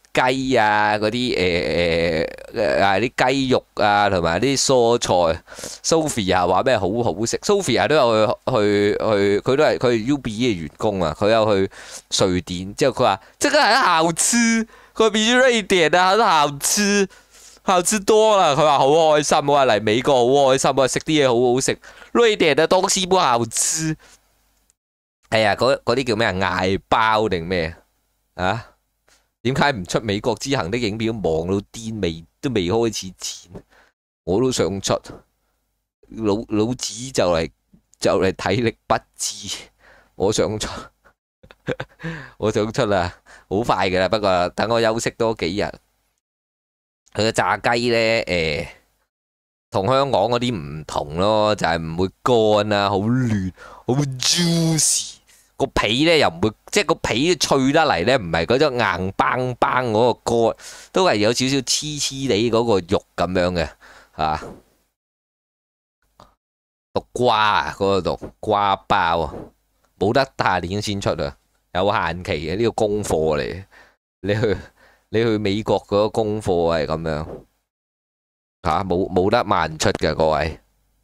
雞啊，嗰啲誒誒啊啲雞肉啊，同埋啲蔬菜。Sophia 話咩好好食 ，Sophia 都有去去去，佢都係佢係 U B E 嘅員工啊，佢有去瑞典，之後佢話即係很好吃，佢話比瑞典啊很好吃，好吃多啦，佢話好開心，我話嚟美國好開心，我話食啲嘢好好食，瑞典嘅東西不好吃。係啊，嗰嗰啲叫咩啊？艾包定咩啊？點解唔出美國之行的影片？忙到癲，未都未開始剪，我都想出，老老子就嚟就嚟體力不支，我想出，我想出啦，好快噶啦，不過等我休息多幾日。佢嘅炸雞咧，誒、呃，同香港嗰啲唔同咯，就係、是、唔會乾啊，好嫩，好 juicy。個皮咧又唔會，即係個皮脆得嚟咧，唔係嗰種硬邦邦嗰個乾，都係有少少黐黐地嗰個肉咁樣嘅，嚇。讀瓜啊，嗰個讀瓜包啊，冇得下年先出啊，有限期嘅呢個功課嚟。你去你去美國嗰個功課係咁樣嚇，冇冇得慢出嘅各位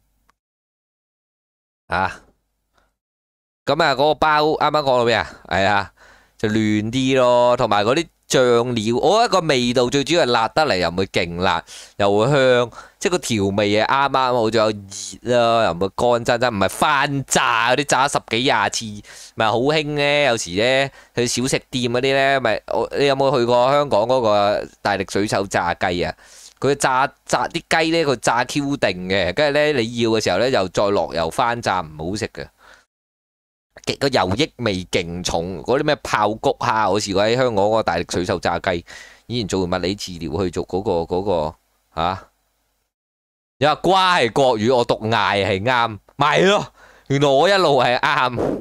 嚇。咁啊，嗰個包啱啱講到咩啊？係啊，就嫩啲咯，同埋嗰啲醬料，我覺得個味道最主要係辣得嚟，又唔會勁辣，又會香，即係個調味嘢啱啱好，仲有熱啦，又唔會乾真真，唔係翻炸嗰啲炸十幾廿次，咪好興咧。有時咧去小食店嗰啲咧，咪你有冇去過香港嗰個大力水手炸雞啊？佢炸炸啲雞咧，佢炸 Q 定嘅，跟住咧你要嘅時候咧，又再落油翻炸，唔好食嘅。個油益味勁重，嗰啲咩爆谷蝦，我試過喺香港嗰個大力水手炸雞，以前做物理治療去做嗰、嗰個嗰、嗰個嚇，有話瓜係國語，我讀嗌係啱，咪咯，原來我一路係啱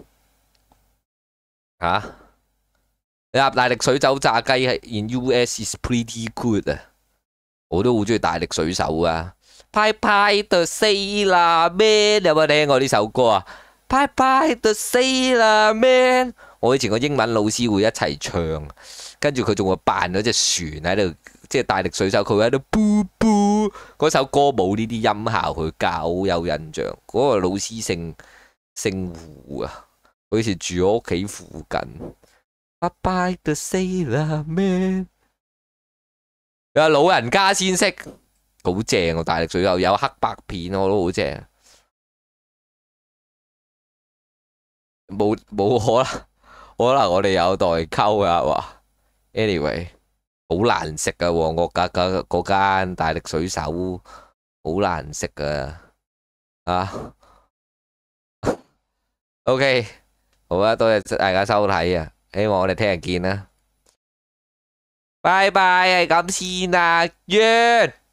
嚇。你話大力水手炸雞係 in U S is pretty good 啊，我都好中意大力水手啊。派派特死啦咩？你有冇聽過呢首歌啊？拜拜 the sailor man， 我以前個英文老師會一齊唱，跟住佢仲會扮咗隻船喺度，即係大力水手，佢會喺度噗噗。嗰首歌冇呢啲音效，佢教好有印象。嗰、嗰個老師姓姓胡啊，佢好似住我屋企附近。拜拜 the sailor man， 有老人家先識，好正喎！大力水手有黑白片，我都好正。冇冇可能，可能我哋有代溝啊！話 anyway 好難食啊！旺角嗰嗰嗰間大力水手好難食啊！啊，OK 好啊，多謝大家收睇啊！希望我哋聽日見啦，拜拜，係咁先啦，完。